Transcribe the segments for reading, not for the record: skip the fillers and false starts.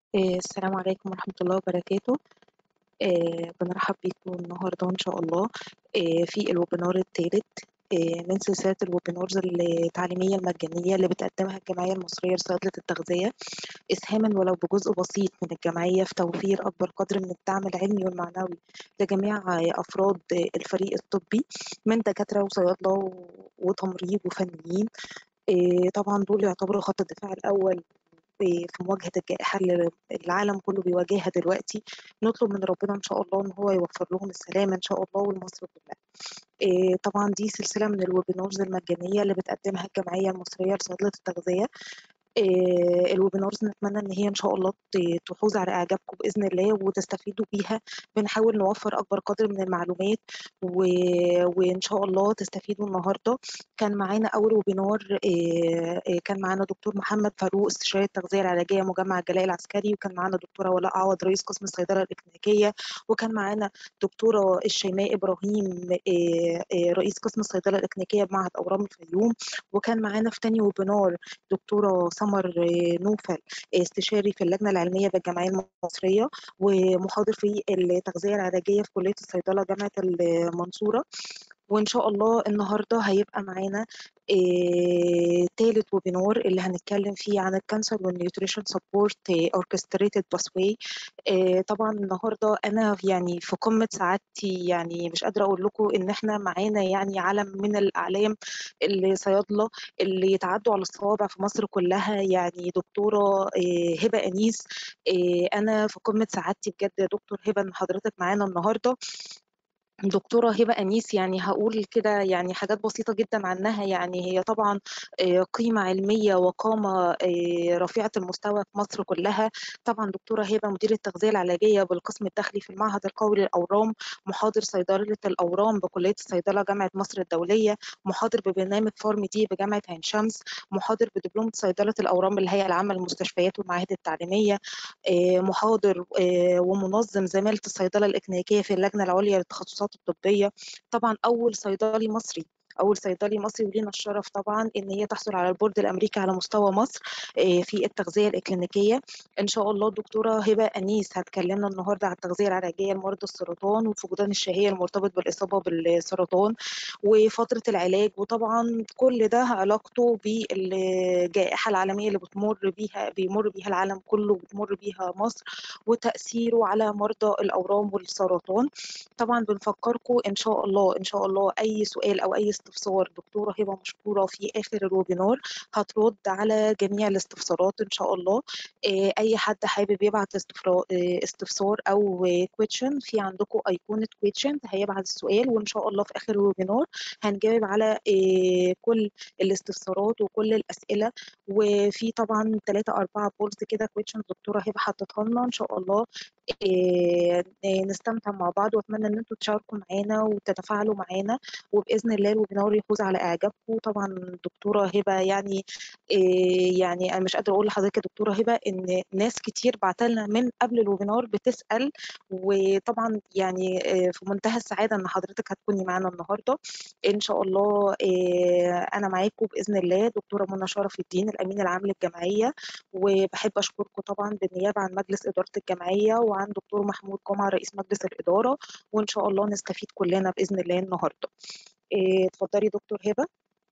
السلام عليكم ورحمة الله وبركاته. بنرحب بيكم النهاردة إن شاء الله في الويبينار الثالث من سلسلة الويبينارز التعليمية المجانية اللي بتقدمها الجمعية المصرية لصيدلة التغذية، إسهاما ولو بجزء بسيط من الجمعية في توفير أكبر قدر من الدعم العلمي والمعنوي لجميع أفراد الفريق الطبي من دكاترة وصيادلة وتمريض وفنيين. طبعا دول يعتبروا خط الدفاع الأول في مواجهة الجائحة اللي العالم كله بيواجهها دلوقتي. نطلب من ربنا إن شاء الله إن هو يوفر لهم السلامة إن شاء الله ولمصر كلها. طبعا دي سلسلة من الويبينارز المجانية اللي بتقدمها الجمعية المصرية لصيدلة التغذية. الويبينارز نتمنى ان هي ان شاء الله تحوز على اعجابكم باذن الله وتستفيدوا بيها. بنحاول نوفر اكبر قدر من المعلومات وان شاء الله تستفيدوا النهارده. كان معانا اول ويبينار، كان معانا دكتور محمد فاروق استشاري التغذيه العلاجيه مجمع الجلاء العسكري، وكان معانا دكتوره ولاء عوض رئيس قسم الصيدله الاكلينيكيه، وكان معانا دكتوره الشيماء ابراهيم رئيس قسم الصيدله الاكلينيكيه بمعهد اورام الفيوم، وكان معانا في تاني ويبينار دكتورة سمر نوفل استشاري في اللجنة العلمية بالجمعية المصرية ومحاضر في التغذية العلاجية في كلية الصيدلة جامعة المنصورة. وإن شاء الله النهاردة هيبقى معانا تالت ويبينار اللي هنتكلم فيه عن الكانسر والنيوتريشن سبورت اوركستريتد باثواي. طبعا النهارده انا يعني في قمه سعادتي، يعني مش قادره اقول لكم ان احنا معانا يعني علم من الاعلام الصيادله اللي يتعدوا على الصوابع في مصر كلها، يعني دكتوره هبه انيس. انا في قمه سعادتي بجد يا دكتور هبه ان حضرتك معانا النهارده. دكتورة هبة أنيس يعني هقول كده يعني حاجات بسيطة جدا عنها. يعني هي طبعا قيمة علمية وقامة رفيعة المستوى في مصر كلها. طبعا دكتورة هبة مدير التغذية العلاجية بالقسم الداخلي في المعهد القومي للأورام، محاضر صيدلة الأورام بكلية الصيدلة جامعة مصر الدولية، محاضر ببرنامج فارم دي بجامعة عين شمس، محاضر بدبلومة صيدلة الأورام بالهيئة العامة للمستشفيات والمعاهد التعليمية، محاضر ومنظم زمالة الصيدلة الإكلينيكية في اللجنة العليا للتخصصات الطبية. طبعا أول صيدلي مصري ولينا الشرف طبعا إن هي تحصل على البورد الأمريكي على مستوى مصر في التغذية الإكلينيكية. إن شاء الله الدكتورة هبة أنيس هتكلمنا النهاردة عن التغذية العلاجية لمرضى السرطان وفقدان الشهية المرتبط بالإصابة بالسرطان وفترة العلاج، وطبعا كل ده علاقته بالجائحة العالمية اللي بيمر بيها العالم كله وبتمر بيها مصر، وتأثيره على مرضى الأورام والسرطان. طبعا بنفكركم إن شاء الله أي سؤال أو أي استفسار دكتورة هبة مشكورة في آخر الويبينار هترد على جميع الاستفسارات إن شاء الله. أي حد حابب يبعت استفسار أو كويتشن، في عندكم أيقونة كويتشن هيبعت السؤال، وإن شاء الله في آخر الويبينار هنجاوب على كل الاستفسارات وكل الأسئلة. وفي طبعا 3 4 بولز كده كويشن دكتورة هبة حطتها لنا إن شاء الله نستمتع مع بعض، واتمنى ان انتوا تشاركوا معانا وتتفاعلوا معانا، وباذن الله الويبينار يفوز على اعجابكم. طبعا دكتوره هبه يعني يعني انا مش قادره اقول لحضرتك يا دكتوره هبه ان ناس كتير بعتلنا من قبل الويبينار بتسال، وطبعا يعني في منتهى السعاده ان حضرتك هتكوني معانا النهارده ان شاء الله. انا معاكم باذن الله دكتوره منى شرف الدين الامين العام للجمعيه، وبحب اشكركم طبعا بالنيابه عن مجلس اداره الجمعيه وعن دكتور محمود جمعه رئيس مجلس الاداره، وان شاء الله نستفيد كلنا باذن الله النهارده. اتفضلي دكتور هبه.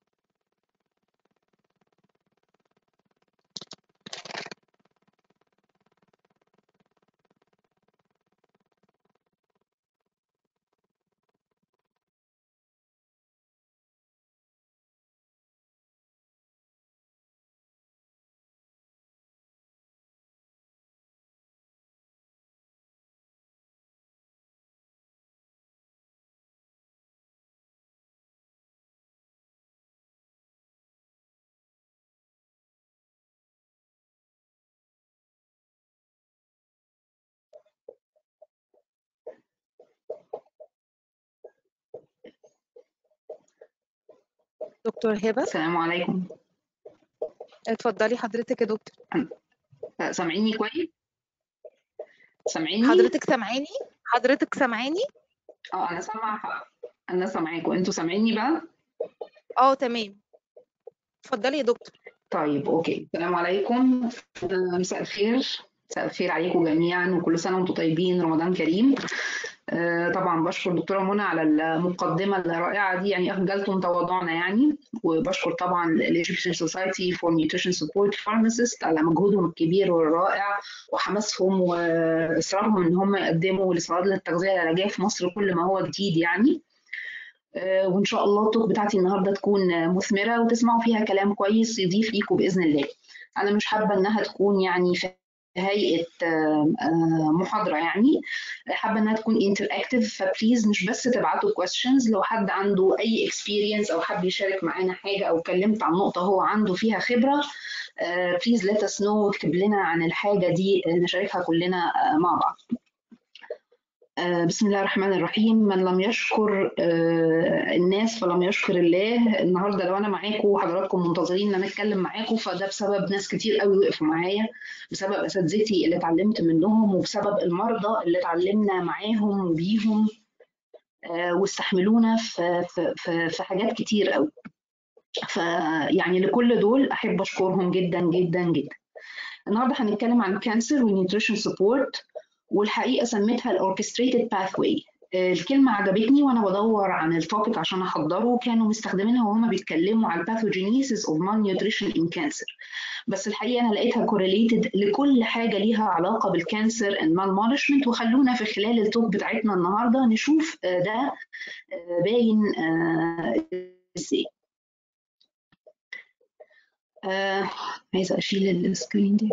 دكتور هبه السلام عليكم. اتفضلي حضرتك يا دكتور. سامعيني كويس؟ سامعيني؟ حضرتك سامعاني؟ انا انا سامعاكم، انتوا سامعيني بقى؟ تمام. اتفضلي يا دكتور. طيب اوكي، السلام عليكم، مساء الخير. مساء الخير عليكم جميعا وكل سنة وانتم طيبين، رمضان كريم. طبعا بشكر الدكتورة منى على المقدمة الرائعة دي، يعني أخجلتم تواضعنا يعني. وبشكر طبعا الإيجيبشن سوسايتي فور نيوتريشن سبورت فارماسيست على مجهودهم الكبير والرائع وحماسهم وإصرارهم إن هم يقدموا لصناديق التغذية العلاجية في مصر كل ما هو جديد يعني. وإن شاء الله التوك بتاعتي النهاردة تكون مثمرة وتسمعوا فيها كلام كويس يضيف ليكم بإذن الله. أنا مش حابة إنها تكون يعني في هيئة محاضرة، يعني حابة إنها تكون interactive، فبليز مش بس تبعتوا questions. لو حد عنده أي experience أو حب يشارك معانا حاجة أو اتكلمت عن نقطة هو عنده فيها خبرة، please let us know واكتب لنا عن الحاجة دي نشاركها كلنا مع بعض. بسم الله الرحمن الرحيم. من لم يشكر الناس فلم يشكر الله. النهارده لو انا معاكم وحضراتكم منتظرين ان انا اتكلم معاكم، فده بسبب ناس كتير قوي وقفوا معايا، بسبب اساتذتي اللي اتعلمت منهم، وبسبب المرضى اللي اتعلمنا معاهم وبيهم واستحملونا في حاجات كتير قوي. فيعني لكل دول احب اشكرهم جدا جدا جدا. النهارده هنتكلم عن كانسر ونيوتريشن سبورت، والحقيقه سميتها الاوركستريتد باثواي. الكلمه عجبتني وانا بدور عن التوبيك عشان احضره، كانوا مستخدمينها وهم بيتكلموا على الباثوجينيسيس اوف malnutrition in cancer، بس الحقيقه انا لقيتها كورليتد لكل حاجه ليها علاقه بالكانسر and malnourishment. وخلونا في خلال التوك بتاعتنا النهارده نشوف ده باين ازاي. عايزه اشيل السكرين دي.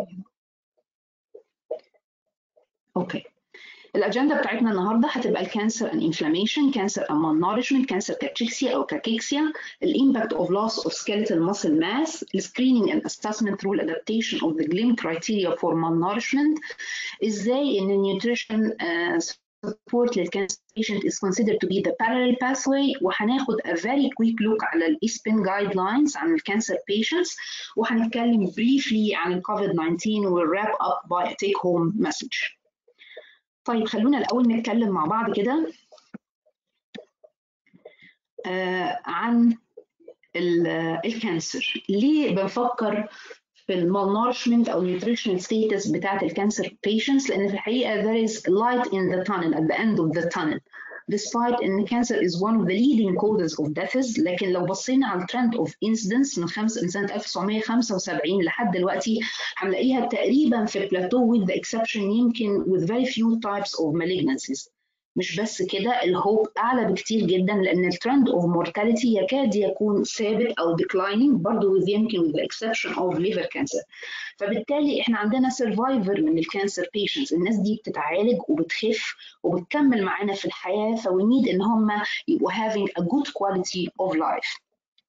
اوكي، الاجنده بتاعتنا النهارده هتبقى الكانسر and inflammation، كانسر and malnourishment، كانسر كاتشيكسيا او كاكيكسيا، الامباكت of loss of skeletal muscle mass، screening and assessment through adaptation of the GLIM criteria for malnourishment، ازاي ان nutrition support للكانسر patient is considered to be the parallel pathway، وهناخد a very quick look على ال ISPN guidelines عن الكانسر patients، وهنتكلم briefly عن ال COVID-19 وال wrap up by a take home message. طيب خلونا الأول نتكلم مع بعض كده عن الكانسر. ليه بنفكر في المالنورشمنت أو nutrition status بتاعت الكانسر patients؟ لأن في الحقيقة there is light in the tunnel at the end of the tunnel. Despite ان cancer is one of the leading causes of deaths، لكن لو بصينا على trend of incidence من سنة 1975 لحد دلوقتي هنلاقيها تقريبا في plateau with the exception يمكن with very few types of malignancies. مش بس كده، الهوب أعلى بكتير جدا لأن الترند of mortality يكاد يكون ثابت أو declining برضه with يمكن with the exception of liver cancer. فبالتالي احنا عندنا سرفايفر من الكانسر patients، الناس دي بتتعالج وبتخف وبتكمل معانا في الحياه، فوي نيد ان هم يبقوا having a good quality of life.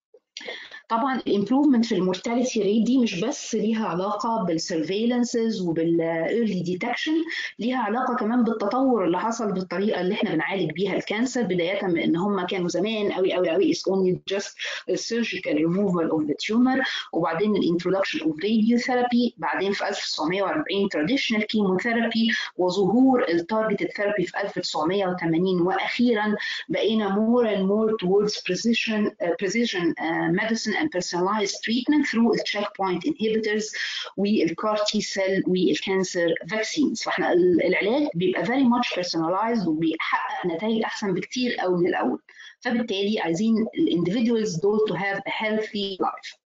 طبعا الامبروفمنت في المورتاليتي ريت دي مش بس ليها علاقه بالسيرفيلانسز وبالايرلي ديتكشن، ليها علاقه كمان بالتطور اللي حصل بالطريقه اللي احنا بنعالج بيها الكانسر، بدايه من ان هم كانوا زمان قوي قوي قوي is only just a surgical removal of the tumor، وبعدين الانترودكشن اوف radiotherapy، بعدين في 1940 traditional chemotherapy، وظهور التارجتد ثيرابي في 1980، واخيرا بقينا more and more towards precision medicine and personalized treatment through the checkpoint inhibitors والCAR T cell والcancer vaccines. فاحنا العلاج بيبقى very much personalized وبيحقق نتائج احسن بكتير قوي من الاول، فبالتالي عايزين individuals دول to have a healthy life.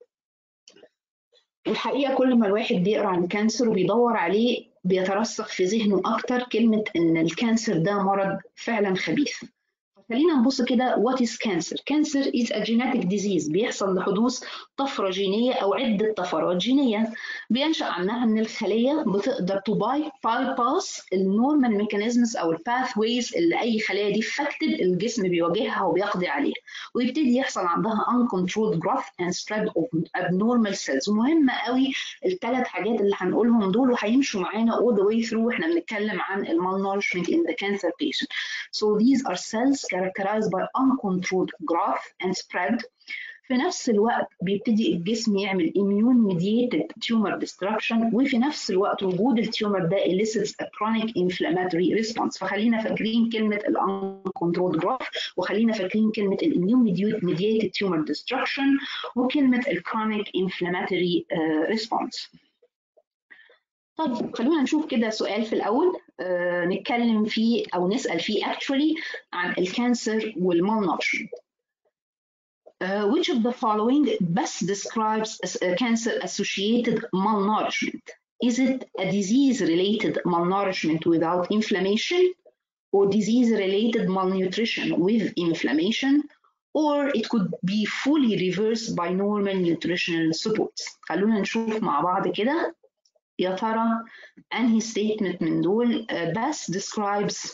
والحقيقه كل ما الواحد بيقرا عن الكانسر وبيدور عليه بيترسخ في ذهنه اكتر كلمه ان الكانسر ده مرض فعلا خبيث. خلينا نبص كده what is cancer. Cancer is a genetic disease، بيحصل لحدوث طفرة جينية أو عدة طفرات جينية بينشأ عنها إن الخلية بتقدر to bypass النورمال ميكانيزمز أو الباثويز اللي أي خلية defected الجسم بيواجهها وبيقضي عليها، ويبتدي يحصل عندها uncontrolled growth and spread of abnormal cells. ومهمة قوي الثلاث حاجات اللي هنقولهم دول وهيمشوا معانا all the way through احنا بنتكلم عن malnourishment in the cancer patient. So these are cells characterized by uncontrolled growth and spread. في نفس الوقت بيبتدي الجسم يعمل immune mediated tumor destruction، وفي نفس الوقت وجود التيومر ده elicits a chronic inflammatory response. فخلينا فاكرين كلمة ال uncontrolled growth، وخلينا فاكرين كلمة ال immune mediated tumor destruction، وكلمة ال chronic inflammatory response. طيب خلونا نشوف كده سؤال في الأول نتكلم فيه أو نسأل فيه actually عن الكانسر والmalnourishment. Which of the following best describes cancer-associated malnourishment? Is it a disease-related malnourishment without inflammation, or disease-related malnutrition with inflammation, or it could be fully reversed by normal nutritional supports? خلونا نشوف مع بعض كده يا ترى أنهي statement من دول best describes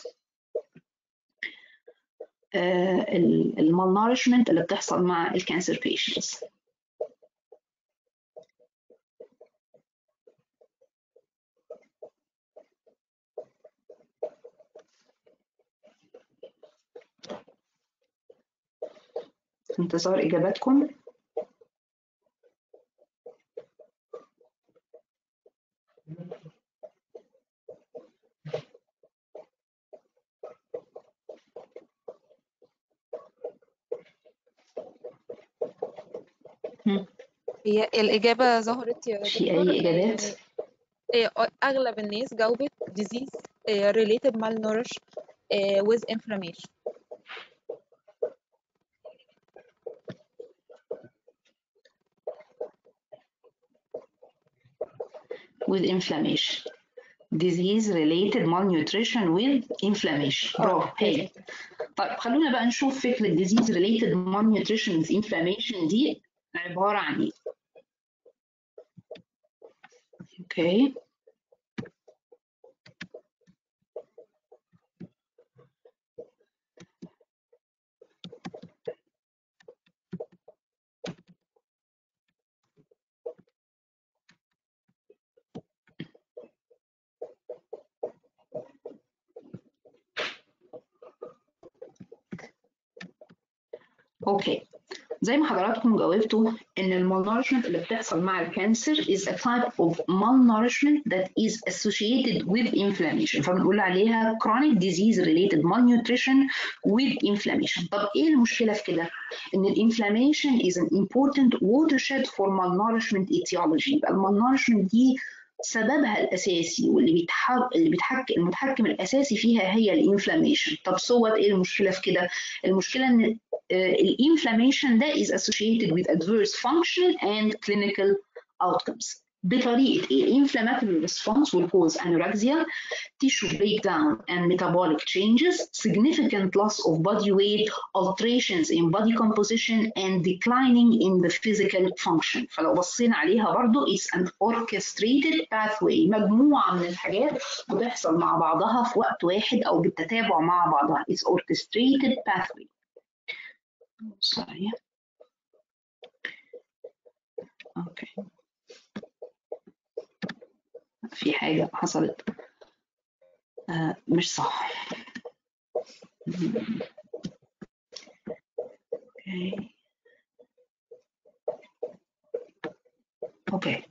المالنورشمنت اللي بتحصل مع الكانسر patients. انتظار إجاباتكم. هي الإجابة ظهرت يا في دكتور. أي إجابات؟ أغلب الناس جاوبت disease related malnourish with inflammation. with inflammation. disease related malnutrition with inflammation. برافو هايل. طيب خلونا بقى نشوف فكرة disease related malnutrition with inflammation دي عبارة عن ايه. اوكي. اوكي. زي ما حضراتكم جاوبتوا ان المالنورشمنت اللي بتحصل مع الكانسر is a type of malnourishment that is associated with inflammation، فبنقول عليها chronic disease related malnutrition with inflammation. طب ايه المشكله في كده؟ ان الانفلاميشن is an important watershed for malnourishment etiology. يبقى المالنورشمنت دي سببها الاساسي واللي المتحكم الاساسي فيها هي الانفلاميشن. طب صوت ايه المشكله في كده؟ المشكله ان الانفلاميشن ده is associated with adverse functional and clinical outcomes. بطريقه ايه؟ inflammatory response will cause anorexia, tissue breakdown and metabolic changes, significant loss of body weight, alterations in body composition and declining in the physical function. فلو بصينا عليها برضو is an orchestrated pathway، مجموعة من الحاجات بتحصل مع بعضها في وقت واحد أو بالتتابع مع بعضها is orchestrated pathway. Sorry. Okay. في حاجة حصلت مش صح. اوكي اوكي.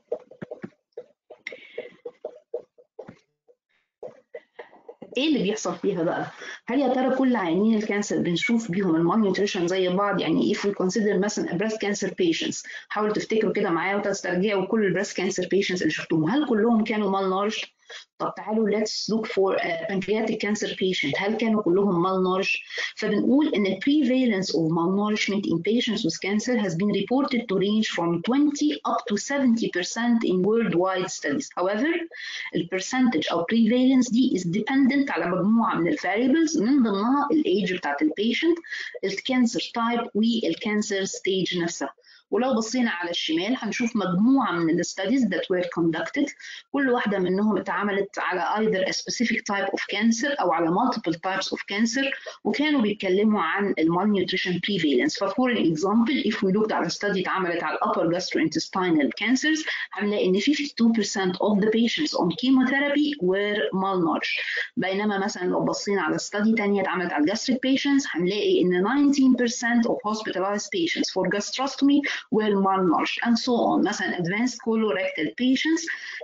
ايه اللي بيحصل فيها بقى؟ هل يا ترى كل عيانين الكانسر بنشوف بيهم المالنيوتريشن زي بعض؟ يعني if we consider مثلا breast cancer patients، حاولوا تفتكروا كده معايا وتسترجعوا كل البريست كانسر patients اللي شفتوهم، هل كلهم كانوا malnourished؟ طب تعالوا let's look for pancreatic cancer patient، هل كانوا كلهم malnourished؟ فبنقول ان ال prevalence of malnourishment in patients with cancer has been reported to range from 20 up to 70% in worldwide studies. However, ال percentage أو prevalence دي is dependent على مجموعة من ال variables من ضمنها ال age بتاعت ال patient، ال cancer type وال cancer stage نفسها. ولو بصينا على الشمال هنشوف مجموعة من ال studies that were conducted، كل واحدة منهم اتعملت على either a specific type of cancer أو على multiple types of cancer، وكانوا بيتكلموا عن ال malnutrition prevalence. For example if we looked على study اتعملت على upper gastrointestinal cancers هنلاقي إن 52% of the patients on chemotherapy were malnourished. بينما مثلا لو بصينا على study تانية اتعملت على gastric patients هنلاقي إن 19% of hospitalized patients for gastrostomy were malnourished and so on. مثلا advanced colorectal patients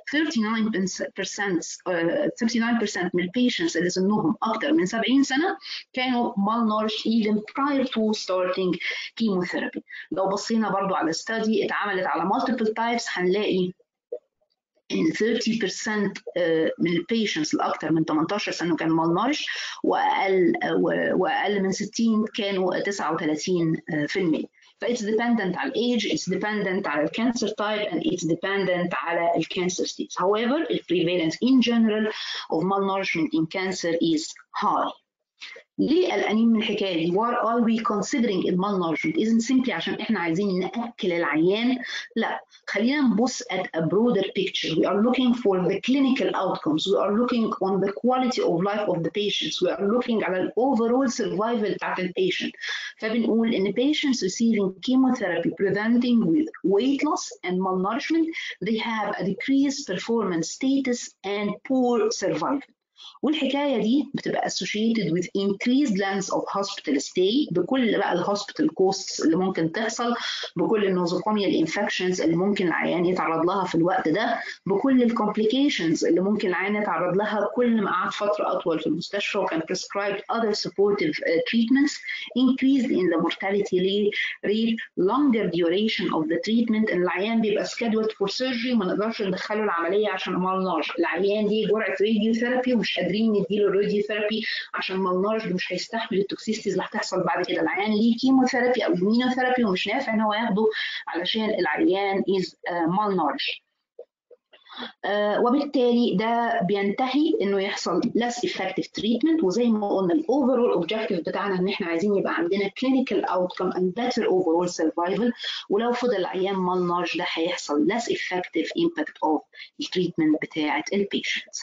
39% من patients اللي سنهم أكتر من 70 سنة كانوا malnourished even prior to starting chemotherapy. لو بصينا برضو على study اتعملت على multiple types هنلاقي ان 30% من البيشنتس الاكثر من 18 سنه كانوا malnourished، واقل من 60 كانوا 39%. فايتس ديبندنت على الايج، اتس ديبندنت على الكانسر تايب، and it's dependent على الكانسر ستيج. However, the prevalence in general of malnourishment in cancer is high. ليه قلقانين من الحكايه دي؟ Why are we considering it malnourishment? isn't simply عشان احنا عايزين ناكل العيان، لا، خلينا نبص at a broader picture. We are looking for the clinical outcomes. We are looking on the quality of life of the patients. We are looking على overall survival بتاعت البيشنت. فبنقول ان patients receiving chemotherapy preventing with weight loss and malnourishment, they have a decreased performance status and poor survival. والحكايه دي بتبقى associated with increased length of hospital stay، بكل بقى الهوسبيتال كوستس اللي ممكن تحصل، بكل النوزوكوميال انفكشنز اللي ممكن العيان يتعرض لها في الوقت ده، بكل الكومبليكيشنز اللي ممكن العيان يتعرض لها كل ما قعد فتره اطول في المستشفى وكان prescribed other supportive treatments. Increased in the mortality rate, longer duration of the treatment. ان العيان بيبقى scheduled for surgery ما نقدرش ندخله العمليه عشان malnourished، العيان دي جرعه راديوثيرابي ومش قادرين نديله الراديوثيرابي عشان malnourished مش هيستحمل التوكسيستيز اللي هتحصل بعد كده. العيان ليه كيموثيرابي او immunotherapy ومش نافع ان هو ياخده علشان العيان is malnourished. وبالتالي ده بينتهي انه يحصل less effective treatment. وزي ما قلنا الاوفرول اوبجيكتيف بتاعنا ان احنا عايزين يبقى عندنا clinical outcome and better overall survival. ولو فضل العيان malnourished ده هيحصل less effective impact of التريتمنت بتاعه البيشنتس.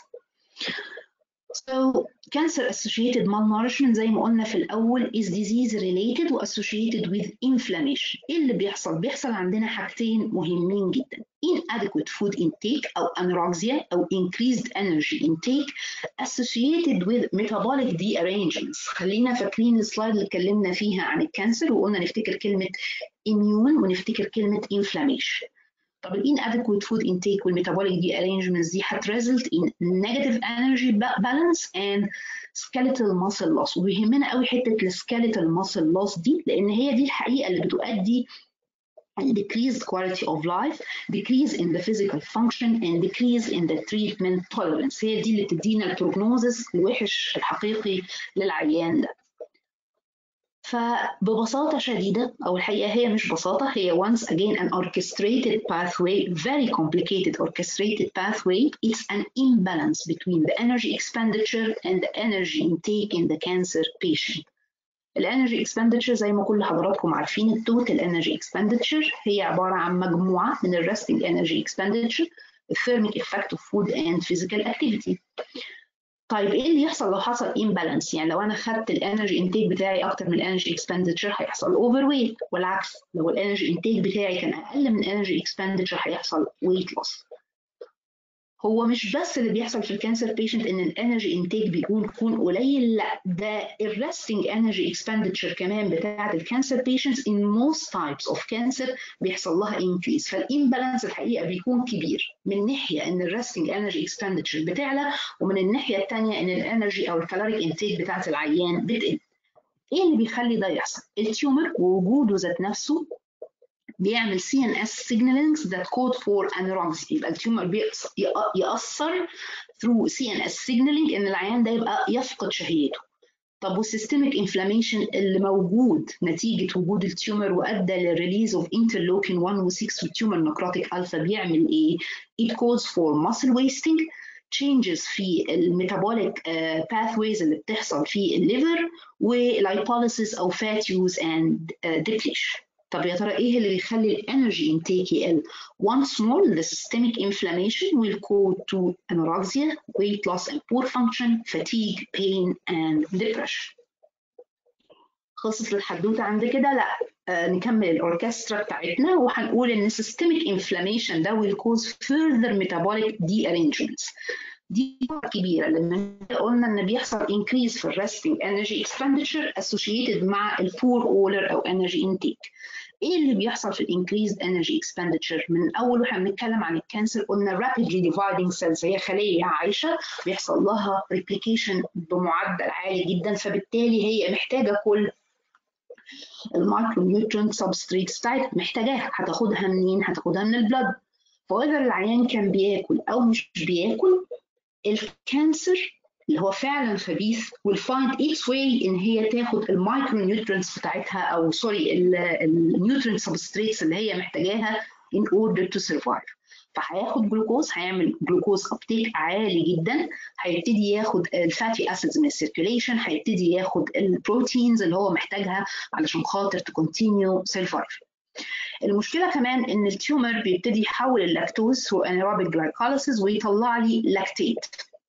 So cancer associated malnourishment زي ما قلنا في الأول is disease related و associated with inflammation. إيه اللي بيحصل؟ بيحصل عندنا حاجتين مهمين جدا: inadequate food intake أو anorexia أو increased energy intake associated with metabolic derangements. خلينا فاكرين السلايد اللي اتكلمنا فيها عن الكانسر وقلنا نفتكر كلمة immune ونفتكر كلمة inflammation. طب ال inadequate food intake والmetabolic derangements دي هتresult in negative energy balance and skeletal muscle loss. وبيهمنا قوي حته الskeletal muscle loss دي لان هي دي الحقيقه اللي بتؤدي decreased quality of life, decrease in the physical function and decrease in the treatment tolerance. هي دي اللي بتدينا البروجنوزس الوحش الحقيقي للعيان ده. فببساطة شديدة أو الحقيقة هي مش بساطة، هي once again an orchestrated pathway, very complicated orchestrated pathway. It's an imbalance between the energy expenditure and the energy intake in the cancer patient. الانرجي expenditure زي ما كل حضراتكم عارفين التوتال energy expenditure هي عبارة عن مجموعة من ال resting energy expenditure, the thermic effect of food and physical activity. طيب ايه اللي يحصل لو حصل imbalance؟ يعني لو انا خدت الانرجي انتيك بتاعي اكتر من الانرجي اكسبندتشر هيحصل اوفر ويت، والعكس لو الانرجي انتيك بتاعي كان اقل من الانرجي اكسبندتشر هيحصل ويت لوس. هو مش بس اللي بيحصل في الكانسر بيشنت ان الانرجي انتيك بيكون قليل، لا ده الريستنج انرجي اكسبندتشر كمان بتاعه الكانسر بيشنتس in most types of cancer بيحصل لها increase. فالامبالانس الحقيقه بيكون كبير من ناحيه ان الريستنج انرجي اكسبندتشر بتعلى ومن الناحيه الثانيه ان الانرجي او الكالوريك انتيك بتاعه العيان بتقل. ايه اللي بيخلي ده يحصل؟ التيومر ووجوده ذات نفسه بيعمل CNS signalings that code for anorexia. يبقى التيومر يأثر through CNS signaling ان العيان ده يبقى يفقد شهيته. طب والسيستميك انفلاميشن اللي موجود نتيجه وجود التيومر وادى للريليز اوف انترلوكين 1 و6 والتيومر نكروتيك الفا بيعمل ايه؟ It calls for muscle wasting, changes في الميتابوليك pathways اللي بتحصل في الليفر ولايبوليسيس او fat use and depletion. طب يا ترى ايه اللي بيخلي الانرجي انتيك يقل؟ Once more, the systemic inflammation will cause to anorexia, weight loss and poor function, fatigue, pain and depression. خلصت الحدوته عند كده؟ لا، نكمل الاوركسترا بتاعتنا وهنقول ان systemic inflammation ده will cause further metabolic derangements. دي كبيره لان قلنا ان بيحصل increase في الريستنج energy expenditure associated مع البور اولر او energy intake. ايه اللي بيحصل في الانكريزد انرجي اكسبندتشر؟ من اول واحنا بنتكلم عن الكانسر قلنا rapidly dividing cells، هي خليه عايشه بيحصل لها replication بمعدل عالي جدا، فبالتالي هي محتاجه كل المايكرو نيوترينت سبستريتس بتاعتها، محتاجاها. هتاخدها منين؟ هتاخدها من البلد. فوإذا العيان كان بياكل أو مش بياكل، الكانسر اللي هو فعلا خبيث will find its way إن هي تاخد المايكرو نيوترينتس بتاعتها أو سوري النيوترينت سبستريتس اللي هي محتاجاها in order to survive. فهياخد جلوكوز، هيعمل جلوكوز ابتيك عالي جدا، هيبتدي ياخد الفاتي اسيدز من السيركيوليشن، هيبتدي ياخد البروتينز اللي هو محتاجها علشان خاطر تكونتينيو سيرفايف. المشكله كمان ان التيومر بيبتدي يحول اللاكتوز through anaerobic glycolysis ويطلع لي لاكتيت.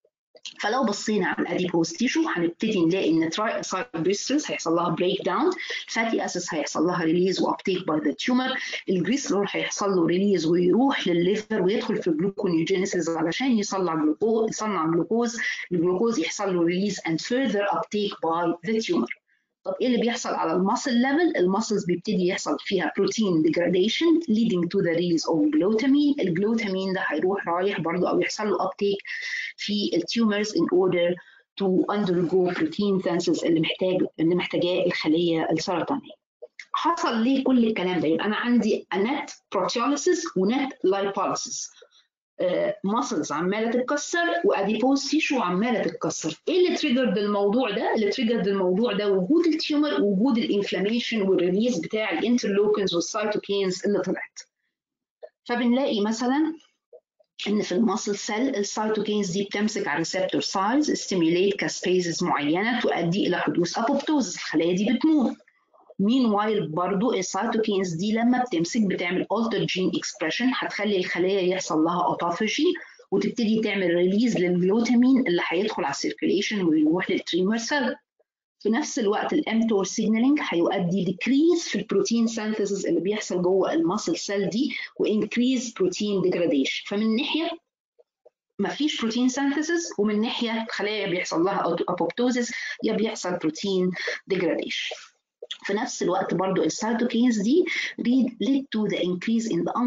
فلو بصينا على الاديبوز تيشو هنبتدي نلاقي ان تراي اسايلجليسيرولز هيحصل لها بريك داون، فاتي اسيدز هيحصل لها ريليز وابتيك باي ذا تيومر، الجليسرول هيحصل له ريليز ويروح للليفر ويدخل في الجلوكونيوجينيسيس علشان يصنع جلوكوز، الجلوكوز يحصل له ريليز and further uptake by the tumor. طب ايه اللي بيحصل على الماسل ليفل؟ الماسلز بيبتدي يحصل فيها بروتين ديجراديشن leading to the release of glutamine. الجلوتامين ده هيروح رايح برضه او يحصل له ابتيك في التيومرز in order to undergo protein synthesis اللي محتاجاه الخليه السرطانيه. حصل ليه كل الكلام ده؟ يبقى انا عندي net proteolysis ونت lipolysis. ماسلز عماله تتكسر واديبوز تيشو عماله تتكسر. ايه اللي تريجرد الموضوع ده؟ اللي تريجرد الموضوع ده وجود التيومر، وجود الانفلاميشن والريليز بتاع الانترلوكنز والسيتوكينز اللي طلعت. فبنلاقي مثلا ان في الماسل سيل السيتوكينز دي بتمسك على ريسبتور سايز ستيميوليت كاسبيزز معينه تؤدي الى حدوث ابوبتوزس، الخلايا دي بتموت. مينوايل برضو السيتوكينز دي لما بتمسك بتعمل altered gene expression هتخلي الخلايا يحصل لها اوتوفاجي وتبتدي تعمل ريليز للجلوتامين اللي هيدخل على السيركيليشن ويروح للتريمر سيل. في نفس الوقت الامتور سيجنالينج هيؤدي ديكريز في البروتين سينثيسيس اللي بيحصل جوه الماسل سيل دي وانكريز بروتين ديجراديشن. فمن ناحيه ما فيش بروتين سينثيسيس، ومن ناحيه الخلايا بيحصل لها apoptosis يا بيحصل بروتين ديجراديشن. في نفس الوقت برضو السيتوكينز دي lead to the increase in the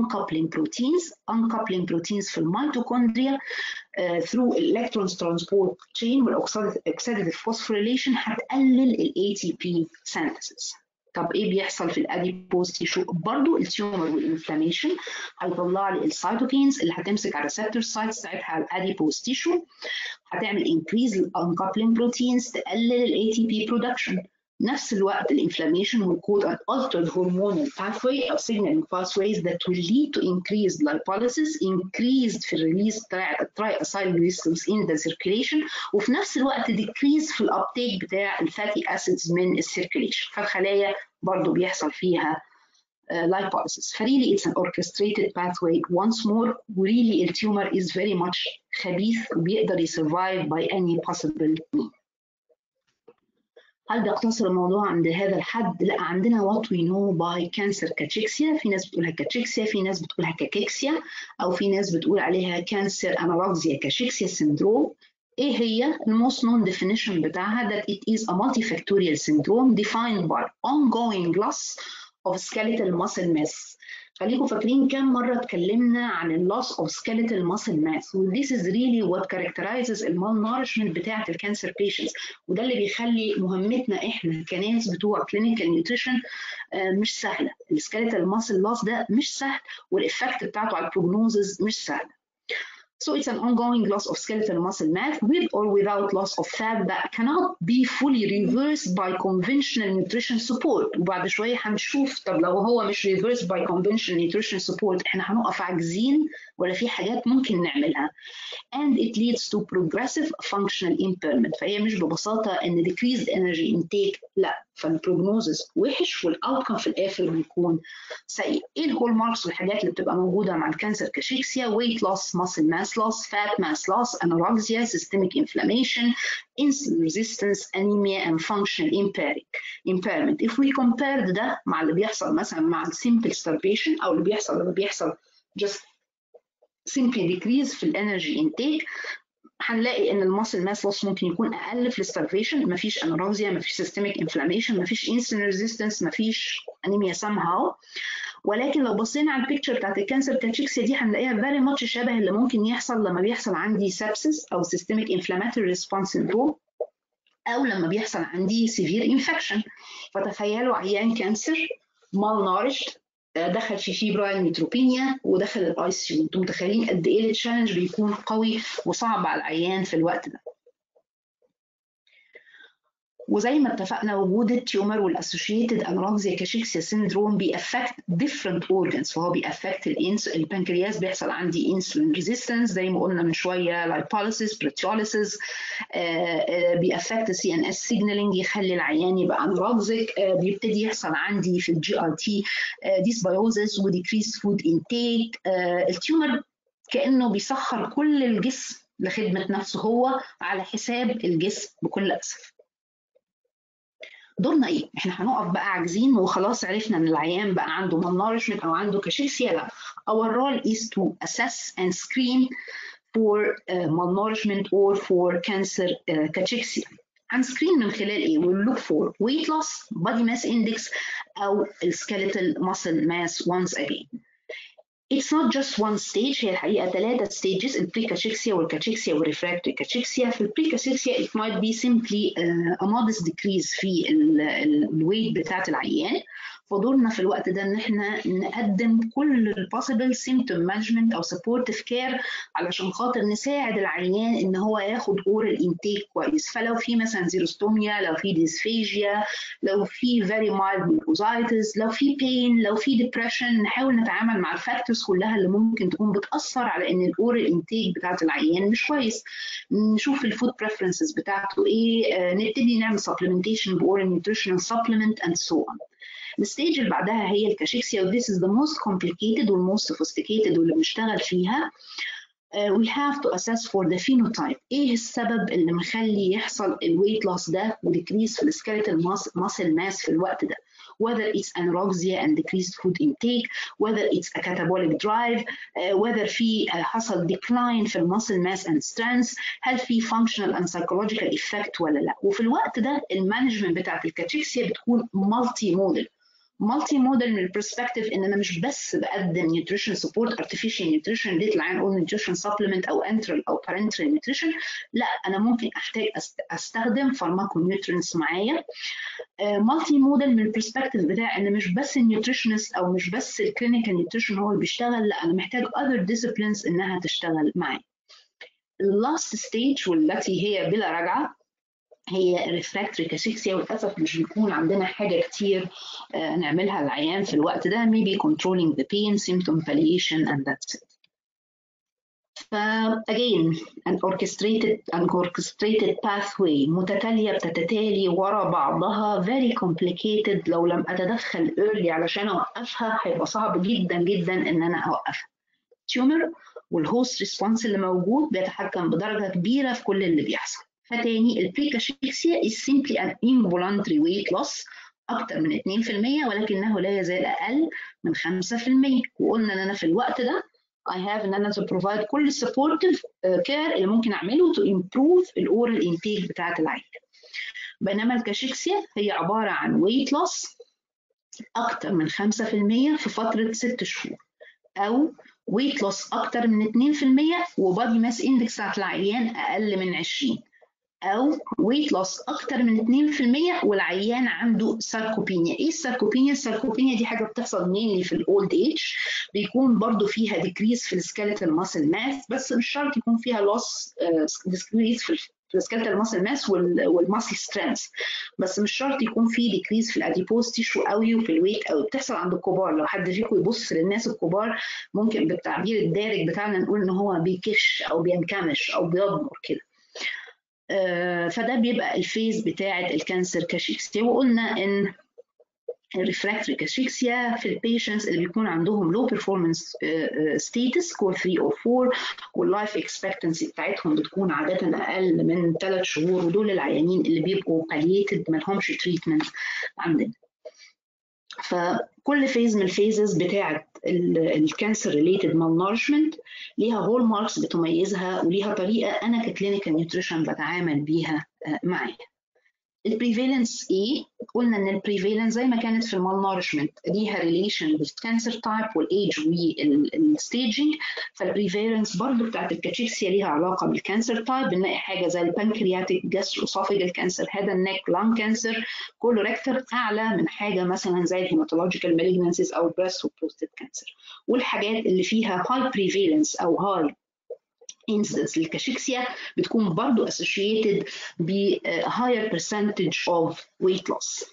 uncoupling proteins في الميتوكوندريا through electrons transport chain والاوكسيديتيف فوسفوريليشن هتقلل ال ATP synthesis. طب ايه بيحصل في الاديبوز تيشو؟ برضو التيومر والانفلاميشن هيطلع لي السيتوكينز اللي هتمسك على الريسبتور سايتس بتاعتها على الاديبوز تيشو، هتعمل increase uncoupling proteins تقلل ال ATP production. نفس الوقت الانفلاميشن will cause an altered hormonal pathway or signaling pathways that will lead to increased lipolysis, increased في الريليز بتاع triacylglycerols in the circulation، وفي نفس الوقت decrease في الابتيك بتاع الفاتي acids من السيركيليشن. فالخلايا برضو بيحصل فيها lipolysis. really it's an orchestrated pathway once more. really التيومر is very much خبيث وبيقدر يsurvive by any possible means. هل ده اقتصر الموضوع عند هذا الحد؟ لا، عندنا what we know by cancer cachexia. في ناس بتقولها كاتشيكسيا، في ناس بتقولها كاكيكسيا، او في ناس بتقول عليها cancer anorexia cachexia syndrome. ايه هي الموست known definition بتاعها؟ that it is a multifactorial syndrome defined by ongoing loss of skeletal muscle mass. خليكم فاكرين كم مرة اتكلمنا عن ال loss of skeletal muscle mass. This is really what characterizes ال malnourishment بتاعة ال cancer patients. وده اللي بيخلي مهمتنا احنا كناس بتوع clinical nutrition مش سهلة. ال skeletal muscle loss ده مش سهل، والإفكت بتاعته على البروجنوزز مش سهل. So it's an ongoing loss of skeletal muscle mass with or without loss of fat that cannot be fully reversed by conventional nutrition support. وبعد شوية هنشوف طب لو هو مش reversed by conventional nutrition support احنا هنقف عاجزين ولا في حاجات ممكن نعملها. And it leads to progressive functional impairment. فهي مش ببساطة ان decreased energy intake، لا، فالبروجنوزس وحش والاوتكم في الاخر بيكون سيء. ايه الهول ماركس والحاجات اللي بتبقى موجودة مع الكانسر كاشيكسيا؟ weight loss, muscle mass loss, fat mass loss, anorexia, systemic inflammation, insulin resistance, anemia and functional impairment. If we compare ده مع اللي بيحصل مثلا مع simple starvation او اللي بيحصل just simply decrease في الانرجي intake، هنلاقي ان الماسل ماس لوس ممكن يكون اقل في الستارفيشن، مفيش انوركسيا، مفيش سيستميك انفلاميشن، مفيش انسولين ريزيستنس، مفيش انيميا somehow. ولكن لو بصينا على البيكتشر بتاعت الكانسر كاتشيكسيا دي هنلاقيها فيري ماتش شبه اللي ممكن يحصل لما بيحصل عندي سابسس او سيستميك انفلاماتوري ريسبونس سيندروم، او لما بيحصل عندي سيفير انفكشن. فتخيلوا عيان كانسر malnourished دخل في فيبرايل نيوتروبينيا ودخل الاي سي يو. انتم متخيلين قد ايه التشالنج بيكون قوي وصعب على العيان في الوقت ده. وزي ما اتفقنا وجود التيومر والاسوشيتد انوركسيا كاشيكسيا سيندروم بيأفكت different organs، فهو بيأفكت البنكرياس، بيحصل عندي انسولين ريزيستنس زي ما قلنا من شويه، لايبوليسيس، بريتيوليسيس، بيأفكت السي ان اس سيجنالينج يخلي العيان يبقى انوركسيك، بيبتدي يحصل عندي في الجي ار تي ديسبايوزس وديكريس فود انتيك. التيومر كأنه بيسخر كل الجسم لخدمه نفسه هو على حساب الجسم بكل اسف. دورنا ايه؟ احنا هنقف بقى عاجزين وخلاص عرفنا ان العيان بقى عنده malnourishment او عنده كاشيكسيا؟ لا. Our role is to assess and screen for malnourishment or for cancer cachexia. هنسكرين من خلال ايه؟ we'll look for weight loss, body mass index او skeletal muscle mass once again. It's not just one stage، هي الحقيقة 3 stages، البريكاشيكسيا والكاشيكسيا والريفراكتوري كاشيكسيا. في البريكاشيكسيا it might be simply a modest decrease في الويت بتاعت العيان. فدورنا في الوقت ده ان احنا نقدم كل البوسيبل symptom management او supportive care علشان خاطر نساعد العيان ان هو ياخد اورال انتيك كويس. فلو في مثلا زيروستوميا، لو في ديسفيجيا، لو في very mild mucositis، لو في pain، لو في depression، نحاول نتعامل مع الفاكتورز كلها اللي ممكن تكون بتأثر على ان الاورال انتيك بتاعت العيان مش كويس. نشوف الفود بريفرنسز بتاعته ايه، نبتدي نعمل supplementation باورال nutritional supplement and so on. الستيج اللي بعدها هي الكاشيكسيا، و this is the most complicated وال most sophisticated واللي بنشتغل فيها. We have to assess for the phenotype. ايه السبب اللي مخلي يحصل الويت لوس ده وديكريس في السكيلتال muscle mass في الوقت ده. Whether it's anorexia and decreased food intake, whether it's a catabolic drive, whether في حصل decline في muscle mass and strength، هل في functional and psychological effect ولا لا. وفي الوقت ده المانجمنت بتاعت الكاتشيكسيا بتكون مالتي موديل. مالتي موديل من البرسبكتيف ان انا مش بس بقدم نيوتريشن سبورت، ارتفيشال نيوتريشن، ديت العين اقول نيوتريشن سبلمنت او انترال او بارنترال نيوتريشن، لا انا ممكن احتاج استخدم فارماكو نيوترينز معايا. مالتي موديل من البرسبكتيف بتاع ان مش بس النيوتريشنست او مش بس الكلينيكال نيوتريشن هو اللي بيشتغل، لا انا محتاج other disciplines انها تشتغل معايا. اللاست ستيج والتي هي بلا رجعه هي الريفراكتوري كاشيكسيا. وللاسف مش بيكون عندنا حاجه كتير نعملها للعيان في الوقت ده، maybe controlling the pain, symptom palliation and that's it. again an orchestrated pathway متتاليه بتتتالي ورا بعضها very complicated. لو لم اتدخل early علشان اوقفها هيبقى صعب جدا جدا ان انا اوقفها. تيومر والهوست ريسبونس اللي موجود بيتحكم بدرجه كبيره في كل اللي بيحصل. فتاني البريكاشيكسيا is simply an involuntary weight loss أكتر من 2%، ولكنه لا يزال أقل من 5%. وقلنا إن أنا في الوقت ده I have إن أنا to provide كل supportive care اللي ممكن أعمله to improve الأورال intake بتاعت العيان. بينما الكاشيكسيا هي عبارة عن weight loss أكتر من 5% في فترة 6 شهور، أو weight loss أكتر من 2% وبادي ماس إندكس بتاعت العيان أقل من 20، أو weight loss أكتر من 2% والعيان عنده ساركوبينيا. إيه الساركوبينيا؟ الساركوبينيا دي حاجة بتحصل mainly في الأولد إيج، بيكون برضو فيها decrease في السكيلتال ماسل ماس، بس مش شرط يكون فيها loss decrease في السكيلتال ماسل ماس والماسل سترينث، بس مش شرط يكون في decrease في الأديبوز تيشو قوي وفي الويت قوي. بتحصل عند الكبار. لو حد فيكم يبص للناس الكبار ممكن بالتعبير الدارج بتاعنا نقول إن هو بيكش أو بينكمش أو بيضمر كده. فده بيبقى الفيز بتاعه الكانسر كاشيكسيا. وقلنا ان الريفراكتوري كاشيكسيا في البيشنتس اللي بيكون عندهم لو بيرفورمانس ستيتس سكور 3 او 4 واللايف اكسبكتنسي بتاعتهم بتكون عاده اقل من 3 شهور، ودول العيانين اللي بيبقوا بالييتد ما لهمش تريتمنت عندنا. فكل فيز من الفيزز بتاعه الكانسر ريليتد مالنورشمنت ليها هول ماركس بتميزها وليها طريقه انا ككلينيكال نيوتريشن بتعامل بيها معاها. البريفالنس ايه؟ قلنا ان البريفالنس زي ما كانت في المال نورشمنت ليها ريليشن بالكانسر تايب والايج والستيجنج، فالبريفالنس برضه بتاعت الكاتشيكسيا ليها علاقه بالكانسر تايب. بنلاقي حاجه زي البنكرياتيك جاستروسوفيجال كانسر، هيد اند نيك، لانج كانسر، كولوريكتال اعلى من حاجه مثلا زي الهيماتولوجيكال مالجنسيز او البريست وبروستات كانسر. والحاجات اللي فيها هاي بريفالنس او هاي incidence للكاشيكسيا بتكون برضو associated ب higher percentage of weight loss.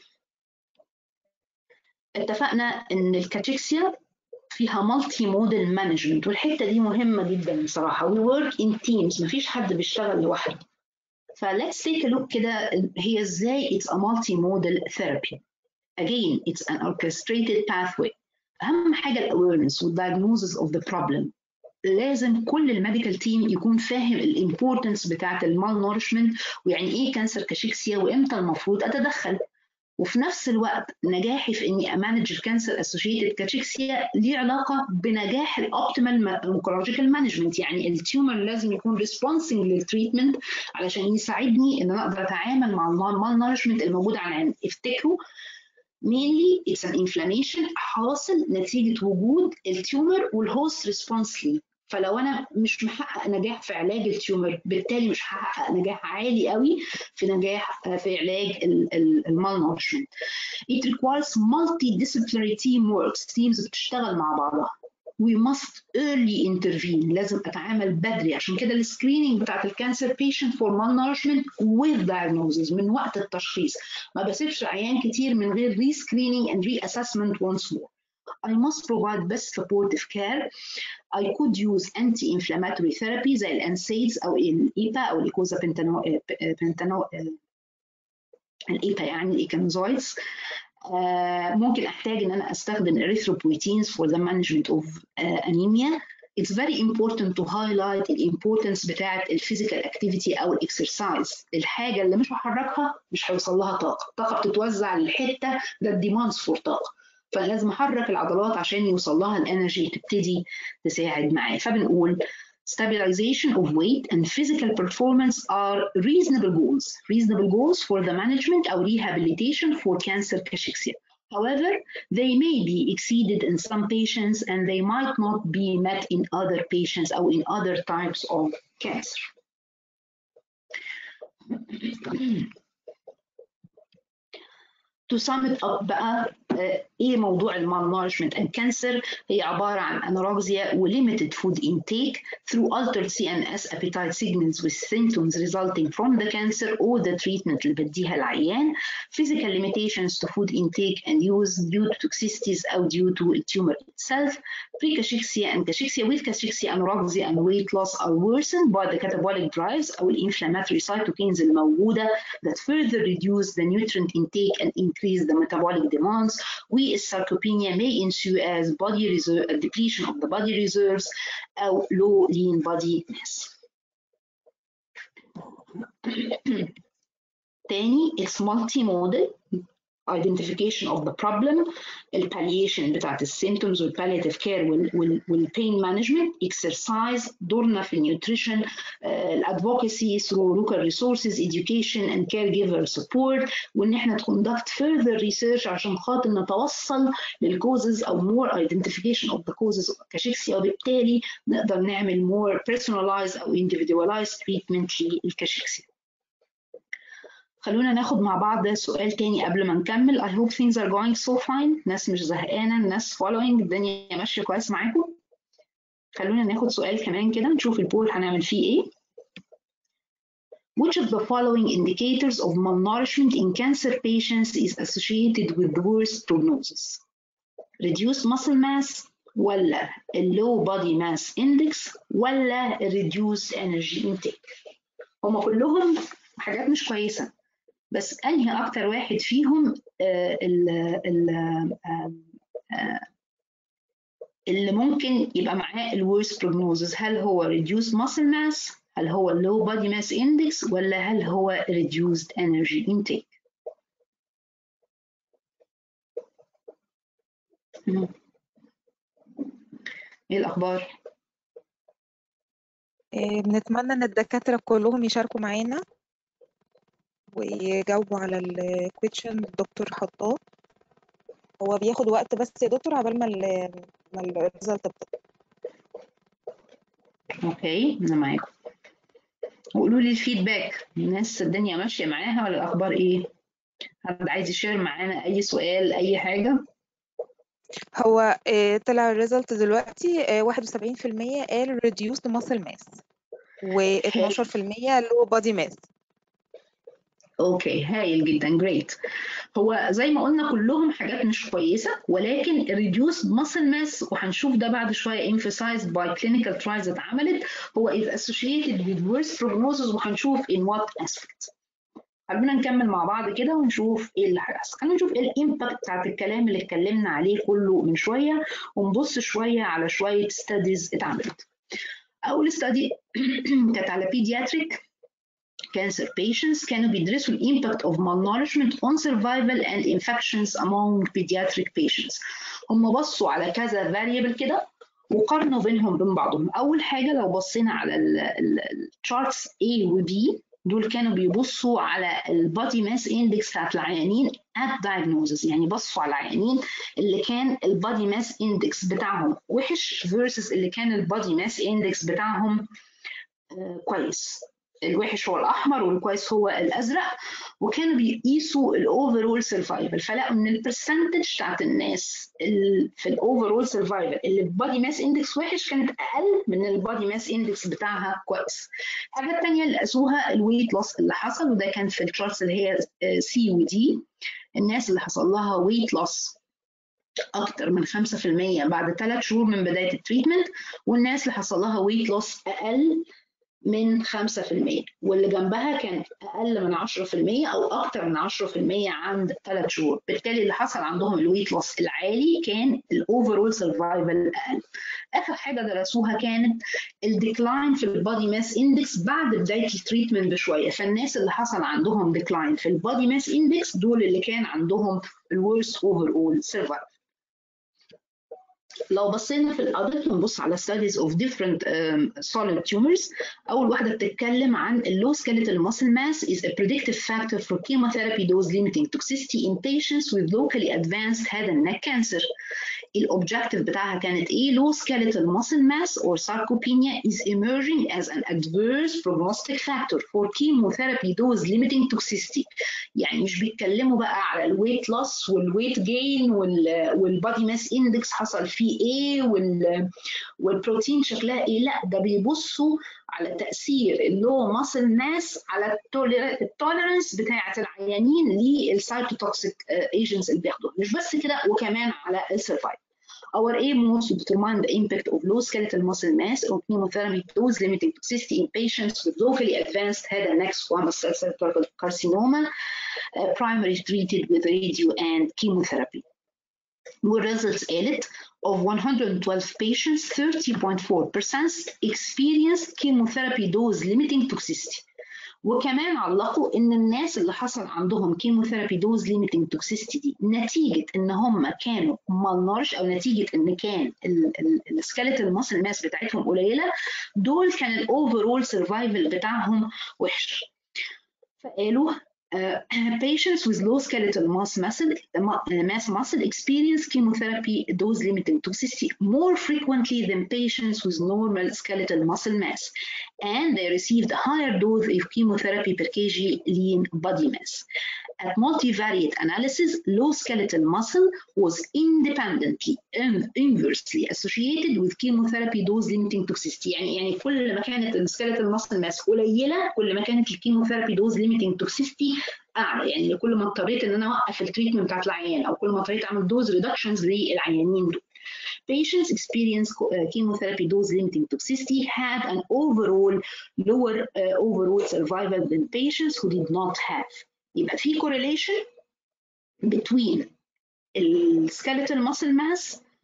اتفقنا ان الكاشيكسيا فيها مالتي موديل مانجمنت، والحته دي مهمه جدا بصراحه. we work in teams، مفيش حد بيشتغل لوحده. فليتس تيك a look كده هي ازاي it's a multi model therapy. Again it's an orchestrated pathway. اهم حاجه الاويرنس والdiagnosis of the problem. لازم كل الميديكال تيم يكون فاهم الامبورتنس بتاعت المال نورشمنت، ويعني ايه كانسر كاشيكسيا، وامتى المفروض اتدخل. وفي نفس الوقت نجاحي في اني امانج الكانسر اسوشيتد كاشيكسيا ليه علاقه بنجاح الاوبتيمال اونكولوجيكال مانجمنت. يعني التيومر لازم يكون ريسبونسنج للتريتمنت علشان يساعدني ان انا اقدر اتعامل مع المال نورشمنت الموجود على العين. افتكروا mainly it's an inflammation حاصل نتيجه وجود التيومر والهوست ريسبونس ليه. فلو انا مش محقق نجاح في علاج التيومر، بالتالي مش هحقق نجاح عالي قوي في علاج المال نورشمنت. It requires multidisciplinary teamwork، teams بتشتغل مع بعضها. We must early intervene، لازم اتعامل بدري. عشان كده السكريننج بتاعت الكانسر patient for malnourishment with diagnosis من وقت التشخيص. ما بسيبش عيان كتير من غير re-screening and reassessment once more. I must provide best supportive care. I could use anti-inflammatory therapy زي الانسيدز او الايبا او الايكوزا الايبا يعني الايكانزويدز. ممكن احتاج ان انا استخدم erythropoietins for the management of anemia. It's very important to highlight the importance بتاعت الفيزيكال اكتيفيتي او الاكسرسايز. الحاجه اللي مش هحركها مش هيوصل لها طاقه، الطاقه بتتوزع للحته ده demands for طاقه، فلازم احرك العضلات عشان يوصل لها الانرجي تبتدي تساعد معايا. فبنقول stabilization of weight and physical performance are reasonable goals for the management or rehabilitation for cancer cachexia. However, they may be exceeded in some patients and they might not be met in other patients or in other types of cancer. To sum it up بقى، ايه موضوع المال نورشمنت اند كانسر؟ هي عباره عن انوركسيا و limited food intake through altered CNS appetite signals with symptoms resulting from the cancer or the treatment اللي بديها العيان. Physical limitations to food intake and use due to toxicities او due to the tumor itself. Precachexia and cachexia with cachexia anorexia and weight loss are worsened by the catabolic drives او inflammatory cytokines الموجوده that further reduce the nutrient intake and increase the metabolic demands. Sarcopenia may ensue as depletion of the body reserves or low lean body mass. تاني, it's multimodal identification of the problem, palliation بتاعت الsymptoms والpalliative care والpain management, exercise, دورنا في nutrition, advocacy through local resources, education and caregiver support, وإن إحنا conduct further research عشان خاطر نتوصل للcauses أو more identification of the causes of cachexia, وبالتالي نقدر نعمل more personalized أو individualized treatment للكاشيكسيا. خلونا ناخد مع بعض سؤال تاني قبل ما نكمل. I hope things are going so fine. ناس مش زهقانة، الناس following، الدنيا ماشية كويس معاكم. خلونا ناخد سؤال كمان كده نشوف البول هنعمل فيه ايه. Which of the following indicators of malnourishment in cancer patients is associated with the worst prognosis? Reduced muscle mass ولا low body mass index ولا reduced energy intake؟ هما كلهم حاجات مش كويسة، بس انهي اكتر واحد فيهم اللي ممكن يبقى معاه الورست بروجنوزز؟ هل هو reduced muscle mass، هل هو low body mass index، ولا هل هو reduced energy intake؟ ايه الاخبار؟ بنتمنى ان الدكاترة كلهم يشاركوا معانا. ويجاوبوا على الكويشن الدكتور حطاه. هو بياخد وقت بس يا دكتور عبال ما الريزلت بتطلع. اوكي انا معاكم. وقولوا لي الفيدباك، الناس الدنيا ماشيه معاها ولا الاخبار ايه؟ حد عايز يشير معانا اي سؤال اي حاجه؟ هو طلع الريزلت دلوقتي 71% قال reduced muscle mass و12% low body mass. اوكي هايل جدا جريت. هو زي ما قلنا كلهم حاجات مش كويسه، ولكن reduced muscle mass وهنشوف ده بعد شويه emphasized by clinical trials اتعملت هو is associated with worse prognosis، وهنشوف in what aspect. خلونا نكمل مع بعض كده ونشوف ايه اللي هيحصل. خلينا نشوف ايه الامباكت بتاعت الكلام اللي اتكلمنا عليه كله من شويه، ونبص شويه على شويه ستاديز اتعملت. اول ستادي كانت على pediatric cancer patients، كانوا بيدرسوا impact of malnourishment on survival and infections among pediatric patients. هم بصوا على كذا variable كده وقارنوا بينهم بين بعضهم. اول حاجه لو بصينا على الشارتس A و B، دول كانوا بيبصوا على البادي ماس اندكس بتاعت العيانين at diagnosis، يعني بصوا على العيانين اللي كان البادي ماس اندكس بتاعهم وحش versus اللي كان البادي ماس اندكس بتاعهم كويس. الوحش هو الاحمر والكويس هو الازرق، وكانوا بيقيسوا الاوفرول سرفايفل، فلقوا ان البرسنتج بتاعت الناس في الاوفرول سرفايفل اللي البادي ماس اندكس وحش كانت اقل من البادي ماس اندكس بتاعها كويس. الحاجه الثانيه اللي قاسوها الويت لوس اللي حصل، وده كان في الشارتس اللي هي سي ودي. الناس اللي حصل لها ويت لوس اكتر من 5% بعد 3 شهور من بدايه التريتمنت، والناس اللي حصل لها ويت لوس اقل من 5%، واللي جنبها كانت اقل من 10% او اكتر من 10% عند 3 شهور. بالتالي اللي حصل عندهم الويت لوس العالي كان الاوفرول سرفايفل اقل. اخر حاجه درسوها كانت الديكلاين في البادي ماس اندكس بعد بدايه التريتمنت بشويه، فالناس اللي حصل عندهم ديكلاين في البادي ماس اندكس دول اللي كان عندهم الورست اوفرول سرفايفل. لو بصينا في الادلت ونبص على studies of different solid tumors، اول واحده بتتكلم عن low skeletal muscle mass is a predictive factor for chemotherapy dose limiting toxicity in patients with locally advanced head and neck cancer. الobjective بتاعها كانت ايه؟ low skeletal muscle mass or sarcopenia is emerging as an adverse prognostic factor for chemotherapy dose limiting toxicity. يعني مش بيتكلموا بقى على الويت لوس والويت جين والبادي ماس اندكس حصل فيه ايه والبروتين شكلها ايه، لا ده بيبصوا على تاثير اللو ماسل ماس على التوليرنس بتاعه العيانين للسايتوتوكسيك ايجنتس اللي بياخدوها. مش بس كده، وكمان على السرفايف. Our aim was to determine the impact of low skeletal muscle mass on chemotherapy dose limiting toxicity in patients with locally advanced head and neck squamous cell cervical carcinoma primary treated with radio and chemotherapy. والresults قالت of 112 patients 30.4% experienced chemotherapy dose limiting toxicity. وكمان علقوا ان الناس اللي حصل عندهم كيموثيرابي دوز ليميتنج توكسيستي دي نتيجه ان هم كانوا malnourished او نتيجه ان كان السكيلتال ماسل ماس بتاعتهم قليله، دول كان الاوفرول سرفايفل بتاعهم وحش. فقالوا patients with low skeletal mass muscle experience chemotherapy dose limiting toxicity more frequently than patients with normal skeletal muscle mass, and they received a higher dose of chemotherapy per kg lean body mass. At multivariate analysis, low skeletal muscle was independently and inversely associated with chemotherapy dose limiting toxicity. يعني كل ما كانت السكيلتال muscle mass قليله كل ما كانت الكيموثيرابي dose limiting toxicity اعلى. يعني كل ما اضطريت ان انا اوقف التريتمنت بتاعت العيان او كل ما اضطريت اعمل دوز ريدكشنز للعيانين دول. Patients experience chemotherapy dose limiting toxicity had an overall lower overall survival than patients who did not have. يبقى في correlation between skeletal muscle mass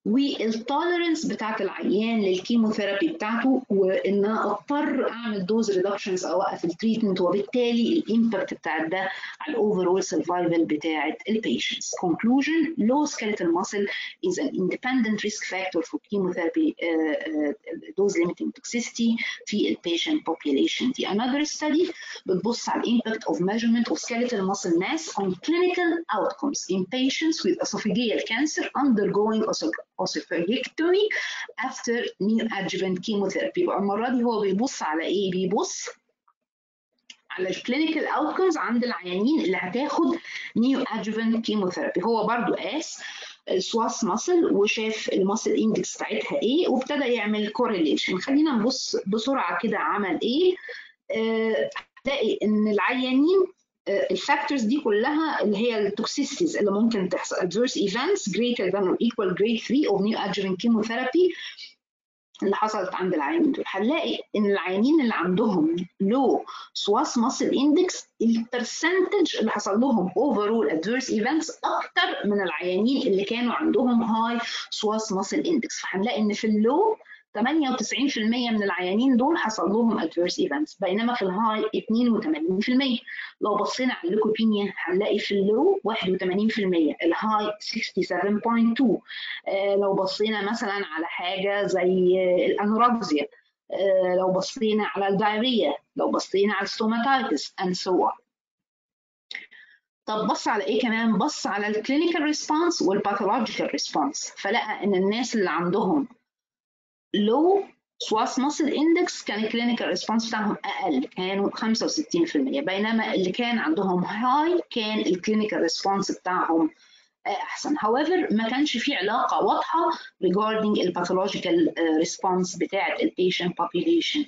والتوليرنس بتاعت العيان للكيموثيرابي بتاعته، وان انا اضطر اعمل دوز ريدكشنز او اوقف التريتمنت، وبالتالي الامباكت بتاع ده على الاوفرول سرفايفل بتاعت البيشنتس. Conclusion: low skeletal muscle is an independent risk factor for chemotherapy dose limiting toxicity في البيشنت population. دي another study بتبص على impact of measurement of skeletal muscle mass on clinical outcomes in patients with esophageal cancer undergoing oesophageectomy after neoadjuvant chemotherapy. يبقى المرة دي هو بيبص على ايه؟ بيبص على الكلينيكال اوتكمز عند العيانين اللي هتاخد neoadjuvant chemotherapy. هو برضو قاس السواس ماسل وشاف الماسل اندكس بتاعتها ايه، وابتدى يعمل كورليشن. خلينا نبص بسرعه كده عمل ايه. هتلاقي ان العيانين الفاكتورز دي كلها اللي هي التوكسيسيتيز اللي ممكن تحصل adverse events greater than or equal grade 3 of neoadjuvant chemotherapy اللي حصلت عند العيانين دول. هنلاقي ان العيانين اللي عندهم لو سواس ماسل اندكس البرسنتج اللي حصل لهم اوفرول ادفيرس ايفنتس اكتر من العيانين اللي كانوا عندهم هاي سواس ماسل اندكس. فهنلاقي ان في اللو 98% من العيانين دول حصل لهم adverse events، بينما في الهاي 82%. لو بصينا على الليكوبينيا هنلاقي في اللو 81%، الهاي 67.2. لو بصينا مثلا على حاجه زي الانوركسيا، لو بصينا على الدايريا، لو بصينا على الستوماتايتس and so on. طب بص على ايه كمان؟ بص على الكلينيكال ريسبونس والباثولوجيكال ريسبونس، فلقى ان الناس اللي عندهم لو سواس ماسل اندكس كان الكلينيكال ريسبونس بتاعهم اقل، كانوا 65%، بينما اللي كان عندهم هاي كان الكلينيكال ريسبونس بتاعهم احسن. however ما كانش في علاقه واضحه regarding الباثولوجيكال ريسبونس بتاعه البيشنت population.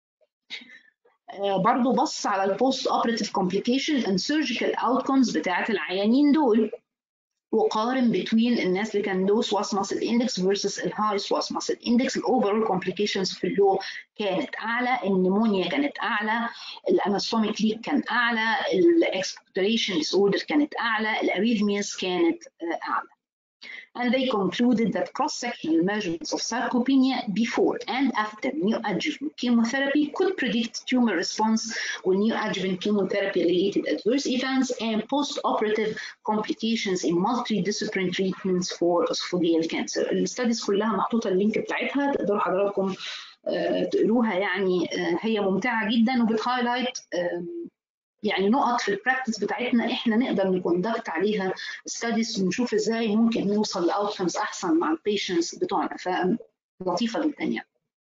برضو بص على البوست اوبراتيف complication and surgical outcomes بتاعه العيانين دول، وقارن between الناس اللي كان low سواس muscle index versus الهاي سواس muscle index. الاوفرول complications في اللو كانت اعلى، النمونيا كانت اعلى، الانستوميك ليك كان اعلى، الاكسبكتوريشن disorder كانت اعلى، الاريثمياس كانت اعلى. And they concluded that cross-sectional measurements of sarcopenia before and after neoadjuvant chemotherapy could predict tumor response with neoadjuvant chemotherapy-related adverse events and post-operative complications in multidisciplinary treatments for esophageal cancer. الستاديز كلها محطوطة اللينك بتاعتها، تقدروا حضراتكم تقروها، يعني هي ممتعة جدا وبتهايلايت يعني نقط في البراكتس بتاعتنا احنا نقدر نكوندكت عليها ستاديز ونشوف ازاي ممكن نوصل لاوتكمز احسن مع البيشنتس بتوعنا، فلطيفه جدا يعني.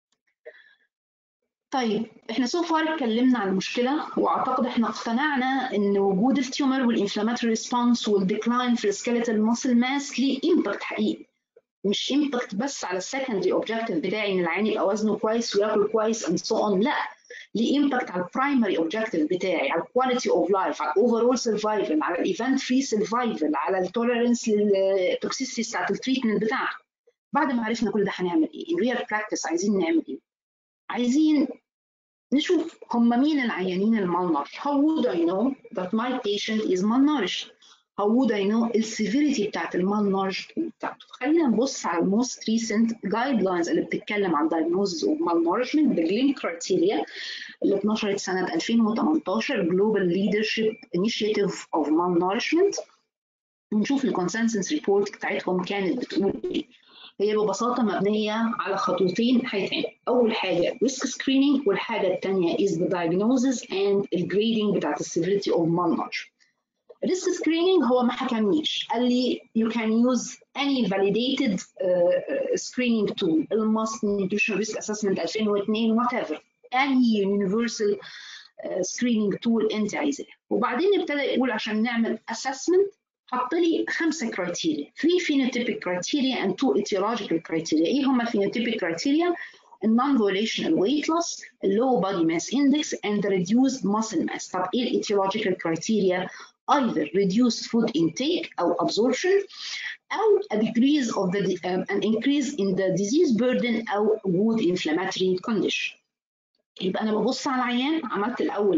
طيب احنا سو فار اتكلمنا عن المشكله، واعتقد احنا اقتنعنا ان وجود التيومر والانفلاماتوري ريسبونس والديكلاين في السكيلتال ماسل ماس ليه امباكت حقيقي، مش امباكت بس على السكندري اوبجكتيف بتاعي ان العين يبقى وزنه كويس وياكل كويس اند سو اون، لا، ليه امباكت على البرايمري اوبجكتيف بتاعي، على الكواليتي اوف لايف، على الاوفرول سرفايفل، على الايفنت فري سرفايفل، على التوليرنس للتوكسيسيتي بتاعت التريتمنت بتاعته. بعد ما عرفنا كل ده هنعمل ايه؟ ان ريال براكتس عايزين نعمل ايه؟ عايزين نشوف هم مين العيانين المالنورش. How would I know that my patient is malnourished? How would I know السيفيريتي بتاعت المالنورش بتاعته؟ خلينا نبص على الموست ريسنت جايد لاينز اللي بتتكلم عن diagnosis of malnourishment بالجلين كرايتيريا اللي اتنشرت سنة 2018 Global Leadership Initiative of Malnourishment، ونشوف الكونسنسس ريبورت بتاعتهم كانت بتقول ايه. هي ببساطة مبنية على خطوتين هيتعمل. أول حاجة risk screening، والحاجة الثانية is the diagnosis and the grading بتاعت severity of malnourishment. risk screening هو ما حكمنيش، قال لي you can use any validated screening tool، الماست nutrition risk assessment 2002 whatever، any universal screening tool انت عايزاه. وبعدين ابتدى يقول عشان نعمل assessment حط لي 5 كرايتيريا، 3 phenotypic criteria and 2 etiological criteria. ايه هم phenotypic criteria؟ non-violational weight loss, low body mass index and the reduced muscle mass. طب ايه etiological criteria؟ either reduced food intake أو absorption أو a decrease of the an increase in the disease burden أو good inflammatory condition. يبقى أنا ببص على العيان، عملت الأول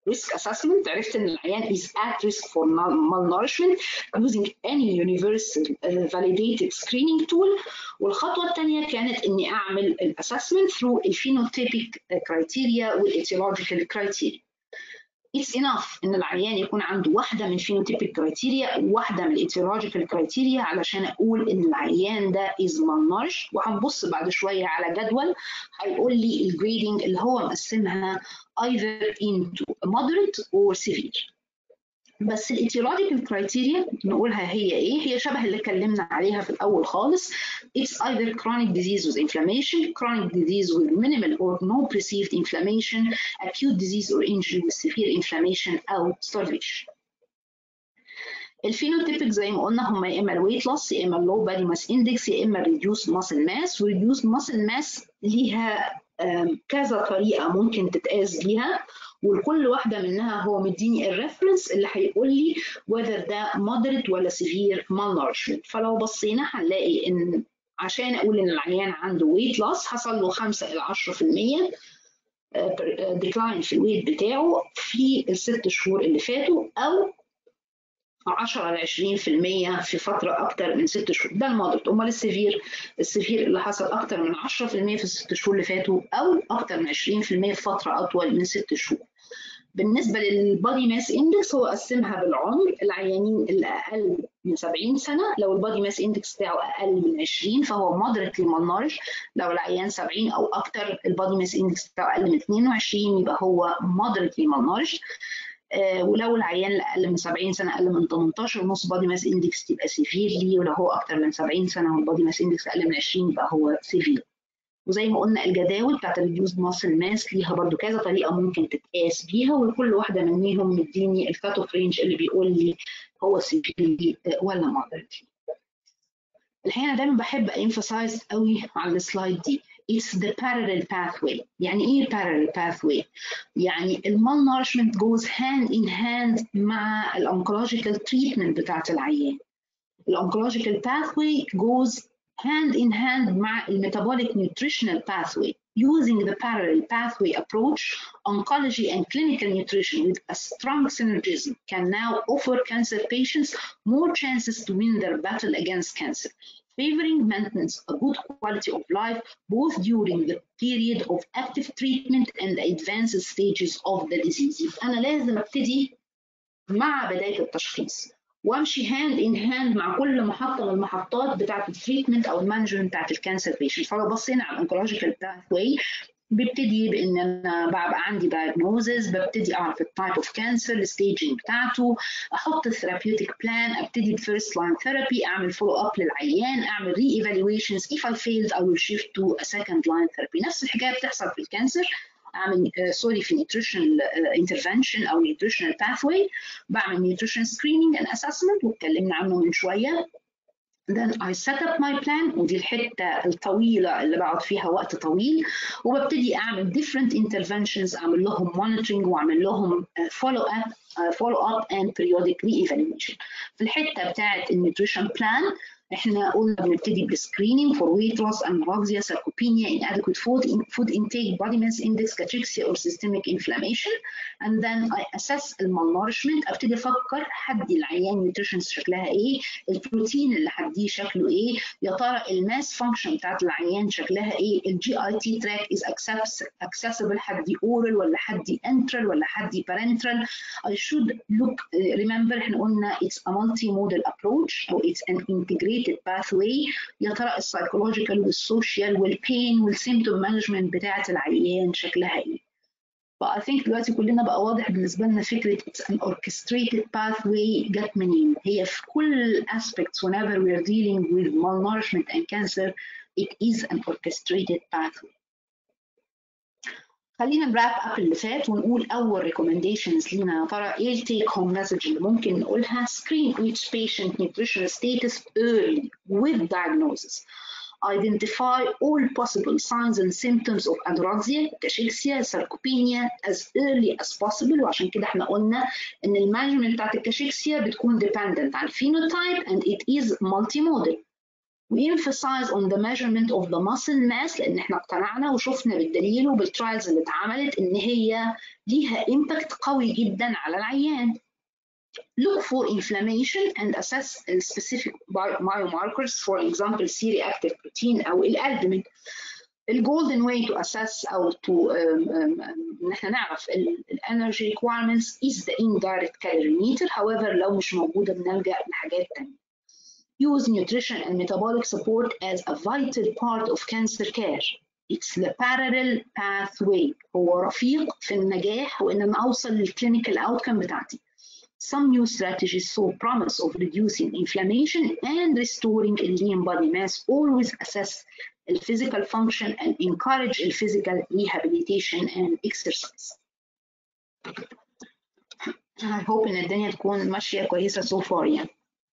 risk assessment. عرفت ان العيان is at risk for malnourishment using any universal validated screening tool. والخطوه الثانيه كانت اني اعمل الاسسمنت through الphenotypic criteria والetiological criteria. It's enough ان العيان يكون عنده واحده من phenotypic criteria وواحده من etiological criteria علشان اقول ان العيان ده is malnourished. وهنبص بعد شويه على جدول هيقول لي الجريدنج اللي هو مقسمها either into moderate or severe. بس الاتيولوجيكال كرايتيريا نقولها هي ايه؟ هي شبه اللي اتكلمنا عليها في الاول خالص. It's either chronic disease with inflammation, chronic disease with minimal or no perceived inflammation, acute disease or injury with severe inflammation أو starvation. الفينوتيبك زي ما قلنا هم يا اما الويت لوس يا اما اللو بادي ماس اندكس يا اما الريديوس ماسل ماس. وريديوس ماسل ماس ليها كذا طريقه ممكن تتقاس بيها، وكل واحده منها هو مديني الريفرنس اللي هيقول لي whether ده moderate ولا severe malnourishment. فلو بصينا هنلاقي ان عشان اقول ان العيان عنده ويت لوس حصل له 5 إلى 10% ديكلاين في الويت بتاعه في ال6 شهور اللي فاتوا، او 10 ل 20% في فتره اكتر من 6 شهور. ده المودريت. امال السيفير اللي حصل اكتر من 10% في ال6 شهور اللي فاتوا او اكتر من 20% في فتره اطول من 6 شهور. بالنسبه للبادي ماس اندكس هو قسمها بالعمر. العيانين اللي اقل من 70 سنه لو البادي ماس اندكس بتاعه اقل من 20 فهو مودريتلي malnourished. لو العيان 70 او اكتر البادي ماس اندكس بتاعه اقل من 22 يبقى هو مودريتلي malnourished. ولو العيان اقل من 70 سنه اقل من 18 ونص بادي ماس اندكس تبقى سيفيرلي، ولو هو اكتر من 70 سنه والبادي ماس اندكس اقل من 20 يبقى هو سيفير. وزي ما قلنا الجداول بتاعت الريديوسد ماسل ماس ليها برضو كذا طريقه ممكن تتقاس بيها، وكل واحده منهم مديني الكات اوف رينج اللي بيقول لي هو سيفيرلي ولا مودريتلي. الحقيقه انا دايما بحب emphasize قوي على السلايد دي. It's the parallel pathway. يعني ايه parallel pathway؟ يعني malnourishment goes hand in hand مع oncological treatment بتاعت العيان. oncological pathway goes hand in hand مع metabolic nutritional pathway. Using the parallel pathway approach, oncology and clinical nutrition with a strong synergism can now offer cancer patients more chances to win their battle against cancer, favoring maintenance of good quality of life both during the period of active treatment and the advanced stages of the disease. أنا لازم أبتدي مع بداية التشخيص وامشي هاند ان هاند مع كل محطه من المحطات بتاعه التريتمنت او المانجمنت بتاعه الكانسر بيشنت. فلو بصينا على الانكولوجيكال باثواي بيبتدي بان انا بقى عندي دايجنوزز، ببتدي اعرف التايب اوف كانسر، الستيجنج بتاعته، احط الثيرابيوتيك بلان، ابتدي بفيرست لاين ثيرابي، اعمل فولو اب للعيان، اعمل ري ايفالويشنز. if I failed I will shift to a second line therapy. نفس الحكايه بتحصل في الكانسر. اعمل في nutritional intervention او nutritional pathway، بعمل nutrition screening and assessment واتكلمنا عنه من شويه. Then I set up my plan ودي الحته الطويله اللي بقعد فيها وقت طويل، وببتدي اعمل different interventions، اعمل لهم monitoring واعمل لهم follow up and periodic re-evaluation. في الحته بتاعت النيوتريشن بلان احنا قلنا بنبتدي بالسكرينينج for weight loss, anorexia, sarcopenia, inadequate food intake, body mass index, cachexia or systemic inflammation, and then I assess malnourishment. ابتدي افكر هدي العيان نيوتريشن شكلها ايه، البروتين اللي هديه شكله ايه، يا ترى الماس فانكشن بتاعت العيان شكلها ايه، الجي اي تي تراك از accessible، هدي اورال ولا هدي انترال ولا هدي parenteral. I should look remember احنا قلنا it's a multimodal approach او it's an integrated pathway. يا ترى السايكولوجيكال والسوشيال والبين والسيمتوم مانجمنت بتاعت العيان شكلها ايه. I think دلوقتي كلنا بقى واضح بالنسبه لنا فكره it's an orchestrated pathway جت منين. هي في كل aspects whenever we are dealing with malnourishment and cancer it is an orchestrated pathway. خلينا نراب اب اللي فات ونقول اول recommendations لينا. يا ترى ايه التيك هوم مسج اللي ممكن نقولها؟ screen each patient nutritional status early with diagnosis. Identify all possible signs and symptoms of anorexia, cachexia, sarcopenia as early as possible. وعشان كده احنا قلنا ان المانجمنت بتاعت الكاشيكسيا بتكون dependent على الفينوتايب and it is multimodal. We emphasize on the measurement of the muscle mass لأن احنا اقتنعنا وشفنا بالدليل وبالترايلز اللي اتعملت إن هي ليها impact قوي جدا على العيان. Look for inflammation and assess specific biomarkers, for example C-reactive protein أو الألبومين. The golden way to assess أو to إن احنا نعرف energy requirements is the indirect calorimeter. However لو مش موجودة بنلجأ لحاجات تانية. Use nutrition and metabolic support as a vital part of cancer care. It's the parallel pathway. هو رفيق في النجاح وإن أنا أوصل للclinical outcome بتاعتي. Some new strategies show promise of reducing inflammation and restoring a lean body mass. Always assess the physical function and encourage the physical rehabilitation and exercise. I hope إن الدنيا تكون ماشية كويسة so far يعني.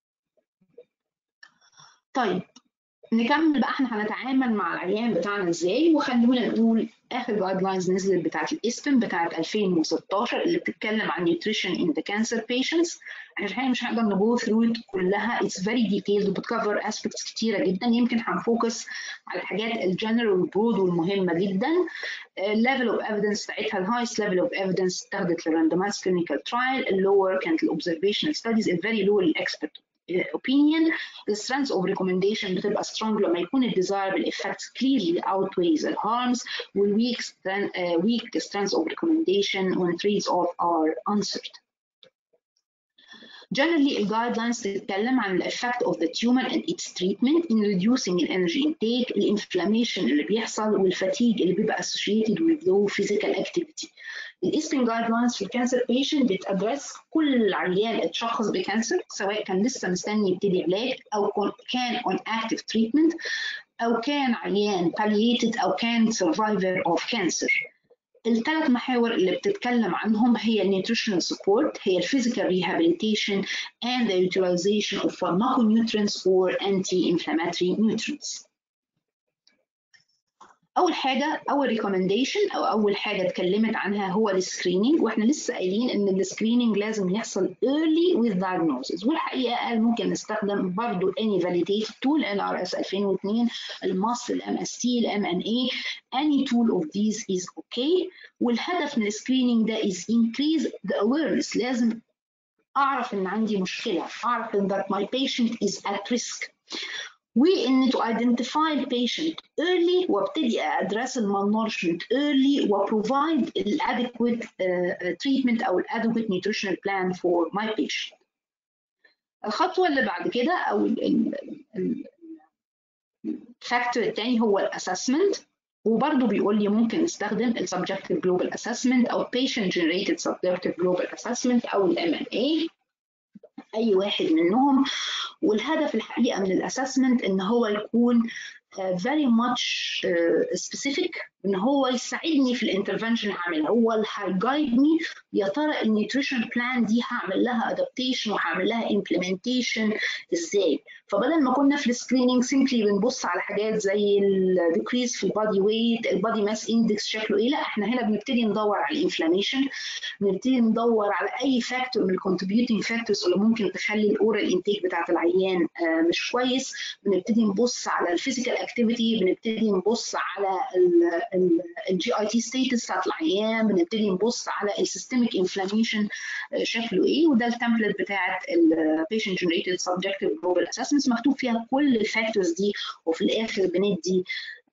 طيب نكمل بقى احنا هنتعامل مع العيان بتاعنا ازاي، وخلونا نقول اخر جايد لاينز نزلت بتاعت الاسبن بتاعت 2016 اللي بتتكلم عن nutrition in the cancer patients. احنا الحقيقه مش هنقدر نجو through كلها، it's very detailed وبتكفر aspects كتيره جدا. يمكن هنفوكس على الحاجات الجنرال والبرود والمهمه جدا. level of evidence بتاعتها الهايست level of evidence اتاخدت للراندمايز clinical trial، اللور كانت الobservational studies، الفيري لو الاكسبرت opinion. The strength of recommendation بتبقى strong لما يكون ال desirable effects clearly outweighs the harms, with weak strength of recommendation when trade-offs are uncertain. Generally, the guidelines تتكلم عن the effect of the tumor and its treatment in reducing the energy intake, الانفلامation اللي بيحصل والفاتيج اللي بيبقى associated with low physical activity. الاسبن guidelines في الكانسر patient بتأدرس كل عيان اتشخص بكانسر سواء كان لسه مستني يبتدي علاج أو كان on active treatment أو كان عيان palliated أو كان survivor of cancer. الثلاث محاور اللي بتتكلم عنهم هي nutritional support، هي physical rehabilitation and the utilization of pharmaconutrients or anti-inflammatory nutrients. أول حاجة أول recommendation أو أول حاجة اتكلمت عنها هو السكرينينج، وإحنا لسه قايلين إن السكرينينج لازم يحصل early with diagnosis، والحقيقة قال ممكن نستخدم برضه any validated tool NRS 2002 الماس MST MNA any tool of these is okay. والهدف من السكرينينج ده is increase the awareness. لازم أعرف إن عندي مشكلة، أعرف إن that my patient is at risk. وإن to identify the patient early وابتدي أدرس malnourishment early وprovide adequate treatment أو adequate nutritional plan for my patient. الخطوة اللي بعد كده أو الفاكتور الثاني هو الأسسمنت، وبرضه بيقول لي ممكن نستخدم subjective global assessment أو patient generated subjective global assessment أو MNA أي واحد منهم. والهدف الحقيقة من الأسسمنت إن هو يكون very much specific، إن هو يساعدني في الانترفنشن هعملها، هو اللي هيجايدني يا ترى النيوتريشن بلان دي هعمل لها ادابتيشن وهعمل لها امبلمنتيشن ازاي. فبدل ما كنا في السكريننج سيمبلي بنبص على حاجات زي الديكريز في البادي ويت، البادي ماس اندكس شكله ايه، لا احنا هنا بنبتدي ندور على الانفلاميشن، بنبتدي ندور على اي فاكتور من الكونتريبيوتنج فاكتورز اللي ممكن تخلي الاورال انتيك بتاعت العيان مش كويس. بنبتدي نبص على الفيزيكال اكتيفيتي، بنبتدي نبص على الجي اي تي ستيتس بتاعت العيان، بنبتدي نبص على السيستميك انفلاميشن شكله ايه. وده التمبلت بتاعت البيشنت جنريتد سبجكتيف جلوبال اسسمنتس مكتوب فيها كل الفاكتورز دي، وفي الاخر بندي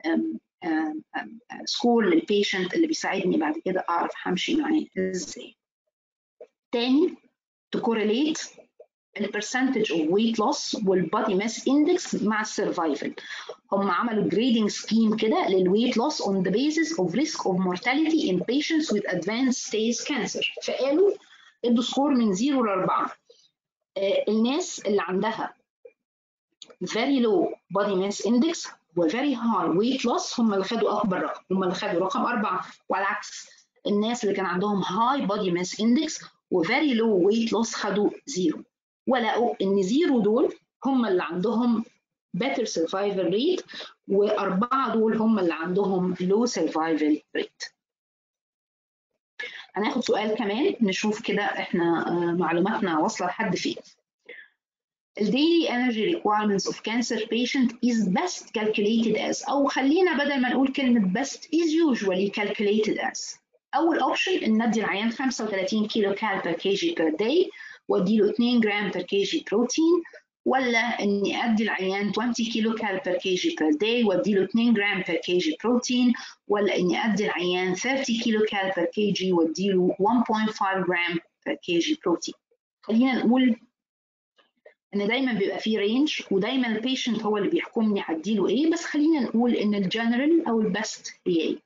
سكور للبيشنت اللي بيساعدني بعد كده اعرف همشي معاه ازاي. تاني to correlate البرسنتج اوف ويت لوس والبادي ماس اندكس مع السرفايفل. هم عملوا جريدنج سكيم كده للويت لوس on the basis of risk of mortality in patients with advanced stage cancer. فقالوا ادوا سكور من 0 ل 4. الناس اللي عندها very low body mass index و very high weight loss هم اللي خدوا اكبر رقم، هم اللي خدوا رقم 4. والعكس الناس اللي كان عندهم high body mass index و very low weight loss خدوا 0. ولقوا ان 0 دول هم اللي عندهم better survival rate و4 دول هم اللي عندهم low survival rate. هناخد سؤال كمان نشوف كده احنا معلوماتنا واصله لحد فين. daily energy requirements of cancer patient is best calculated as، أو خلينا بدل ما نقول كلمة best is usually calculated as. أول option إن ندي العيان 35 كيلو كال per kg per day وأديله 2 جرام per kg بروتين، ولا إني أدي العيان 20 كيلو كال per kg per day وأديله 2 جرام per kg بروتين، ولا إني أدي العيان 30 كيلو كال per kg وأديله 1.5 جرام per kg بروتين. خلينا نقول ان دايما بيبقى فيه رينج ودايما البيشنت هو اللي بيحكمني هديله ايه، بس خلينا نقول ان الجنرال او البست هي ايه.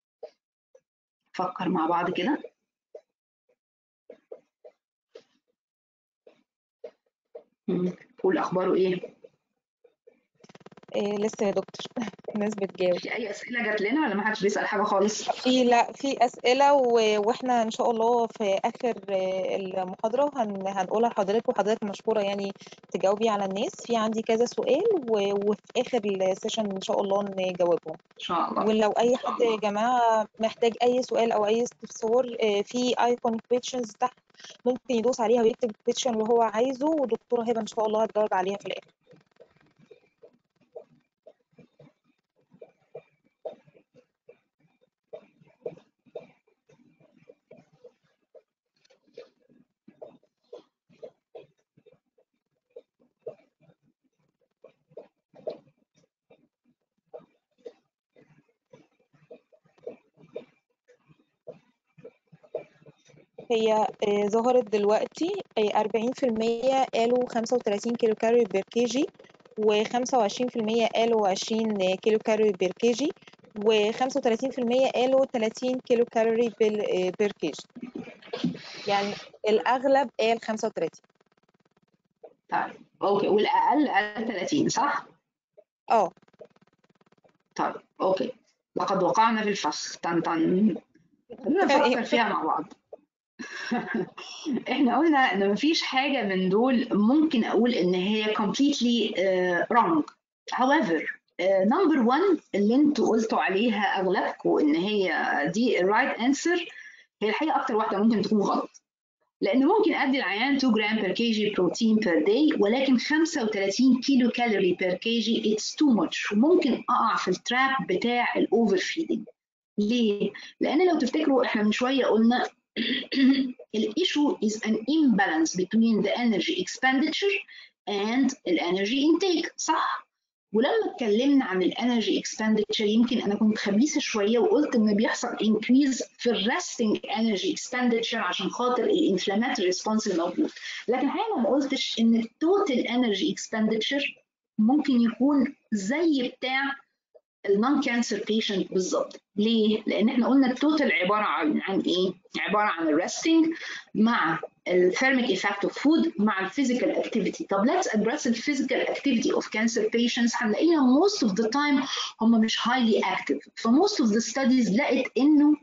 فكر مع بعض كده. قول اخباره ايه؟ لسه يا دكتور. الناس بتجاوب. في اي اسئله جات لنا ولا ما حدش بيسال حاجه خالص؟ لا في اسئله واحنا ان شاء الله في اخر المحاضره هنقولها لحضرتك، وحضرتك مشكوره يعني تجاوبي على الناس. في عندي كذا سؤال وفي اخر السيشن ان شاء الله نجاوبهم ان شاء الله. ولو اي حد يا جماعه محتاج اي سؤال او اي استفسار في ايكون كويشنز تحت ممكن يدوس عليها ويكتب الكويشن اللي هو عايزه، والدكتوره هبه ان شاء الله هتجاوب عليها في الاخر. هي ظهرت دلوقتي 40% قالوا 35 كيلو كالوري بير كيجي، و25% قالوا 20 كيلو كالوري بير كيجي، و35% قالوا 30 كيلو كالوري بير كيجي. يعني الأغلب قال 35. طيب اوكي، والاقل قال 30 صح؟ طيب اوكي، لقد وقعنا في الفخ. طن خلينا نفكر فيها مع بعض. احنا قلنا ان مفيش حاجه من دول ممكن اقول ان هي completely wrong. however number one اللي انتوا قلتوا عليها اغلبكم ان هي دي right answer، هي الحقيقه اكتر واحده ممكن تكون غلط، لان ممكن ادي العيان 2 جرام per kg بروتين per day ولكن 35 كيلو كالوري per kg it's too much، وممكن اقع في التراب بتاع الاوفر فيدنج. ليه؟ لان لو تفتكروا احنا من شويه قلنا الissue is an imbalance between the energy expenditure and the energy intake، صح؟ ولما اتكلمنا عن الانرجي اكسبندتشر يمكن انا كنت خبيثه شويه وقلت ان بيحصل انكريز في الريستنج انرجي اكسبندتشر عشان خاطر الانفلاماتوري ريسبونس الموجود، لكن الحقيقه ما قلتش ان التوتال انرجي اكسبندتشر ممكن يكون زي بتاع النون كانسر بيشنت بالظبط. ليه؟ لان احنا قلنا التوتال عباره عن ايه؟ عباره عن الريستنج مع الثيرميك ايفكت اوف فود مع الفيزيكال اكتيفيتي. طب let's address الفيزيكال اكتيفيتي اوف كانسر بيشنتس. هنلاقيها most of the time هم مش highly active، ف most of the studies لقت انه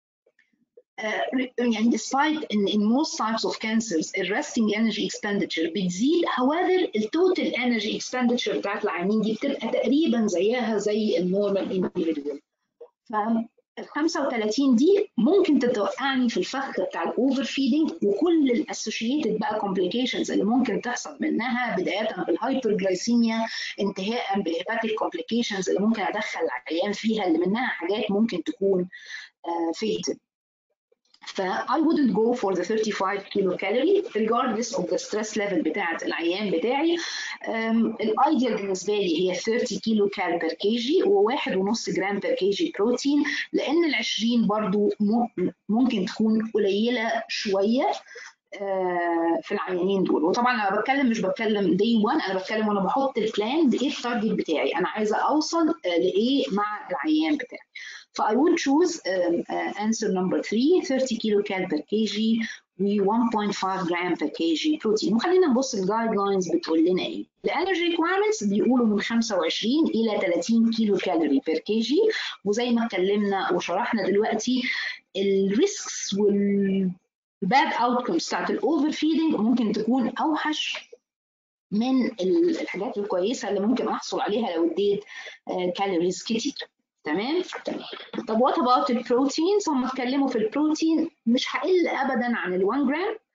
يعني despite in most types of cancers الresting energy expenditure بتزيد، however التوتال energy expenditure بتاعت العيانين دي بتبقى تقريبا زيها زي النورمال individual. ال 35 دي ممكن تتوقعني في الفخ بتاع الاوفر فيدنج وكل الاسوشيتد بقى كومبليكيشنز اللي ممكن تحصل منها، بدايه بالهايبرجلايسيميا انتهاء بالهيباتيك كومبليكيشنز اللي ممكن ادخل العيان فيها اللي منها حاجات ممكن تكون fatal. I wouldn't go for the 35 kilocalorie regardless of the stress level بتاعت العيان بتاعي. الايديال بالنسبه لي هي 30 كيلو كال بير كيجي و1.5 جرام بير كيجي بروتين، لان ال 20 برضو ممكن تكون قليله شويه في العيانين دول. وطبعا انا بتكلم مش بتكلم دي 1، انا بتكلم وانا بحط البلان ايه التارجت بتاعي، انا عايزه اوصل لايه مع العيان بتاعي. ف I would choose answer number 3 30 كيلو كال بير كيجي و 1.5 جرام بير كيجي بروتين. وخلينا نبص الجايد لاينز بتقول لنا ايه. الانرجي ريكوايرمنتس بيقولوا من 25 الى 30 كيلو كالوري بير كيجي، وزي ما اتكلمنا وشرحنا دلوقتي الريسكس والباد اوتكمز بتاعت الاوفر فيدنج ممكن تكون اوحش من الحاجات الكويسه اللي ممكن احصل عليها لو اديت كالوريز كتير. تمام. طب وات اباوت البروتينز؟ هم اتكلموا في البروتين مش هقل ابدا عن ال1 جرام،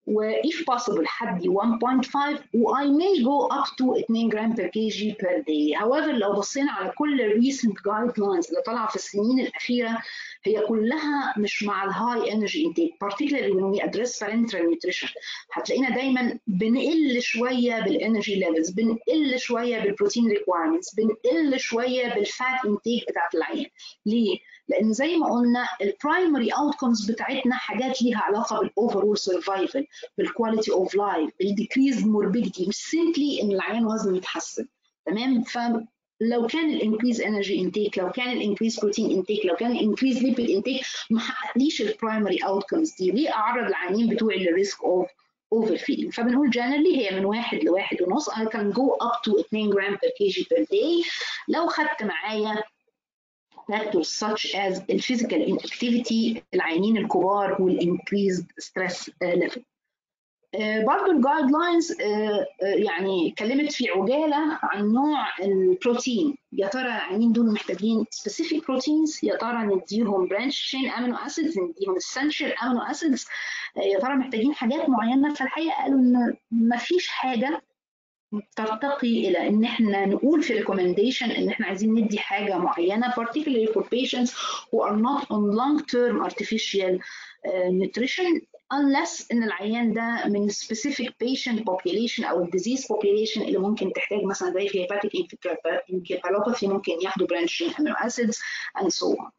و if possible حدي 1.5 و I may go up to 2 جرام per kg per day. However لو بصينا على كل recent guidelines اللي طالعه في السنين الأخيرة هي كلها مش مع الهاي energy intake particularly when we address parenteral nutrition. هتلاقينا دايما بنقل شوية بالenergy levels، بنقل شوية بالبروتين requirements، بنقل شوية بالفات intake بتاعت العيان. ليه؟ لأن زي ما قلنا البرايمري outcomes بتاعتنا حاجات ليها علاقة بالoverall survival، بالquality of life، بالdecreased morbidity، مش simply إن العيان وزنه يتحسن. تمام؟ فلو كان الانكريز energy intake، لو كان الانكريز بروتين intake، لو كان الانكريز lipid intake ما حققليش البرايمري outcomes دي، ليه أعرض العيانين بتوعي للريسك of overfeeding؟ فبنقول generally هي من 1 ل 1.5. I can go up to 2 جرام per kg per day لو خدت معايا factors such as physical inactivity، العيانين الكبار والincreased stress level. برضو الجايد لاينز يعني اتكلمت في عجاله عن نوع البروتين. يا ترى العيانين دول محتاجين specific proteins، يا ترى نديهم branch chain amino acids، نديهم essential amino acids، يا ترى محتاجين حاجات معينه. فالحقيقه قالوا ان مفيش حاجه ترتقي الى ان احنا نقول في recommendation ان احنا عايزين ندي حاجه معينه particularly for patients who are not on long-term artificial nutrition unless ان العيان ده من specific patient population او disease population اللي ممكن تحتاج مثلا زي في hepatic encephalopathy ممكن ياخدوا branch chain amino acids and so on.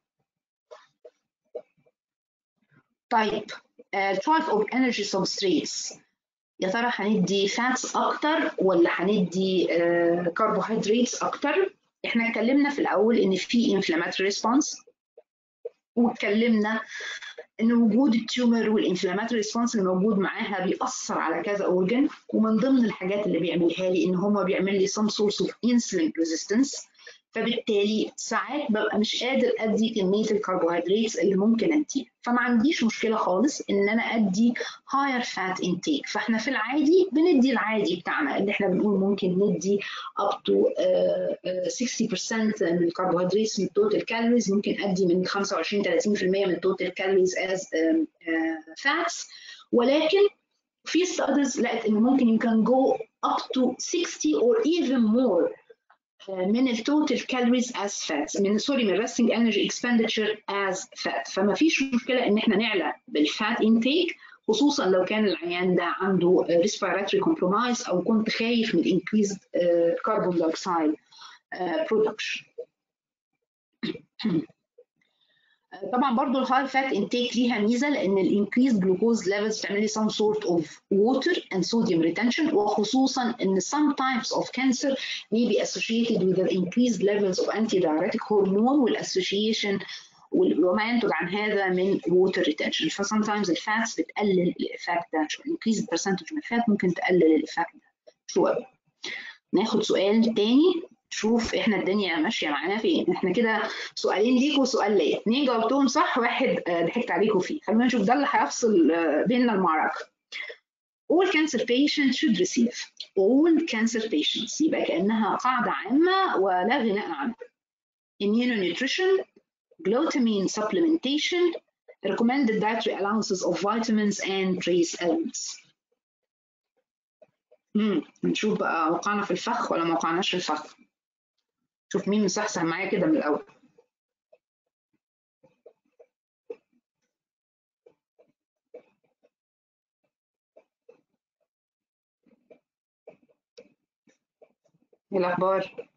طيب choice of energy substrates، يا ترى هندي فاتس اكتر ولا هندي كربوهيدرات اكتر؟ احنا اتكلمنا في الاول ان في inflammatory response، واتكلمنا ان وجود التيومر والانفلاماتوري ريسبونس اللي موجود معاها بيأثر على كذا اورجن، ومن ضمن الحاجات اللي بيعملها لي ان هو بيعمل لي some source of insulin resistance. فبالتالي ساعات ببقى مش قادر ادي كميه الكربوهيدرات اللي ممكن اديها، فما عنديش مشكله خالص ان انا ادي higher fat intake. فاحنا في العادي بندي العادي بتاعنا اللي احنا بنقول ممكن ندي up to 60% من الكربوهيدرات من التوتال كالوريز، ممكن ادي من 25 30% من التوتال كالوريز as fats. ولكن في studies لقت ان ممكن you can go up to 60 or even more من التوتال كالوريز as fats، من resting energy expenditure as fat. فما فيش مشكله ان احنا نعلى بالفات intake، خصوصا لو كان العيان ده عنده respiratory compromise او كنت خايف من increased carbon dioxide production. طبعا برضو الهاي فات انتيك ليها ميزه لان الانكريز جلوكوز ليفلز بتعمل لي some sort of water and sodium retention، وخصوصا ان some types of cancer may be associated with the increased levels of antidiuretic hormone والassociation وما ينتج عن هذا من water retention. ف sometimes الفاتس بتقلل الايفكت ده، increased percentage من الفات ممكن تقلل الايفكت ده شويه. ناخد سؤال تاني شوف احنا الدنيا ماشيه معانا فين. احنا كده سؤالين ليكوا وسؤال ليا، 2 جاوبتهم صح، 1 ضحكت عليكم فيه. خلونا نشوف ده اللي هيفصل بيننا المعركه. All cancer patients should receive. All cancer patients يبقى كأنها قاعدة عامة ولا غناء عنها. Immunonutrition, glutamine supplementation, recommended dietary allowances of vitamins and trace elements. نشوف بقى وقعنا في الفخ ولا ما وقعناش في الفخ. شوف مين مصحصح معايا كده من الأول. ايه الأخبار؟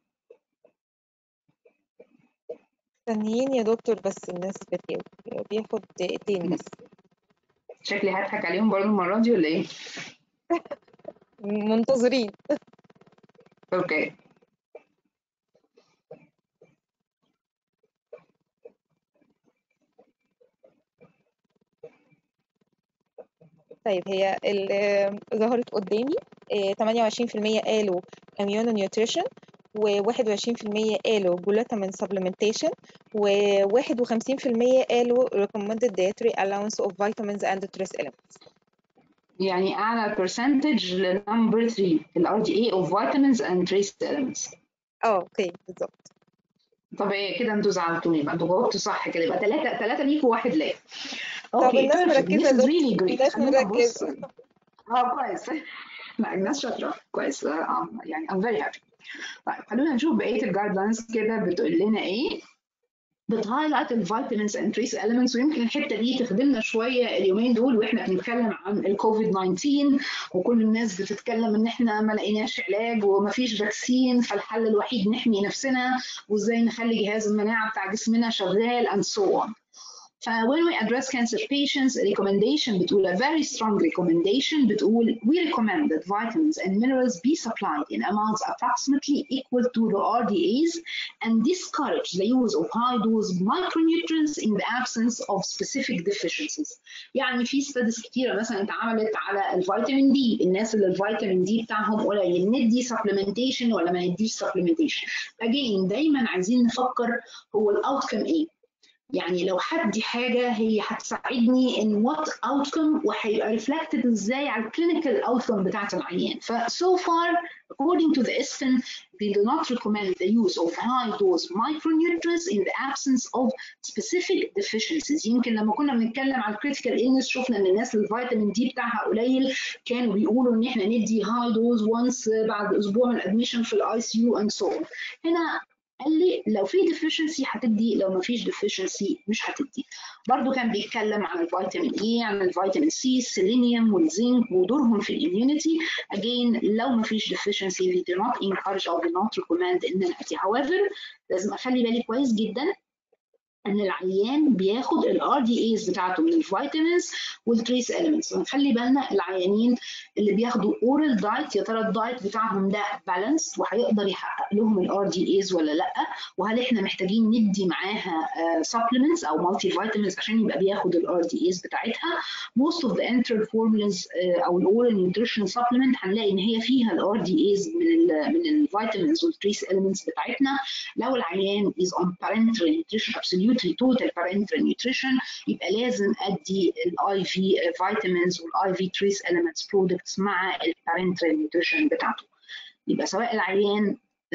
مستنيين يا دكتور بس الناس بتجاوب، بياخد دقيقتين بس. شكلي هضحك عليهم برضه المرة دي ولا ايه؟ منتظرين. اوكي. طيب هي ظهرت قدامي 28% قالوا immuno nutrition، و21% قالوا glutamine supplementation، و51% قالوا recommended dietary allowance of vitamins and trace elements. يعني أعلى percentage لنمبر 3 ال RDA of vitamins and trace elements. اوكي بالظبط. طب ايه كده انتوا زعلتوني بقى، انتوا جاوبتوا صح كده، يبقى 3 ليكوا و1 ليا. طب اوكي الناس perfect. مركزة This is really great. الناس خلينا نبص. مركزة. كويس. لا الناس شاطره كويس. يعني I'm very happy. طيب خلونا نشوف بقيه الجايد لاينز كده بتقول لنا ايه. بتهايلايت الفيتامينز اند تريس اليمنتس، ويمكن الحته دي تخدمنا شويه اليومين دول واحنا بنتكلم عن الكوفيد 19 وكل الناس بتتكلم ان احنا ما لقيناش علاج وما فيش فاكسين، فالحل الوحيد نحمي نفسنا وازاي نخلي جهاز المناعه بتاع جسمنا شغال and so on. when we address cancer patients, a recommendation بتقول a very strong recommendation بتقول we recommend that vitamins and minerals be supplied in amounts approximately equal to the RDAs and discourage the use of high dose micronutrients in the absence of specific deficiencies. يعني في studies كتيرة مثلا اتعملت على الفيتامين دي، الناس اللي الفيتامين دي بتاعهم قليل ندي supplementation ولا ما نديش supplementation. Again دايما عايزين نفكر هو الاوتكم ايه؟ يعني لو هدي حاجه هي هتساعدني in what outcome وهيبقى reflected ازاي على الكلينيكال outcome بتاعت العيان. ف so far according to the ISFN they do not recommend the use of high dose micronutrients in the absence of specific deficiencies. يمكن لما كنا بنتكلم على الكريتيكال illness شفنا ان الناس الفيتامين دي بتاعها قليل كانوا بيقولوا ان احنا ندي high dose once بعد اسبوع من admission في الاي سي يو and so on. هنا قال لي لو في deficiency هتدي، لو ما فيش deficiency مش هتدي. برضو كان بيتكلم عن الفيتامين اي، عن الفيتامين سي، السيلينيوم والزنك ودورهم في الاميونيتي. again لو ما فيش deficiency we do not encourage or do not recommend ان انا ادي. however لازم اخلي بالي كويس جدا ان العيان بياخد الار دي ايز بتاعته من الفيتامينز والتريس اليمنتس. ونخلي بالنا العيانين اللي بياخدوا اورال دايت يا ترى الدايت بتاعهم ده بالانس وهيقدر يحقق لهم الار دي ايز ولا لا، وهل احنا محتاجين ندي معاها سبلمنتس او مالتي فيتامينز عشان يبقى بياخد الار دي ايز بتاعتها. most of the enteral formulas او الاورال نيوتريشن سبلمنت هنلاقي ان هي فيها الار دي ايز من الفيتامينز والتريس اليمنتس بتاعتنا. لو العيان is on parenteral nutrition absolutely total parenteral nutrition يبقى لازم ادي الاي في فيتامينز والاي في تريس اليمنتس برودكتس مع البارنترال نيوتريشن بتاعته. يبقى سواء العيان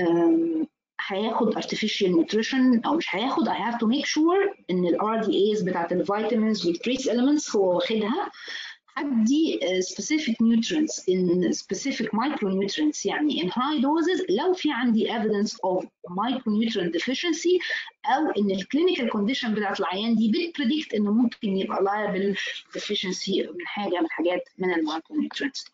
هياخد artificial nutrition او مش هياخد I have to make sure ان الار دي ايز بتاعت الفيتامينز والتريس اليمنتس هو واخدها. هدي specific nutrients in specific micronutrients يعني in high doses لو في عندي evidence of micronutrient deficiency او ان الكلينيكال كونديشن بتاعت العيان دي بتبريدكت انه ممكن يبقى liable deficiency من حاجه من حاجات من المايكرونيوترينتس.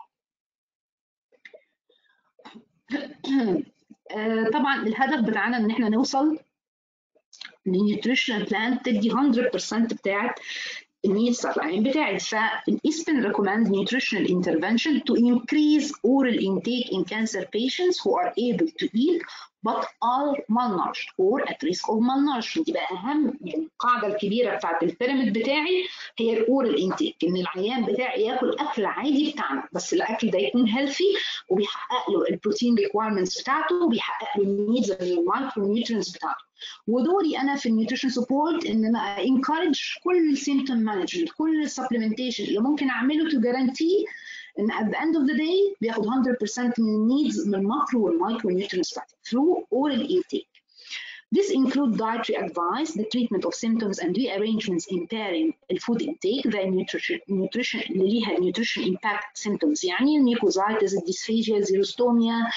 طبعا الهدف بتاعنا ان احنا نوصل لنيوتريشنال بلان تدي 100% بتاعت النيدز بتاعت العيان بتاعي. فالإسبن recommend nutritional intervention to increase oral intake in cancer patients who are able to eat but are malnourished or at risk of malnourishment. يبقى أهم يعني القاعدة الكبيرة بتاعت البيراميد بتاعي هي الأورال انتيك، إن العيان بتاعي ياكل أكل عادي بتاعنا بس الأكل ده يكون healthy وبيحقق له البروتين requirements بتاعته وبيحقق له النيدز المايكرو نيوترينتس بتاعته. ودوري انا في النيوتريشن سبورت ان انا انكارج كل سيمبتوم مانجمنت، كل سبلمنتيشن اللي ممكن اعمله تو جارانتي ان at the end of the day بياخد 100% من النيدز من الماكرو والمايكرو نيوترينتس بتاعتي through oral intake. This include dietary advice, the treatment of symptoms and rearrangements impairing food intake, the nutrition اللي ليها nutrition impact symptoms يعني mucositis, dysphagia, xerostomia,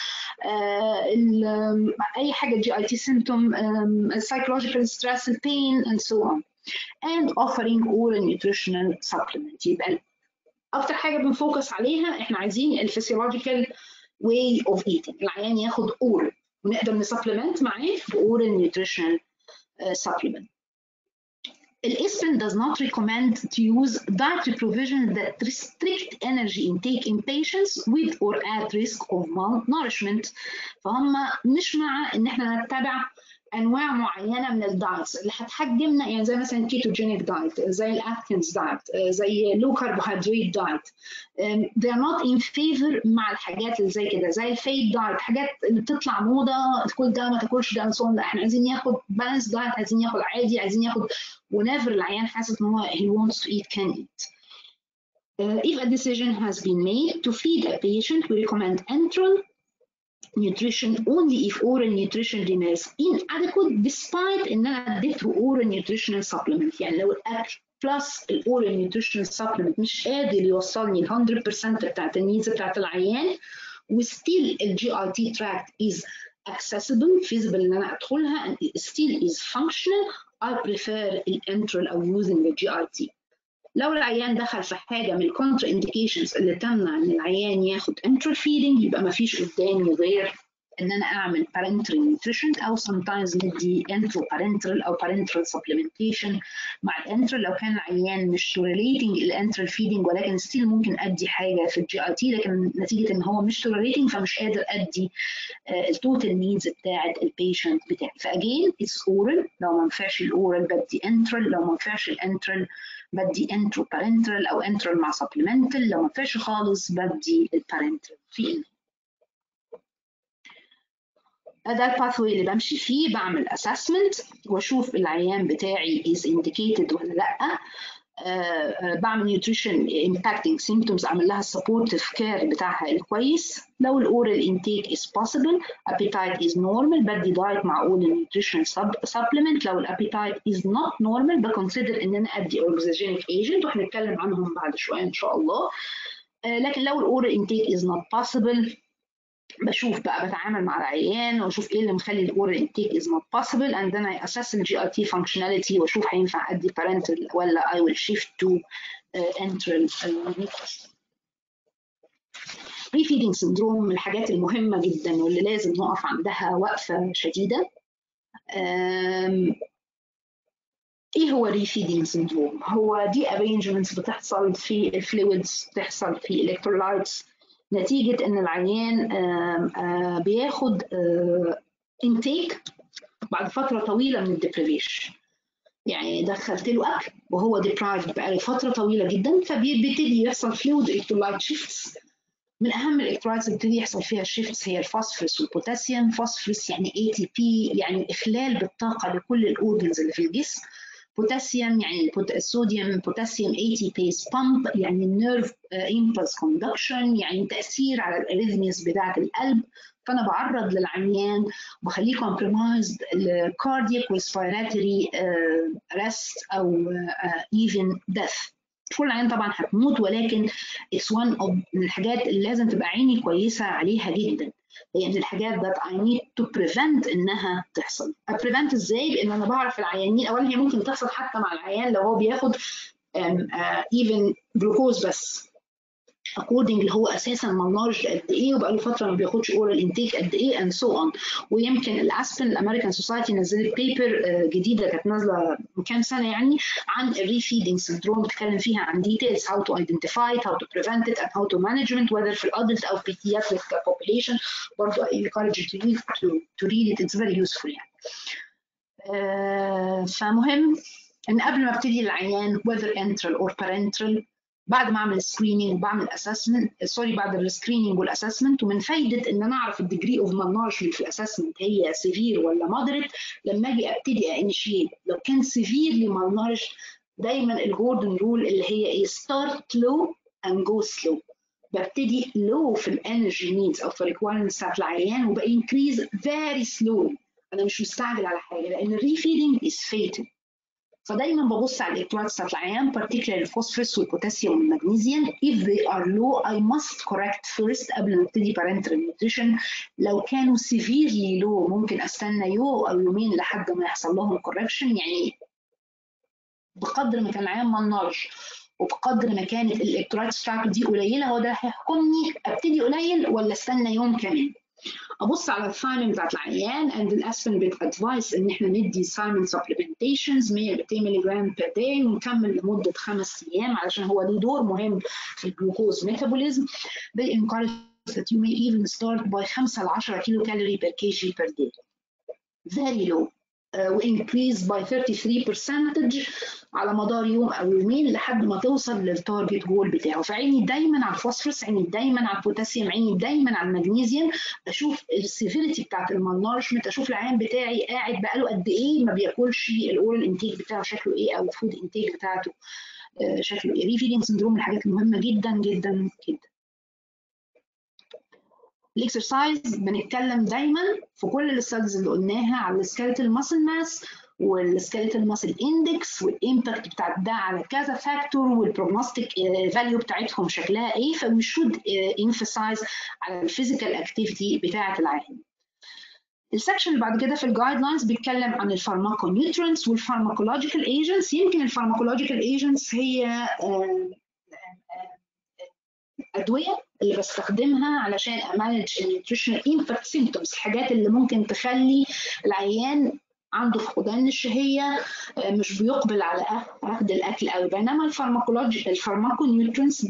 أي حاجة GIT symptom, psychological stress, pain and so on, and offering oral nutritional supplement. يبقى أكتر حاجة بنفوكس عليها إحنا عايزين الفسيولوجيكال way of eating، العيان ياخد oral ونقدر نسبلمنت معاه بأورال نيوتريشنال supplement. الISFN does not recommend to use dietary provisions that restrict energy intake in patients with or at risk of malnourishment. فهم مش مع ان احنا نتبع انواع معينه من الدايتس اللي هتحجمنا، يعني زي مثلا كيتوجينيك دايت، زي الاتكنز دايت، زي لو كربوهيدرات دايت. they are not in favor مع الحاجات اللي زي كده، زي الفيد دايت، حاجات اللي بتطلع موضه تاكل ده ما تاكلش ده لا، احنا عايزين ياخد بالانس دايت، عايزين ياخد عادي، عايزين ياخد whenever العيان حاسس ان هو he wants to eat can eat. If a decision has been made to feed a patient, we recommend enteral nutrition only if oral nutrition remains inadequate despite ان انا اديته oral nutritional supplement. يعني لو الاكل بلس الاورال نيوتريشن سبلمنت مش قادر يوصلني ال 100% بتاعت النيدز بتاعت العيان، وستيل الجي اي تي تراكت از accessible feasible ان انا ادخلها and it still is functional, I prefer الانترال او using the GIT. لو العيان دخل في حاجه من الكونتر انديكيشنز اللي تمنع ان العيان ياخد انترال فيدنج، يبقى ما فيش قدامي غير ان انا اعمل parenteral nutrition او sometimes ندي enteral parenteral او parenteral supplementation مع الانترال لو كان العيان مش tolerating الانترال فيدنج، ولكن ستيل ممكن ادي حاجه في الجي اي تي، لكن نتيجه ان هو مش tolerating فمش قادر ادي التوتال نيدز بتاعه البيشنت بتاعي. فاجين اتس اورال، لو ما نفعش الاورال بدي انترال، لو ما نفعش الانترال بدي انترو بارنترال او انترال مع سبلمنتال، لو ما نفعش خالص بدي البارنترال في ده الباثوي اللي بمشي فيه. بعمل اسسمنت واشوف العيان بتاعي is indicated ولا لا. بعمل نيوتريشن impacting symptoms، اعمل لها supportive care بتاعها الكويس. لو الاورال intake is possible، appetite is normal، بدي دايت مع all nutrition supplement. لو الابيتايت is not normal بconsider ان انا ادي oxygenic agent وهنتكلم عنهم بعد شويه ان شاء الله. لكن لو الاورال intake is not possible بشوف بقى بتعامل مع العيان واشوف ايه اللي مخلي الاورال انتيك is not possible and then I assess the GIT functionality واشوف هينفع ادي parenteral ولا I will shift to enteral nutrition. Refeeding syndrome من الحاجات المهمة جدا واللي لازم نقف عندها وقفة شديدة. ايه هو refeeding syndrome؟ هو دي arrangements بتحصل في الفلويدز، بتحصل في electrolytes نتيجة إن العيان بياخد انتيك بعد فترة طويلة من الديبريفيشن. يعني دخلت له أكل وهو ديبرايفد بقى فترة طويلة جدا، فبيبتدي يحصل فلويد إلكترولايت شيفتس. من أهم الإلكترولايتس اللي بيبتدي يحصل فيها شيفتس هي الفوسفورس والبوتاسيوم. فوسفورس يعني ATP يعني إخلال بالطاقة لكل الأورجنز اللي في الجسم. بوتاسيوم يعني الصوديوم بوتاسيوم ATPase pump يعني النيرف impulse conduction يعني تأثير على الاريثميز بتاعة القلب. فأنا بعرض للعيان وبخليه compromised cardiac respiratory arrest أو even death. كل العيان طبعا هتموت، ولكن it's one of من الحاجات اللي لازم تبقى عيني كويسة عليها جدا، لأن الحاجات that I need to prevent إنها تحصل. prevent إزاي؟ بإن أنا بعرف العيانين أولا هي ممكن تحصل حتى مع العيان لو هو بياخد even جلوكوز بس according اللي هو اساسا malnourished قد ايه وبقى له فتره ما بياخدش اورال انتيك قد ايه and so on. ويمكن الاسبن الامريكان سوسايتي نزلت بيبر جديده كانت نازله من كام سنه يعني عن الريفيدنج سندروم، بتتكلم فيها عن details how to identify it, how to prevent it and how to manage it whether في الادلت او في pediatric population. برضه I encourage you to read it, it's very useful يعني. فمهم ان قبل ما ابتدي العيان whether enteral or parenteral بعد ما اعمل سكريننج وبعمل اسسمنت بعد السكريننج والاسسمنت، ومن فايده ان انا اعرف الديجري اوف malnourishment في الاسسمنت هي سيفير ولا مودريت لما اجي ابتدي انيشيت. لو كان سيفيرلي malnourished دايما الجوردن رول اللي هي ايه ستارت لو اند جو سلو. ببتدي لو في الانرجي نيدز او في الريكوايرمنتس بتاعت العيان وبانكريز فيري سلو. انا مش مستعجل على حاجه لان الريفيدنج از فيتال. فدايما ببص على الالكترولايتس بتاعت العيان particularly الفوسفورس والبوتاسيوم والمغنيسيوم. if they are low I must correct first قبل ما ابتدي parenteral nutrition. لو كانوا severely low ممكن استنى يوم او يومين لحد ما يحصل لهم correction. يعني بقدر ما كان العيان malnourished وبقدر ما كانت الالكترولايتس بتاعته دي قليله هو ده هيحكمني ابتدي قليل ولا استنى يوم كمان. ابص على الثايمين بتاعت العيان and الاسبن بتادفايس ان احنا ندي ثايمين سبلمنتيشنز 100 مللي جرام بير داي ونكمل لمده 5 ايام علشان هو له دور مهم في الجلوكوز ميتابوليزم. they encourage that you may even start by 5 ل 10 كيلو كالوري per kg per day very low وincrease by 33% على مدار يوم او يومين لحد ما توصل للتارجت جول بتاعه. فعيني دايما على الفوسفورس، عيني دايما على البوتاسيوم، عيني دايما على المغنيسيوم. اشوف السيفيريتي بتاعت المالنورشمنت، اشوف العيان بتاعي قاعد بقاله قد ايه ما بياكلش، الاورال انتيك بتاعه شكله ايه او الفود انتيك بتاعته شكله ايه. ريفيدنج سندروم من الحاجات المهمه جدا جدا جدا. الاكسرسايز بنتكلم دايما في كل الستاديز اللي قلناها على السكيلتال ماسل ماس والسكيلتال ماسل اندكس والامباكت بتاع ده على كذا فاكتور والبروجنوستيك فاليو بتاعتهم شكلها ايه. فوي شود emphasize على الفيزيكال اكتيفيتي بتاعه العيان. السكشن اللي بعد كده في الجايد لاينز بيتكلم عن الفارماكونيوترينتس والفارماكولوجيكال ايجنتس. يمكن الفارماكولوجيكال ايجنتس هي الادويه اللي بستخدمها علشان امانج النيوتريشنال امباكت سيمبتومز، الحاجات اللي ممكن تخلي العيان عنده فقدان الشهيه، مش بيقبل على اخذ الاكل قوي. بينما الفارماكونيوترينتس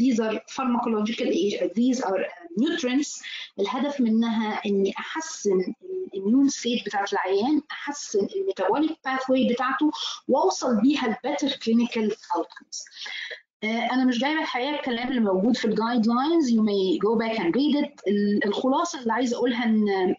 these are nutrients الهدف منها اني احسن الاميون ستيت بتاعت العيان، احسن الميتابوليك باثوي بتاعته، واوصل بيها لبيتر كلينيكال اوتكمز. انا مش جايبه الحقيقه الكلام اللي موجود في الجايد لاينز، you may go back and read it. الخلاصه اللي عايزه اقولها ان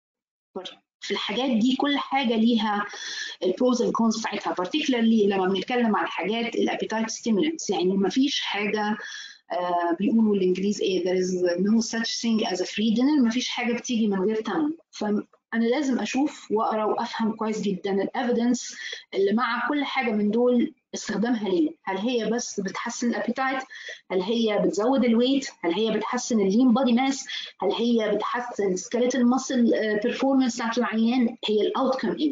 في الحاجات دي كل حاجه ليها البروز اند كونز بتاعتها، particularly لما بنتكلم عن حاجات الابيتايت ستيمولانتس. يعني ما فيش حاجه بيقولوا الانجليز ايه there is no such thing as a free dinner، ما فيش حاجه بتيجي من غير ثمن. فانا لازم اشوف واقرا وافهم كويس جدا الافيدنس اللي مع كل حاجه من دول، استخدامها ليه. هل هي بس بتحسن الابيتايت؟ هل هي بتزود الويت؟ هل هي بتحسن اللين بودي ماس؟ هل هي بتحسن سكيلتال ماسل بيرفورمانس بتاعت العيان؟ هي الاوتكم ايه؟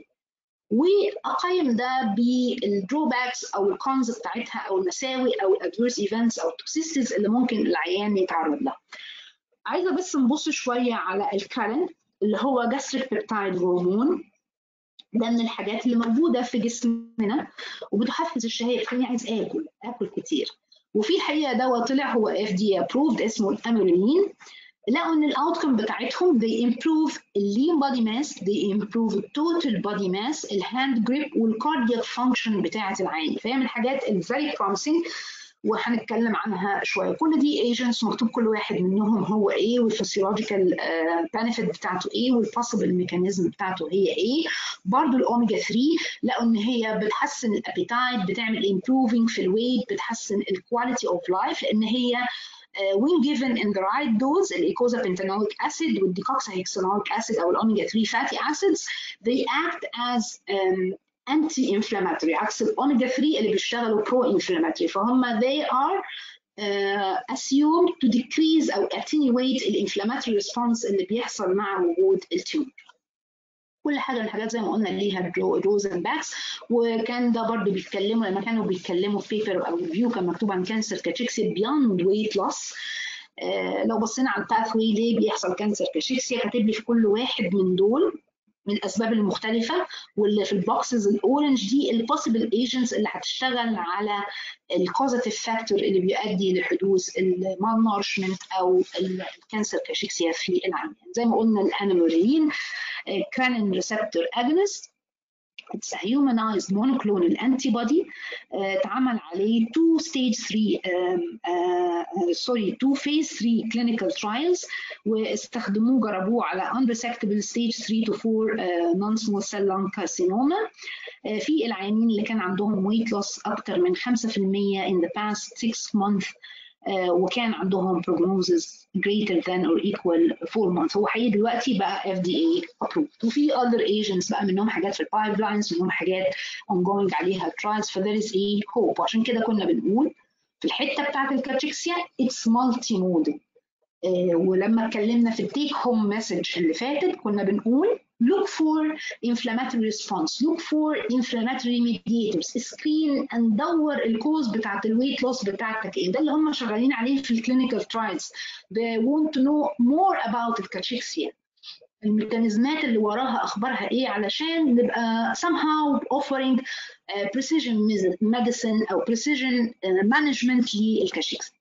واقيم ده بالدروباكس او الكونز بتاعتها او المساوئ او الادفيرس ايفنتس او التوكسيستيز اللي ممكن العيان يتعرض لها. عايزه بس نبص شويه على الكالين اللي هو جاستريك بيبتايد هرمون. ده من الحاجات اللي موجوده في جسمنا وبتحفز الشهيه، بتخليني عايز اكل كتير. وفي الحقيقه دواء طلع هو FDA approved اسمه الاميلين. لقوا ان الاوتكم بتاعتهم they improve lean body mass, they improve total body mass, الهاند جريب والكاردياك فانكشن بتاعه العين. فهي من الحاجات الفيري promising وهنتكلم عنها شويه. كل دي ايجنتس مكتوب كل واحد منهم هو ايه والفسيولوجيكال بنفيت بتاعته ايه والبوسيبل ميكانيزم بتاعته هي ايه. برضو الاوميجا 3 لقوا ان هي بتحسن الابيتايت، بتعمل امبروفينج في الويت، بتحسن الكواليتي اوف لايف، لان هي when given in the right dose الإيكوزابنتانويك acid والديكوكساهيكسانويك acid أو الأوميجا 3 fatty acids they act as anti-inflammatory عكس الأوميجا 3 اللي بيشتغلوا pro-inflammatory. فهم they are assumed to decrease أو attenuate الانفلاماتوري response اللي بيحصل مع وجود التيومر. كل حاجه من الحاجات زي ما قلنا ليها روز اند باكس. وكان ده برضه بيتكلموا لما كانوا بيتكلموا في بيبر او ريفيو كان مكتوب عن كانسر كاتشيكسيا بياند ويت لوس. لو بصينا على الباث واي ليه بيحصل كانسر كاتشيكسيا كاتب لي في كل واحد من دول من الاسباب المختلفه، واللي في البوكسز الاورنج دي البوسيبل ايجنتس اللي هتشتغل على الكوزاتيف فاكتور اللي بيؤدي لحدوث المال نورشمنت او الكانسر كاتشيكسيا في العيان. زي ما قلنا الانامورين كرانين ريسبتور اجونست، it's a humanized monoclonal antibody. اتعمل عليه 2 phase 3 clinical trials واستخدموه جربوه على unresectable stage 3 to 4 non-small cell lung carcinoma في العيانين اللي كان عندهم weight loss أكتر من 5% in the past 6 months وكان عندهم prognosis greater than or equal 4 months. هو حقيقي دلوقتي بقى FDA approved. وفي other agents بقى منهم حاجات في البايبلاينز، منهم حاجات ongoing عليها trials. ف there is a hope. وعشان كده كنا بنقول في الحتة بتاعت الكاتشيكسيا it's multimodal. ولما اتكلمنا في التيك هوم مسج اللي فاتت كنا بنقول look for inflammatory response, look for inflammatory mediators, screen and دور الكوز بتاعت الويت لوس بتاعتك ايه. ده اللي هم شغالين عليه في الكلينيكال ترايلز. They want to know more about الكاتشيكسيا، الميكانيزمات اللي وراها اخبارها ايه، علشان نبقى somehow offering precision medicine او precision management للكاتشيكسيا.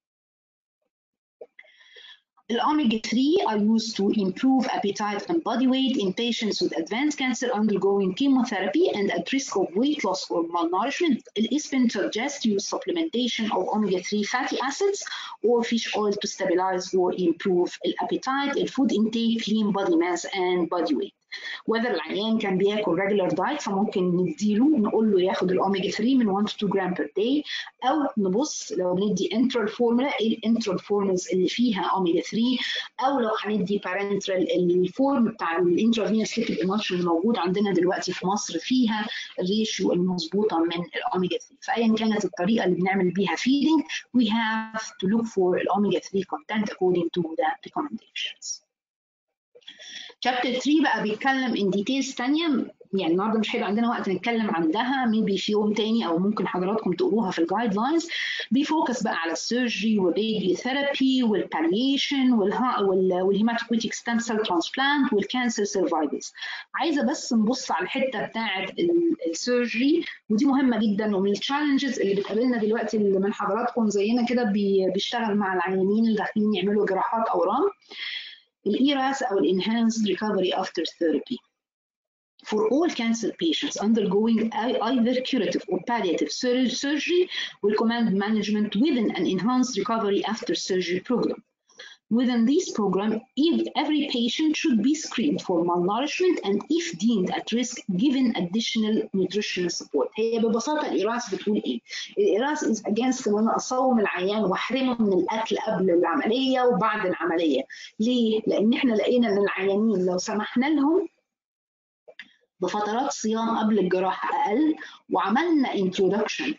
The omega 3 are used to improve appetite and body weight in patients with advanced cancer undergoing chemotherapy and at risk of weight loss or malnourishment. It has been suggested use supplementation of omega 3 fatty acids or fish oil to stabilize or improve appetite, food intake, lean body mass, and body weight. whether العيان كان بياكل regular diet فممكن نديله نقول له ياخد الاوميجا 3 من 1 to 2 جرام per day، او نبص لو بندي enteral formula ايه الانترال فورمز اللي فيها اوميجا 3، او لو هندي parenteral الفورم بتاع الانترافينوس ليبيد emulsion الموجود عندنا دلوقتي في مصر فيها الريشيو المظبوطه من الاوميجا 3. فايا كانت الطريقه اللي بنعمل بيها feeding we have to look for الأوميجا 3 content according to the recommendations. Chapter 3 بقى بيتكلم in details تانية، يعني النهارده مش هيبقى عندنا وقت نتكلم عندها، maybe في يوم تاني او ممكن حضراتكم تقروها في الجايد لاينز. بيفوكس بقى على السيرجري والراديو ثيرابي والباليشن والهيماتوبويتيك ستام سيل ترانسبلانت والكانسر سرفايفلز. عايزه بس نبص على الحته بتاعه السيرجري، ودي مهمه جدا، ومن التشالنجز اللي بتقابلنا دلوقتي اللي من حضراتكم زينا كده بيشتغل مع العيانين اللي داخلين يعملوا جراحات اورام، الإيراس أو Enhanced Recovery After Therapy. For all cancer patients undergoing either curative or palliative surgery, we recommend management within an enhanced recovery after surgery program. Within this program, every patient should be screened for malnourishment and if deemed at risk, given additional nutritional support. هي ببساطة الإيراس بتقول إيه؟ الإيراس is against إن أنا أصوم العيان وأحرمه من الأكل قبل العملية وبعد العملية. ليه؟ لأن إحنا لقينا إن العيانين لو سمحنا لهم بفترات صيام قبل الجراحة أقل وعملنا introduction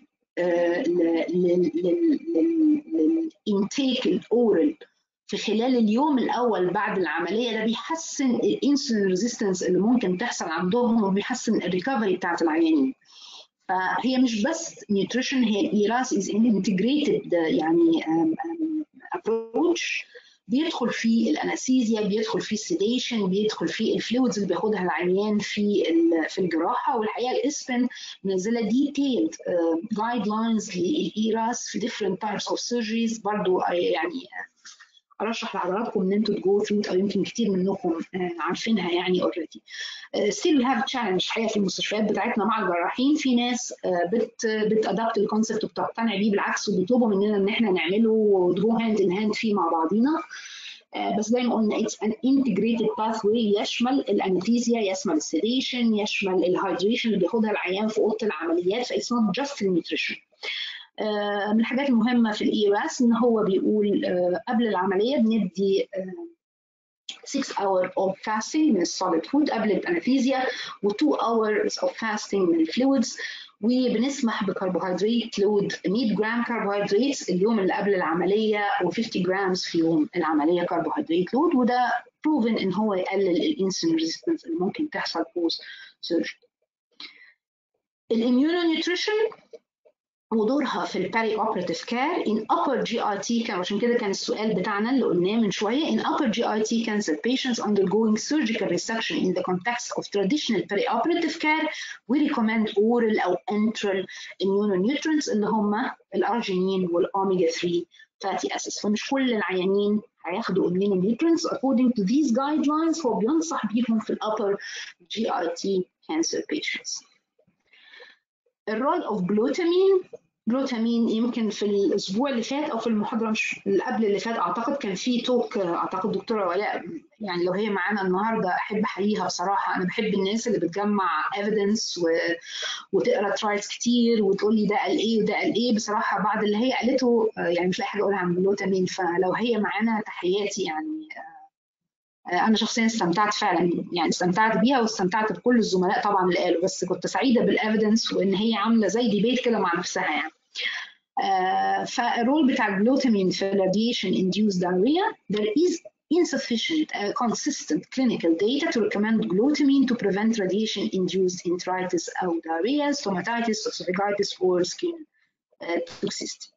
للإنتيك الأورال في خلال اليوم الأول بعد العملية، ده بيحسن الانسولين ريزيستنس اللي ممكن تحصل عندهم وبيحسن الريكفري بتاعت العيانين. فهي مش بس نيوتريشن، هي الإيراس is an integrated يعني approach بيدخل فيه الانستيزيا، بيدخل فيه السيديشن، بيدخل فيه الفلويدز اللي بياخدها العيان في الجراحه. والحقيقه الاسبن منزله ديتيلد جايد لاينز للايراس في different types of surgeries، برضو يعني ارشح لحضراتكم ان انتوا تجو ثرو، او يمكن كتير منكم عارفينها يعني اوريدي. ستيل وي هاف تشالنج الحقيقه في المستشفيات بتاعتنا مع الجراحين، في ناس بتادبت الكونسبت وبتقتنع بيه، بالعكس وبيطلبوا مننا ان احنا نعمله ودرو هاند ان هاند فيه مع بعضينا. بس زي ما قلنا it's an integrated pathway يشمل الانستيزيا، يشمل السيديشن، يشمل الهايدريشن اللي بياخدها العيان في اوضه العمليات، فايتس نوت جاست النيوتريشن. من الحاجات المهمه في الإيراس ان هو بيقول قبل العمليه بندي 6 hours of fasting من السوليد فود قبل الانستيزيا و2 hours of fasting من الفلويدز، وبنسمح بكربوهيدرات لود 100 جرام كربوهيدرات اليوم اللي قبل العمليه و50 جرام في يوم العمليه كربوهيدرات لود، وده بروفن ان هو يقلل الانسولين ريزيستنس اللي ممكن تحصل بوست سيرجري. الاميونو نيوتريشن ودورها في الباري اوبراتيف كير in upper GIT، عشان كده كان السؤال بتاعنا اللي قلناه من شويه in upper GIT cancer patients undergoing surgical resection in the context of traditional perioperative care we recommend oral او enteral immunonutrients اللي هم الارجينين والاوميجا 3 fatty acids. فمش كل العيانين هياخدوا immunonutrients according to these guidelines، هو بينصح بيهم في upper GIT cancer patients. الرول اوف جلوتامين يمكن في الاسبوع اللي فات او في المحاضره مش اللي قبل اللي فات اعتقد كان في توك، اعتقد دكتوره ولاء يعني لو هي معانا النهارده احب احييها بصراحه. انا بحب الناس اللي بتجمع ايفيدنس وتقرا ترايلز كتير وتقول لي ده قال ايه وده قال ايه. بصراحه بعد اللي هي قالته يعني مش لاقي حاجه اقولها عن الجلوتامين، فلو هي معانا تحياتي يعني. أنا شخصيا استمتعت فعلا، يعني استمتعت بيها واستمتعت بكل الزملاء طبعا اللي قالوا، بس كنت سعيدة بالإيفيدنس وإن هي عاملة زي ديبيت كده مع نفسها يعني. فالرول بتاع الجلوتامين في radiation induced diarrhea there is insufficient consistent clinical data to recommend glutamine to prevent radiation induced enteritis أو diarrhea, stomatitis, esophagitis or skin toxicity.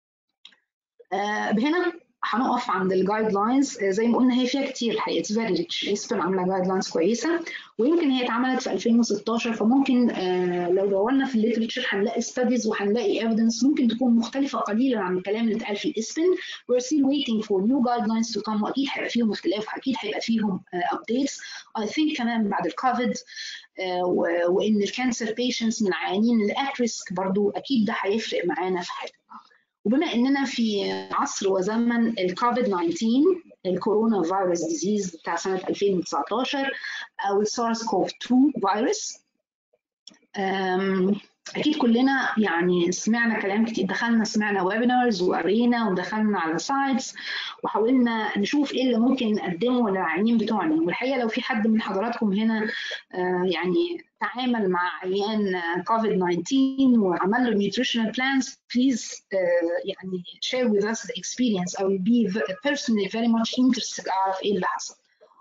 هنا هنقف عند الجايد لاينز. زي ما قلنا هي فيها كتير الحقيقه، اتس فيري ريتش. اسبن عامله جايد لاينز كويسه ويمكن هي اتعملت في 2016، فممكن لو دورنا في الليترشر هنلاقي ستاديز وهنلاقي ايفيدنس ممكن تكون مختلفه قليلا عن الكلام اللي اتقال في الاسبن. we're still waiting for new guidelines to come، واكيد هيبقى فيهم اختلاف واكيد هيبقى فيهم updates. I think كمان بعد الكوفيد وان الكانسر بيشنتس من العيانين اللي at risk برضو اكيد ده هيفرق معانا في حاجه. وبما اننا في عصر وزمن الكوفيد 19 الكورونا فيروس ديزيز بتاع سنه 2019، او السارس كوف 2 فيروس. اكيد كلنا يعني سمعنا كلام كتير، سمعنا ويبينارز وقرينا ودخلنا على سايتس وحاولنا نشوف ايه اللي ممكن نقدمه للعيانين بتوعنا. والحقيقه لو في حد من حضراتكم هنا يعني تعامل مع عيان كوفيد 19 وعمل له nutritional plans, please يعني share with us the experience. I will be personally very much interested اعرف ايه اللي حصل.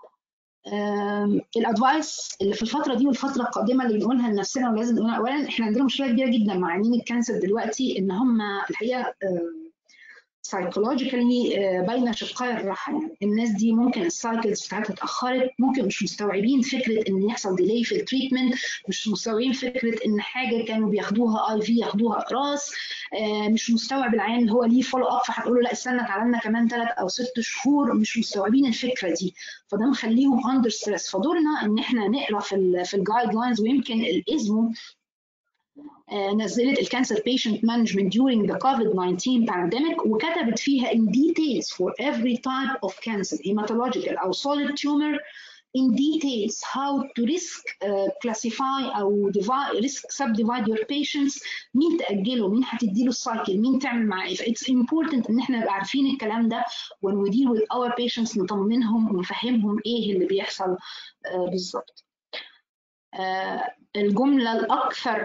الادفايس اللي في الفتره دي والفتره القادمه اللي بنقولها لنفسنا ولازم نقولها، اولا احنا عندنا مشكله كبيره جدا مع عيانين الكانسر دلوقتي ان هم الحقيقه سايكولوجيكالي باينه شقاء الراحه. يعني الناس دي ممكن السايكلز بتاعتها اتاخرت، ممكن مش مستوعبين فكره ان يحصل ديلي في التريتمنت، مش مستوعبين فكره ان حاجه كانوا بياخدوها اي في ياخدوها اقراص، مش مستوعب العيان اللي هو ليه فولو اب فهتقول له لا استنى تعالى لنا كمان 3 أو 6 شهور، مش مستوعبين الفكره دي، فده مخليهم اندر ستريس. فدورنا ان احنا نقرا في الجايد لاينز، ويمكن الاسمو نزلت الكانسر patient management during the COVID-19 pandemic وكتبت فيها in details for every type of cancer hematological أو solid tumor in details how to risk classify أو risk subdivide your patients، مين تأجله، مين هتديله السايكل، مين تعمل معاه ايه. It's important إن احنا نبقى عارفين الكلام ده when we deal with our patients، نطمنهم ونفهمهم ايه اللي بيحصل بالظبط. الجملة الأكثر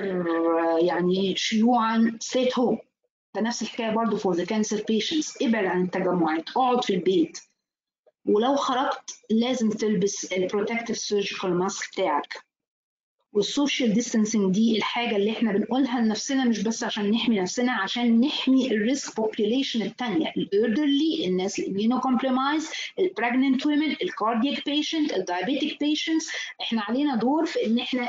يعني شيوعا stay at home، ده نفس الحكاية برضو for the cancer patients. ابعد عن التجمعات، اقعد في البيت، ولو خرجت لازم تلبس البروتكتيف سيرجيكال ماسك بتاعك. والسوشيال ديستانسينج دي الحاجة اللي احنا بنقولها لنفسنا مش بس عشان نحمي نفسنا، عشان نحمي الريسك بوبيوليشن التانية، الالدرلي، الناس الاميونو كومبرومايز، البريجننت ويمن، الكاردياك بيشنت، الدايابيتيك بيشنتس. احنا علينا دور في ان احنا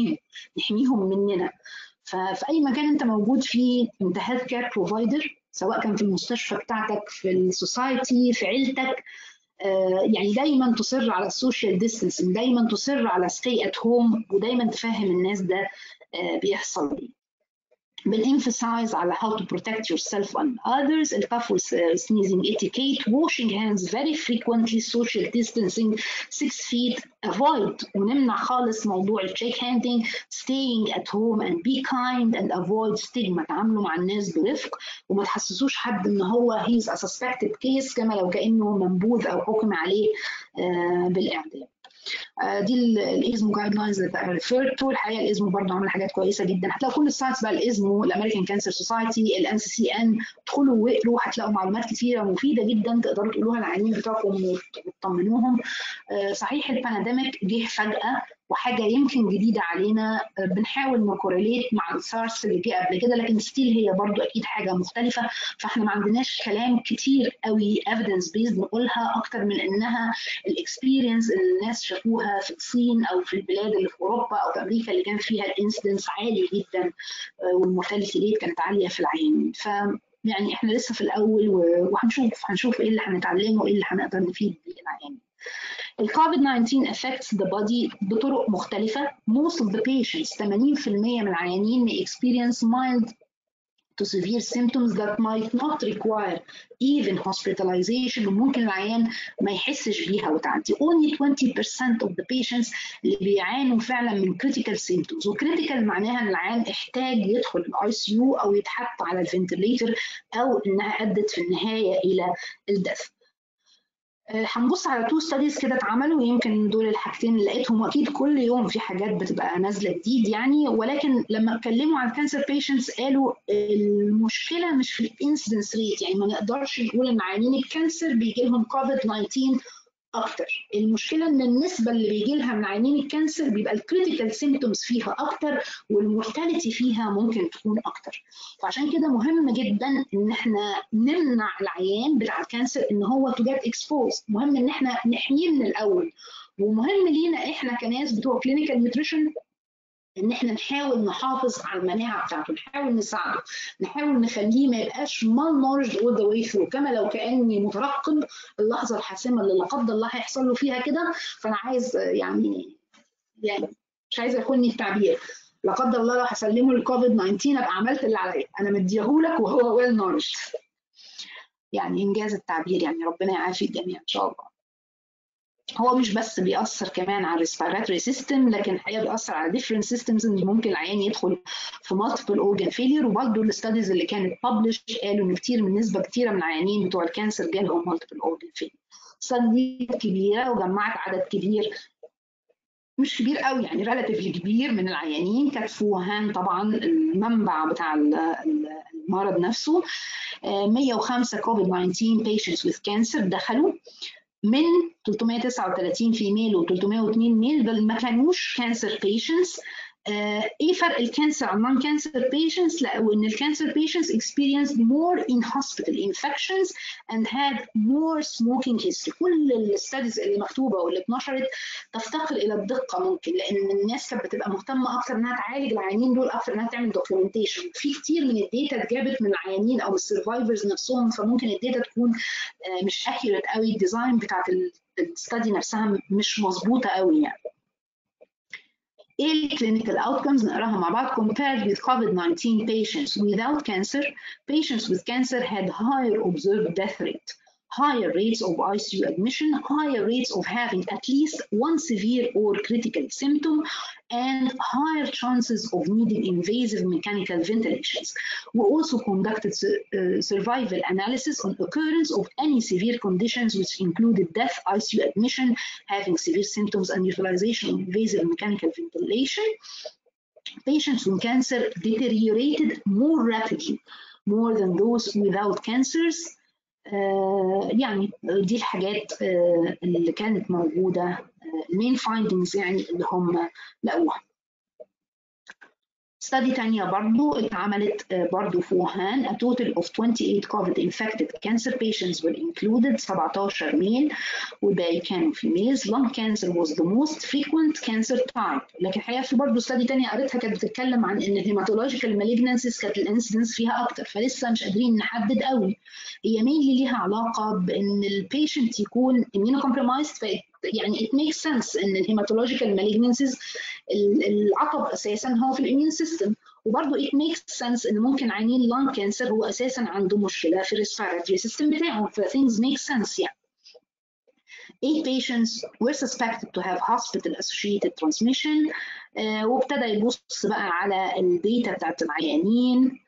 نحميهم مننا. ففي اي مكان انت موجود فيه انت هيلث كير بروفايدر، سواء كان في المستشفى بتاعتك، في السوسايتي، في عيلتك، يعني دايما تصر على السوشيال ديستانسينج، دايما تصر على ستي ات هوم، ودايما تفهم الناس ده بيحصل ايه. بنemphasize على how to protect yourself and others، الcough sneezing etiquette، washing hands very frequently، social distancing 6 feet، avoid ونمنع خالص موضوع الcheck handing، staying at home and be kind and avoid stigma، تعاملوا مع الناس برفق وما تحسسوش حد ان هو he's a suspected case كما لو كأنه منبوذ او حكم عليه بالإعدام. دي الازمو جايد لاينز اللي ريفيرد تو. الحقيقه الازمو برضه عامله حاجات كويسه جدا، هتلاقوا كل السايتس بقى، الازمو، الامريكان كانسر سوسايتي، الان سي سي ان، ادخلوا واقروا هتلاقوا معلومات كثيره مفيده جدا تقدروا تقولوها للعيانين بتوعكم وتطمنوهم. صحيح البانديميك جه فجاه وحاجه يمكن جديده علينا، بنحاول نكوريليت مع السارس اللي جه قبل كده، لكن ستيل هي برضو اكيد حاجه مختلفه، فاحنا ما عندناش كلام كتير قوي evidence based نقولها اكتر من انها الاكسبيرينس اللي الناس شافوها في الصين او في البلاد اللي في اوروبا او في امريكا اللي كان فيها الانسيدنس عالي جدا والمورتاليتي ريت كانت عاليه في العيانين. ف يعني احنا لسه في الاول وهنشوف ايه اللي هنتعلمه وايه اللي هنقدر نفيد بيه العيانين. الكوفيد-19 affects the body بطرق مختلفة. Most of the patients 80% من العيانين may experience mild to severe symptoms that might not require even hospitalization، وممكن العيان ما يحسش بيها وتعدي. Only 20% of the patients اللي بيعانوا فعلا من critical symptoms، وكريتيكال معناها ان العيان احتاج يدخل الاي سي يو او يتحط على الفنتليتر او انها ادت في النهاية الى الدث. هنبص على 2 ستاديز كده اتعملوا، يمكن دول الحاجتين اللي لقيتهم، واكيد كل يوم في حاجات بتبقى نازله جديد يعني، ولكن لما اتكلموا عن الكانسر بيشنتس قالوا المشكله مش في الانسيدنس ريت، يعني ما نقدرش نقول ان عيانين الكانسر بيجي لهم كوفيد 19 اكتر، المشكله ان النسبه اللي بيجي لها من عيانين الكانسر بيبقى الكريتيكال سيمبتومز فيها اكتر والمورتاليتي فيها ممكن تكون اكتر. فعشان كده مهم جدا ان احنا نمنع العيان بتاع الكانسر ان هو تو جيت اكسبوز، مهم ان احنا نحميه من الاول، ومهم لينا احنا كناس بتوع كلينيكال نيوتريشن ان احنا نحاول نحافظ على المناعه بتاعته، نحاول نساعده، نحاول نخليه ما يبقاش malnourished all the way through، كما لو كاني مترقب اللحظه الحاسمه اللي لا قدر الله هيحصل له فيها كده. فانا عايز يعني مش عايزه يخوني التعبير، لا قدر الله لو هسلمه الكوفيد 19 ابقى عملت اللي عليا، انا مديهولك وهو ويل nourished، يعني انجاز التعبير، يعني ربنا يعافي الجميع ان شاء الله. هو مش بس بيأثر كمان على الريسبيراتوري سيستم، لكن الحقيقه بيأثر على different systems، ان ممكن العيان يدخل في multiple organ failure. وبرضه الستاديز اللي كانت published قالوا ان كتير من نسبه كتيره من العيانين بتوع الكانسر جالهم multiple organ failure. الستادي كبيره وجمعت عدد كبير، مش كبير قوي يعني ريلاتيفلي كبير من العيانين، كانت في ووهان طبعا المنبع بتاع المرض نفسه. 105 COVID-19 patients with cancer دخلوا، من 339 فيميل و 302 ميل، بل ما كانوش كانسر بيشنتس. ايه فرق الكانسر عن نون كانسر بيشنتس؟ لقوا ان الكانسر بيشنتس experienced more in hospital infections and had more smoking history. كل الستاديز اللي مكتوبه واللي اتنشرت تفتقر الى الدقه ممكن، لان الناس كانت بتبقى مهتمه اكتر انها تعالج العيانين دول اكتر انها تعمل دوكيومنتيشن. في كتير من الداتا اتجابت من العيانين او السرفايفرز نفسهم، فممكن الداتا تكون مش اكيوريت قوي، الديزاين بتاعت الستادي نفسها مش مظبوطه قوي يعني. ايه clinical outcomes نقراها مع بعض. Compared with COVID-19 patients without cancer, patients with cancer had higher observed death rate, higher rates of ICU admission, higher rates of having at least one severe or critical symptom, and higher chances of needing invasive mechanical ventilations. We also conducted survival analysis on occurrence of any severe conditions, which included death, ICU admission, having severe symptoms, and utilization of invasive mechanical ventilation. Patients with cancer deteriorated more rapidly, more than those without cancers. يعني دي الحاجات اللي كانت موجودة، المين فايندينجز يعني اللي هم لقوها. study تانية برضو اتعملت برضو في ووهان. A total of 28 COVID infected cancer patients were included, 17 male والباقي كانوا females. Lung cancer was the most frequent cancer type. لكن الحقيقة في برضو study تانية قريتها كانت بتتكلم عن ان الهيماتولوجيكال malignancies كانت الانسيدنس فيها اكتر، فلسه مش قادرين نحدد قوي. هي mainly ليها علاقة بان البيشنت يكون immunocompromised، يعني it makes sense ان الهيماتولوجيكال malignancies العقب اساسا هو في الاميون سيستم، وبرضه it makes sense ان ممكن عيانين lung cancer هو اساسا عنده مشكله في الريسبيراتوري سيستم بتاعه، ف things make sense يعني. 8 patients were suspected to have hospital associated transmission. وابتدى يبص بقى على الداتا بتاعت العيانين.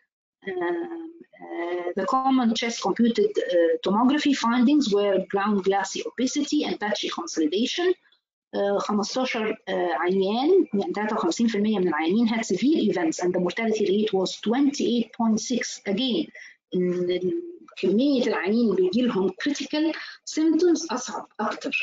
The common chest computed tomography findings were ground glassy opacity and patchy consolidation. 15 عيان يعني 53% من العيانين had severe events and the mortality rate was 28.6. again ان كمية العيانين اللي بيجي لهم critical symptoms أصعب أكتر.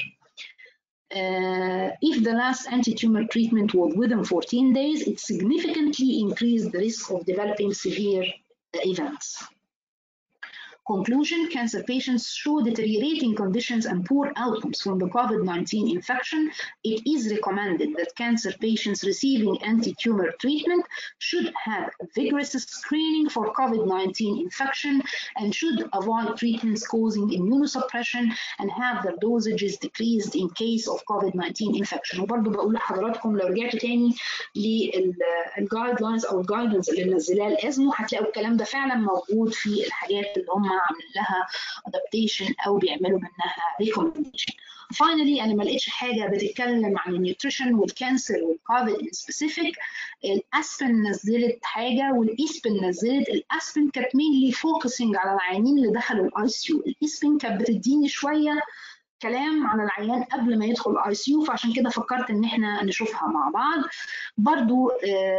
If the last anti-tumor treatment was within 14 days, it significantly increased the risk of developing severe events. Conclusion: cancer patients show deteriorating conditions and poor outcomes from the COVID-19 infection. It is recommended that cancer patients receiving anti-tumor treatment should have vigorous screening for COVID-19 infection and should avoid treatments causing immunosuppression and have their dosages decreased in case of COVID-19 infection. وبرضه بقول لحضراتكم لو رجعتوا تاني للجايد لاينز او الجايدنس اللي منزلاه الازمو هتلاقوا الكلام ده فعلا موجود في الحاجات اللي هم عاملين لها adaptation او بيعملوا منها recommendation. Finally انا ما لقيتش حاجه بتتكلم عن النيوتريشن والكانسر والكوفيد سبيسيفيك. الاسبن نزلت حاجه والايسبن نزلت. الاسبن كانت mainly focusing على العيانين اللي دخلوا الاي سي يو. الايسبن كانت بتديني شويه كلام عن العيان قبل ما يدخل الاي سي يو، فعشان كده فكرت ان احنا نشوفها مع بعض. برضو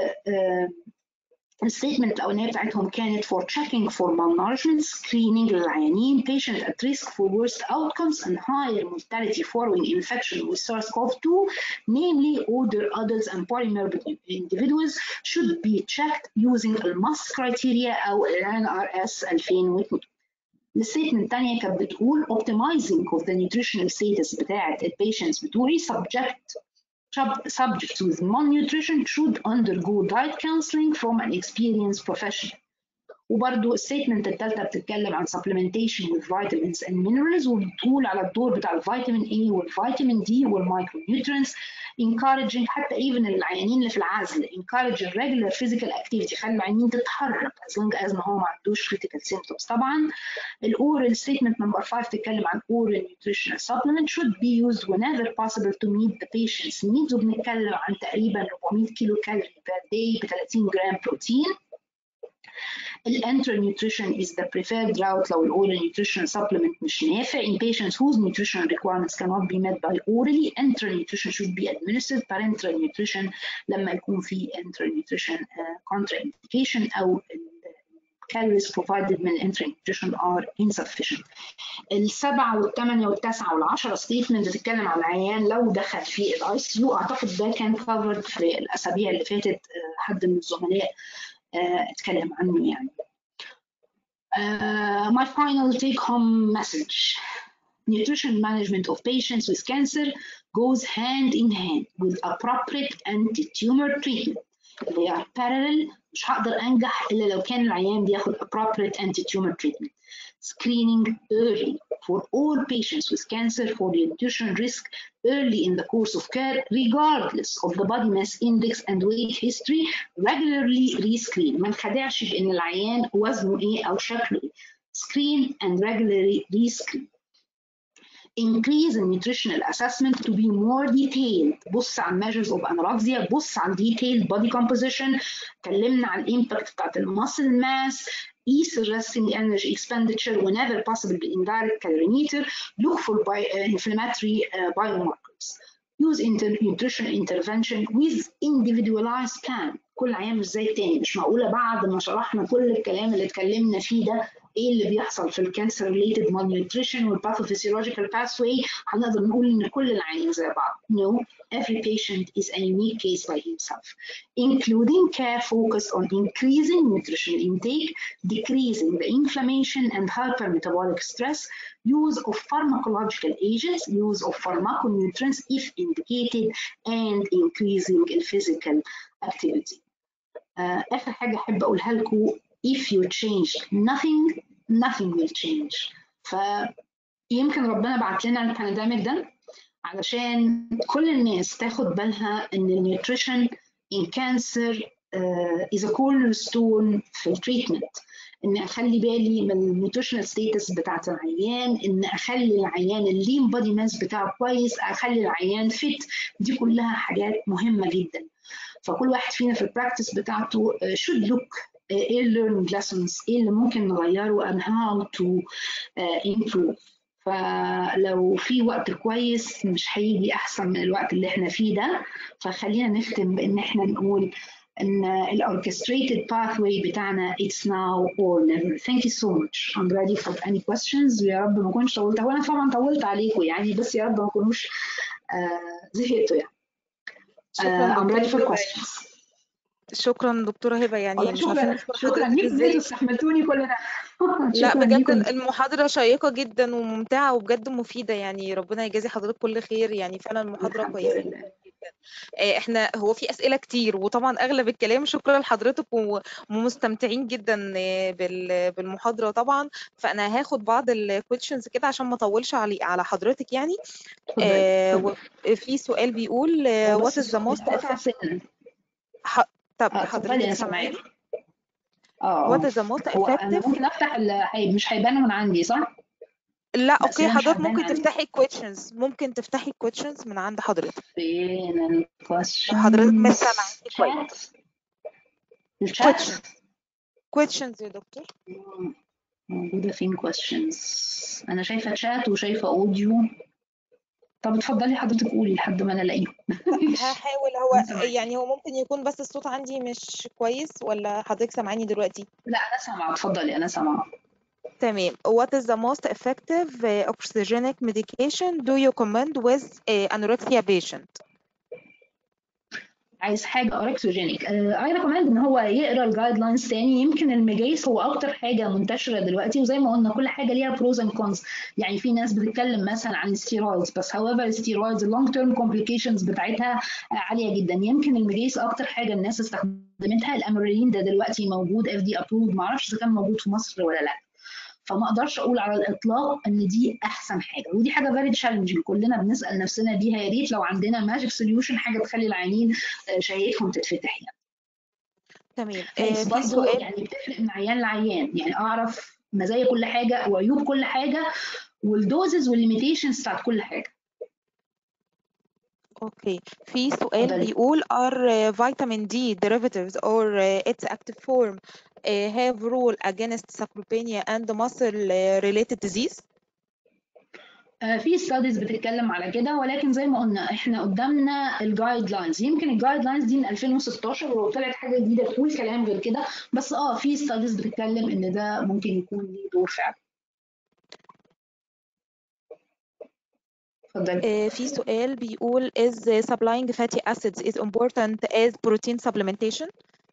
الستيتمنت الاولانيه بتاعتهم كانت for checking for malnourishment, screening للعيانين, patient at risk for worst outcomes and higher mortality following infection with SARS-CoV-2, namely older adults and polymorbid individuals, should be checked using the MUST criteria أو NRS 2002. الستيتمنت الثانيه كانت بتقول optimizing of the nutritional status بتاعت البيشنتس بتوعي subjects with malnutrition should undergo diet counseling from an experienced professional. وبرضو الستيتمنت الثالثه بتتكلم عن supplementation with vitamins and minerals وبتقول على الدور بتاع الفيتامين A والفيتامين D والمايكرو نيوترينز encouraging حتى even العيانين اللي في العزل encourage regular physical activity، خلي العيانين تتحرك as long as ما هو ما عندوش critical symptoms. طبعا الاورال statement number 5 تتكلم عن oral nutritional supplement should be used whenever possible to meet the patient's needs، وبنتكلم عن تقريبا 400 كيلو كالوري per day ب 30 جرام بروتين. الانترا nutrition is the preferred route لو الاورال nutrition supplement مش نافع. In patients whose nutrition requirements cannot be met by orally, enteral nutrition should be administered. parenteral nutrition لما يكون في enteral nutrition contraindication أو calories provided من enteral nutrition are insufficient. السبعة والثمانية والتسعة والعشرة statement بتتكلم على العيان لو دخل في الاي سي يو. أعتقد ده كان covered في الأسابيع اللي فاتت، حد من الزملاء اتكلم عنه يعني. My final take home message: nutrition management of patients with cancer goes hand in hand with appropriate anti-tumor treatment. They are parallel. مش هقدر أنجح إلا لو كان العيان بياخد appropriate anti-tumor treatment. Screening early for all patients with cancer for the nutrition risk early in the course of care, regardless of the body mass index and weight history. Regularly rescreen. ما نخدعش بإن العيان وزنه إيه أو شكله إيه. Screen and regularly rescreen. Increase in nutritional assessment to be more detailed. بص على measures of anorexia، بص على detailed body composition. اتكلمنا عن الامباكت بتاعت المسل ماس. Ease resting energy expenditure whenever possible بالindirect calorimeter. Look for inflammatory biomarkers. Use nutrition intervention with individualized plan. كل عيان مش زي التاني. مش معقولة بعد ما شرحنا كل الكلام اللي اتكلمنا فيه ده ايه اللي بيحصل في الكانسر related malnutrition والpathophysiological pathway هنقدر نقول ان كل العيانين زي بعض. No, every patient is a unique case by himself, including care focused on increasing nutritional intake, decreasing the inflammation and hypermetabolic stress, use of pharmacological agents, use of pharmaconutrients if indicated, and increasing physical activity. آخر حاجة أحب أقولها لكم: if you change nothing will change. فيمكن ربنا بعت لنا البانديميك ده علشان كل الناس تاخد بالها ان النيوتريشن in cancer is a cornerstone في التريتمنت. ان اخلي بالي من النيوتريشنال ستيتس بتاعت العيان، ان اخلي العيان اللين بودي ماس بتاعه كويس، اخلي العيان فيت. دي كلها حاجات مهمة جدا. فكل واحد فينا في البراكتس بتاعته should look ايه learning lessons، ايه اللي ممكن نغيره and how to improve. فلو في وقت كويس مش هيجي احسن من الوقت اللي احنا فيه ده. فخلينا نختم بان احنا نقول ان الاوركستريتد pathway بتاعنا it's now or never. Thank you so much. I'm ready for any questions. ويا رب ما اكونش طولت، وانا طبعا طولت عليكم يعني، بس يا رب ما تكونوش زهقتوا يعني. I'm ready for questions. شكرا دكتورة هبة، يعني مش عارفين نشكر شكرا حضرتك ليكم ازاي. انتوا استحملتوني كل ده. لا بجد المحاضرة شيقة جدا وممتعة وبجد مفيدة، يعني ربنا يجازي حضرتك كل خير، يعني فعلا المحاضرة كويسة جدا. احنا هو في أسئلة كتير وطبعا أغلب الكلام شكرا لحضرتك ومستمتعين جدا بالمحاضرة طبعا. فأنا هاخد بعض الكويشنز كده عشان ما اطولش على حضرتك يعني. في سؤال بيقول what is the most effective. طب حضرتك سامعاني؟ What is the most effective؟ أنا ممكن أفتح مش هيبان من عندي صح؟ لا اوكي، حضرتك ممكن تفتحي questions، ممكن تفتحي questions من عند حضرتك. فين الكويشنز؟ حضرتك مش سامعاني كويس. الشات questions يا دكتور. موجودة فين questions؟ أنا شايفة شات وشايفة أوديو. طب اتفضلي حضرتك قولي لحد ما أنا ألاقيه. هحاول. هو يعني هو ممكن يكون بس الصوت عندي مش كويس، ولا حضرتك سامعاني دلوقتي؟ لا أنا سامعة، اتفضلي أنا سامعة. تمام. What is the most effective oxygenic medication do you recommend with anorexia patient؟ عايز حاجه اوركسوجينيك. اي ريكومند ان هو يقرا الجايد لاينز تاني. يمكن الميجايس هو اكتر حاجه منتشره دلوقتي، وزي ما قلنا كل حاجه ليها بروز اند كونز. يعني في ناس بتتكلم مثلا عن الستيرويدز، بس however الستيرويدز اللونج تيرم كومبليكيشنز بتاعتها عاليه جدا. يمكن الميجايس اكتر حاجه الناس استخدمتها. الاميريلين ده دلوقتي موجود FDA approved، ما اعرفش اذا كان موجود في مصر ولا لا. فما اقدرش اقول على الاطلاق ان دي احسن حاجه، ودي حاجه فيري تشالنجينج كلنا بنسال نفسنا بيها. يا ريت لو عندنا ماجيك سوليوشن، حاجه تخلي العيانين شهيتهم تتفتح يعني. تمام. بس في برضه سؤال. يعني بتفرق من عيان لعيان، يعني اعرف مزايا كل حاجه وعيوب كل حاجه والدوزز والليميتيشنز بتاعت كل حاجه. اوكي، في سؤال اتفضلي. بيقول are vitamin D derivatives or its active form have role against sarcopenia and muscle related disease؟ في ستاديز بتتكلم على كده، ولكن زي ما قلنا احنا قدامنا الجايد لاينز. يمكن الجايد لاينز دي من 2016 ولو طلعت حاجه جديده تقول كلام غير كده، بس في ستاديز بتتكلم ان ده ممكن يكون ليه دور فعلا. اتفضلي. في سؤال بيقول is supplying fatty acids is important as protein supplementation؟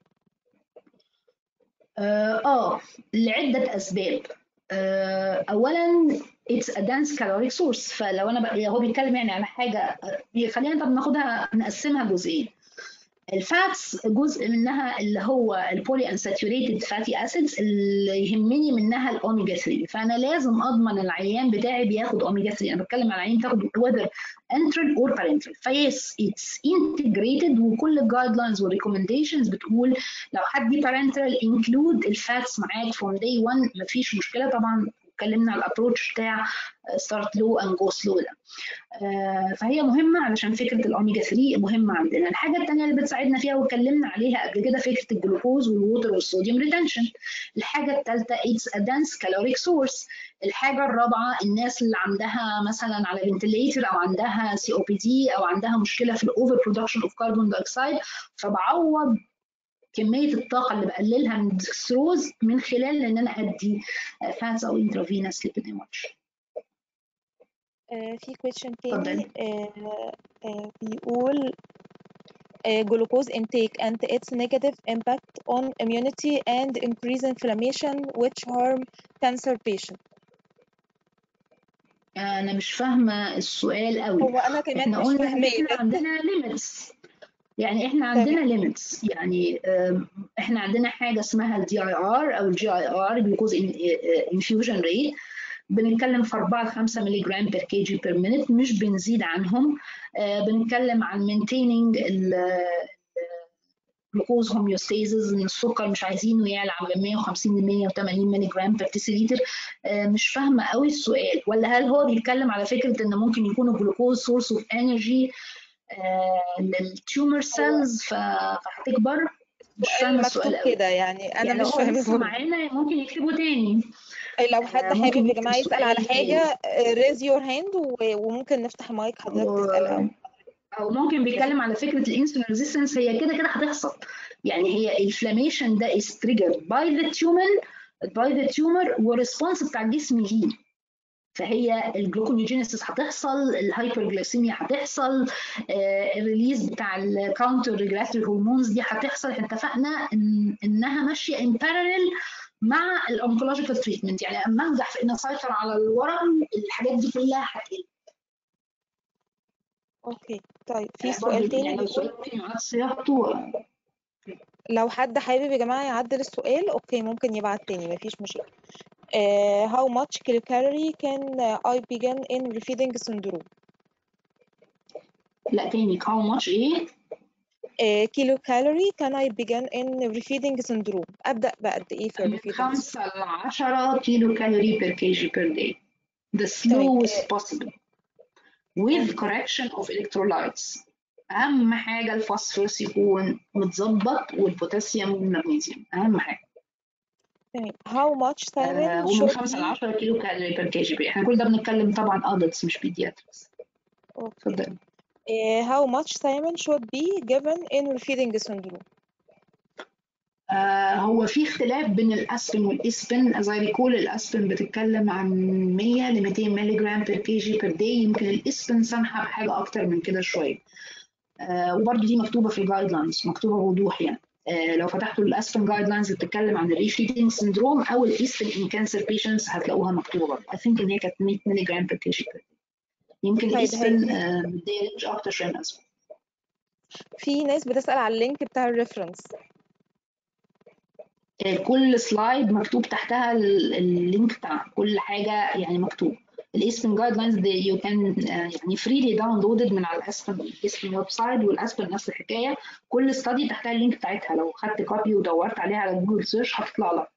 لعده اسباب. اولا it's a dense caloric source، فلو انا هو بيتكلم يعني على حاجه، خلينا طب ناخدها نقسمها جزئين. الفاتس جزء منها اللي هو البولي انساتوريتد فاتي اسيدز، اللي يهمني منها الاوميجا 3، فانا لازم اضمن العيان بتاعي بياخد اوميجا 3. انا بتكلم على عيان تاخد whether enteral or parenteral، فيس اتس انتجريتد، وكل الجايد لاينز والريكومنديشنز بتقول لو حد parenteral انكلود الفاتس معاك from day one، مفيش مشكله. طبعا اتكلمنا على الابروتش بتاع ستارت لو اند جو سلو ده. فهي مهمه علشان فكره الاوميجا 3 مهمه عندنا. الحاجه الثانيه اللي بتساعدنا فيها واتكلمنا عليها قبل كده فكره الجلوكوز والووتر والصوديوم ريتنشن. الحاجه الثالثه اتس ا دانس كالوريك سورس. الحاجه الرابعه الناس اللي عندها مثلا على فنتليتر او عندها سي او بي دي او عندها مشكله في الاوفر برودكشن اوف كربون دايوكسيد، فبعوض كميه الطاقه اللي بقللها من الدكستروز من خلال ان انا ادي فاتس او انترافينوس ليبيد انرجي. في question تاني بيقول glucose intake and its negative impact on immunity and increase inflammation which harm cancer patient. انا مش فاهمه السؤال قوي. هو انا كمان احنا مش قلنا ان فاهماه احنا بس عندنا ليميتس، يعني احنا تمام. عندنا ليميتس، يعني احنا عندنا حاجه اسمها الدي اي ار او الجي اي ار جلوكوز انفيوجن ريت، بنتكلم في 4 ل 5 مللي جرام بير كي جي بير مينيت، مش بنزيد عنهم. بنتكلم عن مينتيننج جلوكوز هوميوستاسيس، ان السكر مش عايزينه يعلى عن 150 ل 180 مللي جرام بير ديسيليتر. مش فاهمه قوي السؤال، ولا هل هو بيتكلم على فكره ان ممكن يكون الجلوكوز سورس اوف انرجي للتيومر سيلز فهتكبر؟ مش فاهمه السؤال مكتوب السؤال قوي. كده يعني انا يعني لو مش هو فاهمه لسه برضه. معانا ممكن يكتبه تاني. لو حد حابب ممكن يا يكتب جماعه يسال على السؤال تاني، حاجه raise your hand وممكن نفتح المايك حضرتك تسال او ممكن بيتكلم على فكره الانسولين ريزيستنس. هي كده كده هتحصل، يعني هي الانفلاميشن ده is triggered by the tumor والريسبونس بتاع الجسم ليه. فهي الجلوكونيوجينيسيس هتحصل، الهايبرجلايسيميا هتحصل، الريليز بتاع الكاونتر ريجولاتوري هرمونز دي هتحصل. احنا اتفقنا انها ماشيه ان باراليل مع الانكولوجيكال تريتمنت، يعني اما انجح في ان اسيطر على الورم الحاجات دي كلها هتقل. اوكي طيب في سؤال تاني يعني السؤال ممكن يعاد صياغته. لو حد حابب يا جماعه يعدل السؤال اوكي ممكن يبعت تاني مفيش مشكله. how much kilocalorie can I begin in refeeding syndrome؟ لا تاني، how much ايه؟ kilocalorie can I begin in refeeding syndrome؟ ابدا بقد ايه في من الريفيدنج؟ 5 ل 10 كيلو كالوري per kg per day the تمام. slowest possible with correction of electrolytes. اهم حاجه الفوسفورس يكون متظبط والبوتاسيوم والمغنيسيوم اهم حاجه. تمام. how much salmon ومن should 5 ل be 10 كيلو كالوري per kg. احنا كل ده بنتكلم طبعا adults مش pediatrics. اتفضلي. how much salmon should be given in refeeding syndrome؟ هو في اختلاف بين الاسبن والاسبن. as I recall الاسبن بتتكلم عن 100 ل 200 مللي جرام per kg per day، يمكن الاسبن سامحه بحاجه اكتر من كده شويه. وبرده دي مكتوبه في الجايد لاينز، مكتوبه بوضوح يعني. لو فتحتوا الاسبن جايد لاينز اللي بتتكلم عن الريفيدنج سندروم او الاسبن ان كانسر بيشنتس هتلاقوها مكتوبه برضه. I think ان هي كانت 100 مللي جرام per kg per day. يمكن طيب الاسبن مديه رينج اكتر شويه من الاسبن. في ناس بتسأل على اللينك بتاع الريفرنس. كل سلايد مكتوب تحتها اللينك بتاع كل حاجه يعني مكتوب. الاسبن جايد لاينز دي يو كان يعني فريلي داونلودد من على الاسبن ويب سايت، والاسبن نفس الحكايه، كل ستادي تحتها اللينك بتاعتها، لو خدت كوبي ودورت عليها على جوجل سيرش هتطلع لك.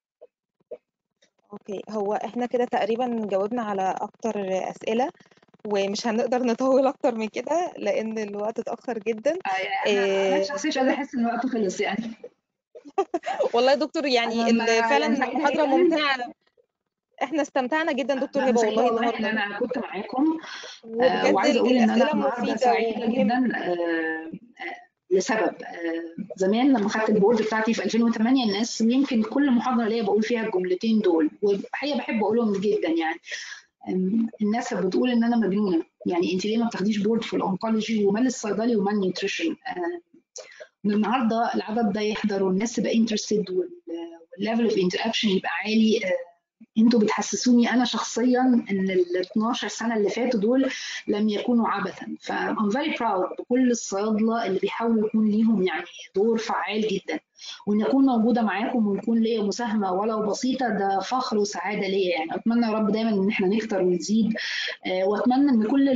اوكي، هو احنا كده تقريبا جاوبنا على اكتر اسئله، ومش هنقدر نطول اكتر من كده لان الوقت اتاخر جدا. انا شخصيا مش قادره احس ان الوقت خلص يعني. والله يا دكتور يعني انا فعلا يعني سعيده محاضره جدا. ممتعه، احنا استمتعنا جدا دكتور انا هبه سعيده والله والله ان النهارده، انا كنت معاكم. وبجد وعايزه اقول ان انا الاسئله النهارده مفيده سعيده ومهمه. جدا لسبب زمان لما خدت البورد بتاعتي في 2008 الناس يمكن كل محاضره ليا بقول فيها الجملتين دول، والحقيقه بحب اقولهم جدا يعني. الناس بتقول ان انا مجنونه، يعني انت ليه ما بتاخديش بورد في الانكولوجي ومال الصيدلي ومال نيوتريشن. النهارده العدد ده يحضر والناس تبقى انترستد والليفل اوف انتراكشن يبقى عالي. انتوا بتحسسوني انا شخصيا ان ال 12 سنه اللي فاتوا دول لم يكونوا عبثا. ف I'm very proud بكل الصيادله اللي بيحاولوا يكون ليهم يعني دور فعال جدا، وان اكون موجوده معاكم ويكون ليا مساهمه ولو بسيطه ده فخر وسعاده ليا يعني. اتمنى يا رب دايما ان احنا نكتر ونزيد، واتمنى ان كل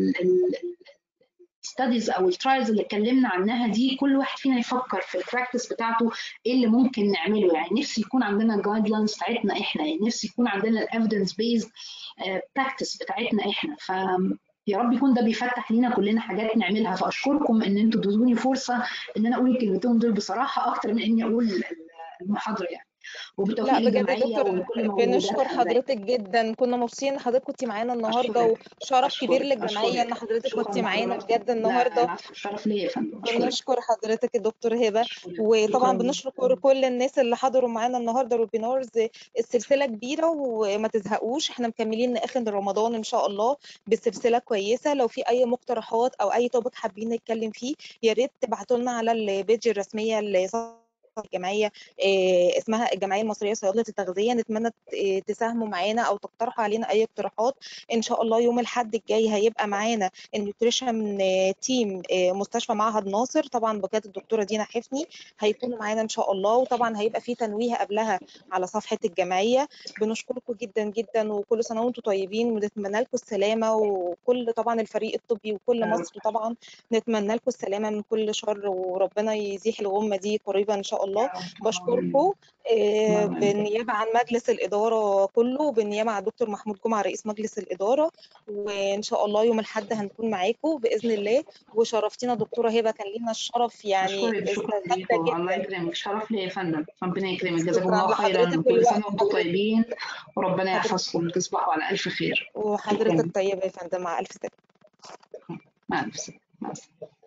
الستاديز او الترايلز اللي اتكلمنا عنها دي كل واحد فينا يفكر في البراكتس بتاعته ايه اللي ممكن نعمله. يعني نفسي يكون عندنا جايد لاينز بتاعتنا احنا، يعني نفسي يكون عندنا الايفيدنس بيزد براكتس بتاعتنا احنا. ف يا رب يكون ده بيفتح لينا كلنا حاجات نعملها. فاشكركم ان انتوا تدوني فرصه ان انا اقول الكلمتين دول بصراحه اكتر من اني اقول المحاضره يعني. وبالتوفيق لا بجد يا للجمعيه دكتور ولكل بنشكر موجوداتها دايما. حضرتك جدا، كنا مبسوطين ان حضرتك كنتي معانا النهارده، اشكرك وشرف كبير اشكرك للجمعيه ان اشكرك حضرتك شكرا كنتي معانا لحضراتكم. بجد لا النهارده. العفو، الشرف ليا يا فندم. اشكرك بنشكر حضرتك الدكتور هبه، اشكرك وطبعا شكرا. بنشكر كل الناس اللي حضروا معانا النهارده الويبينارز. السلسله كبيره وما تزهقوش، احنا مكملين لاخر رمضان ان شاء الله بسلسله كويسه. لو في اي مقترحات او اي توبك حابين نتكلم فيه يا ريت تبعتوا لنا على البيج الرسميه الجمعيه، اسمها الجمعيه المصريه لصيادله التغذيه. نتمنى تساهموا معانا او تقترحوا علينا اي اقتراحات. ان شاء الله يوم الاحد الجاي هيبقى معانا النيوتريشن تيم مستشفى معهد ناصر، طبعا بقياده الدكتوره دينا حفني هيكونوا معانا ان شاء الله. وطبعا هيبقى في تنويه قبلها على صفحه الجمعيه. بنشكركم جدا جدا، وكل سنه وانتم طيبين، ونتمنى لكم السلامه، وكل طبعا الفريق الطبي وكل مصر طبعا نتمنى لكم السلامه من كل شر، وربنا يزيح الغمه دي قريبا ان شاء الله. بشكركم بالنيابه عن مجلس الاداره كله، وبالنيابه عن الدكتور محمود جمعه رئيس مجلس الاداره. وان شاء الله يوم الاحد هنكون معاكم باذن الله. وشرفتينا دكتوره هبه، كان لينا الشرف يعني، اشكرك شكرا استفدنا ليكم. الله جدا. يكرمك، شرف لي يا فندم. ربنا يكرمك، جزاكم شكرا الله خيرا. لحضرتك كل سنه والوقت وانتم حضرتك، طيبين وربنا حضرتك يحفظكم، تصبحوا على الف خير. وحضرتك شكرا. طيبه يا فندم، مع الف سلامه. مع الف سلامه.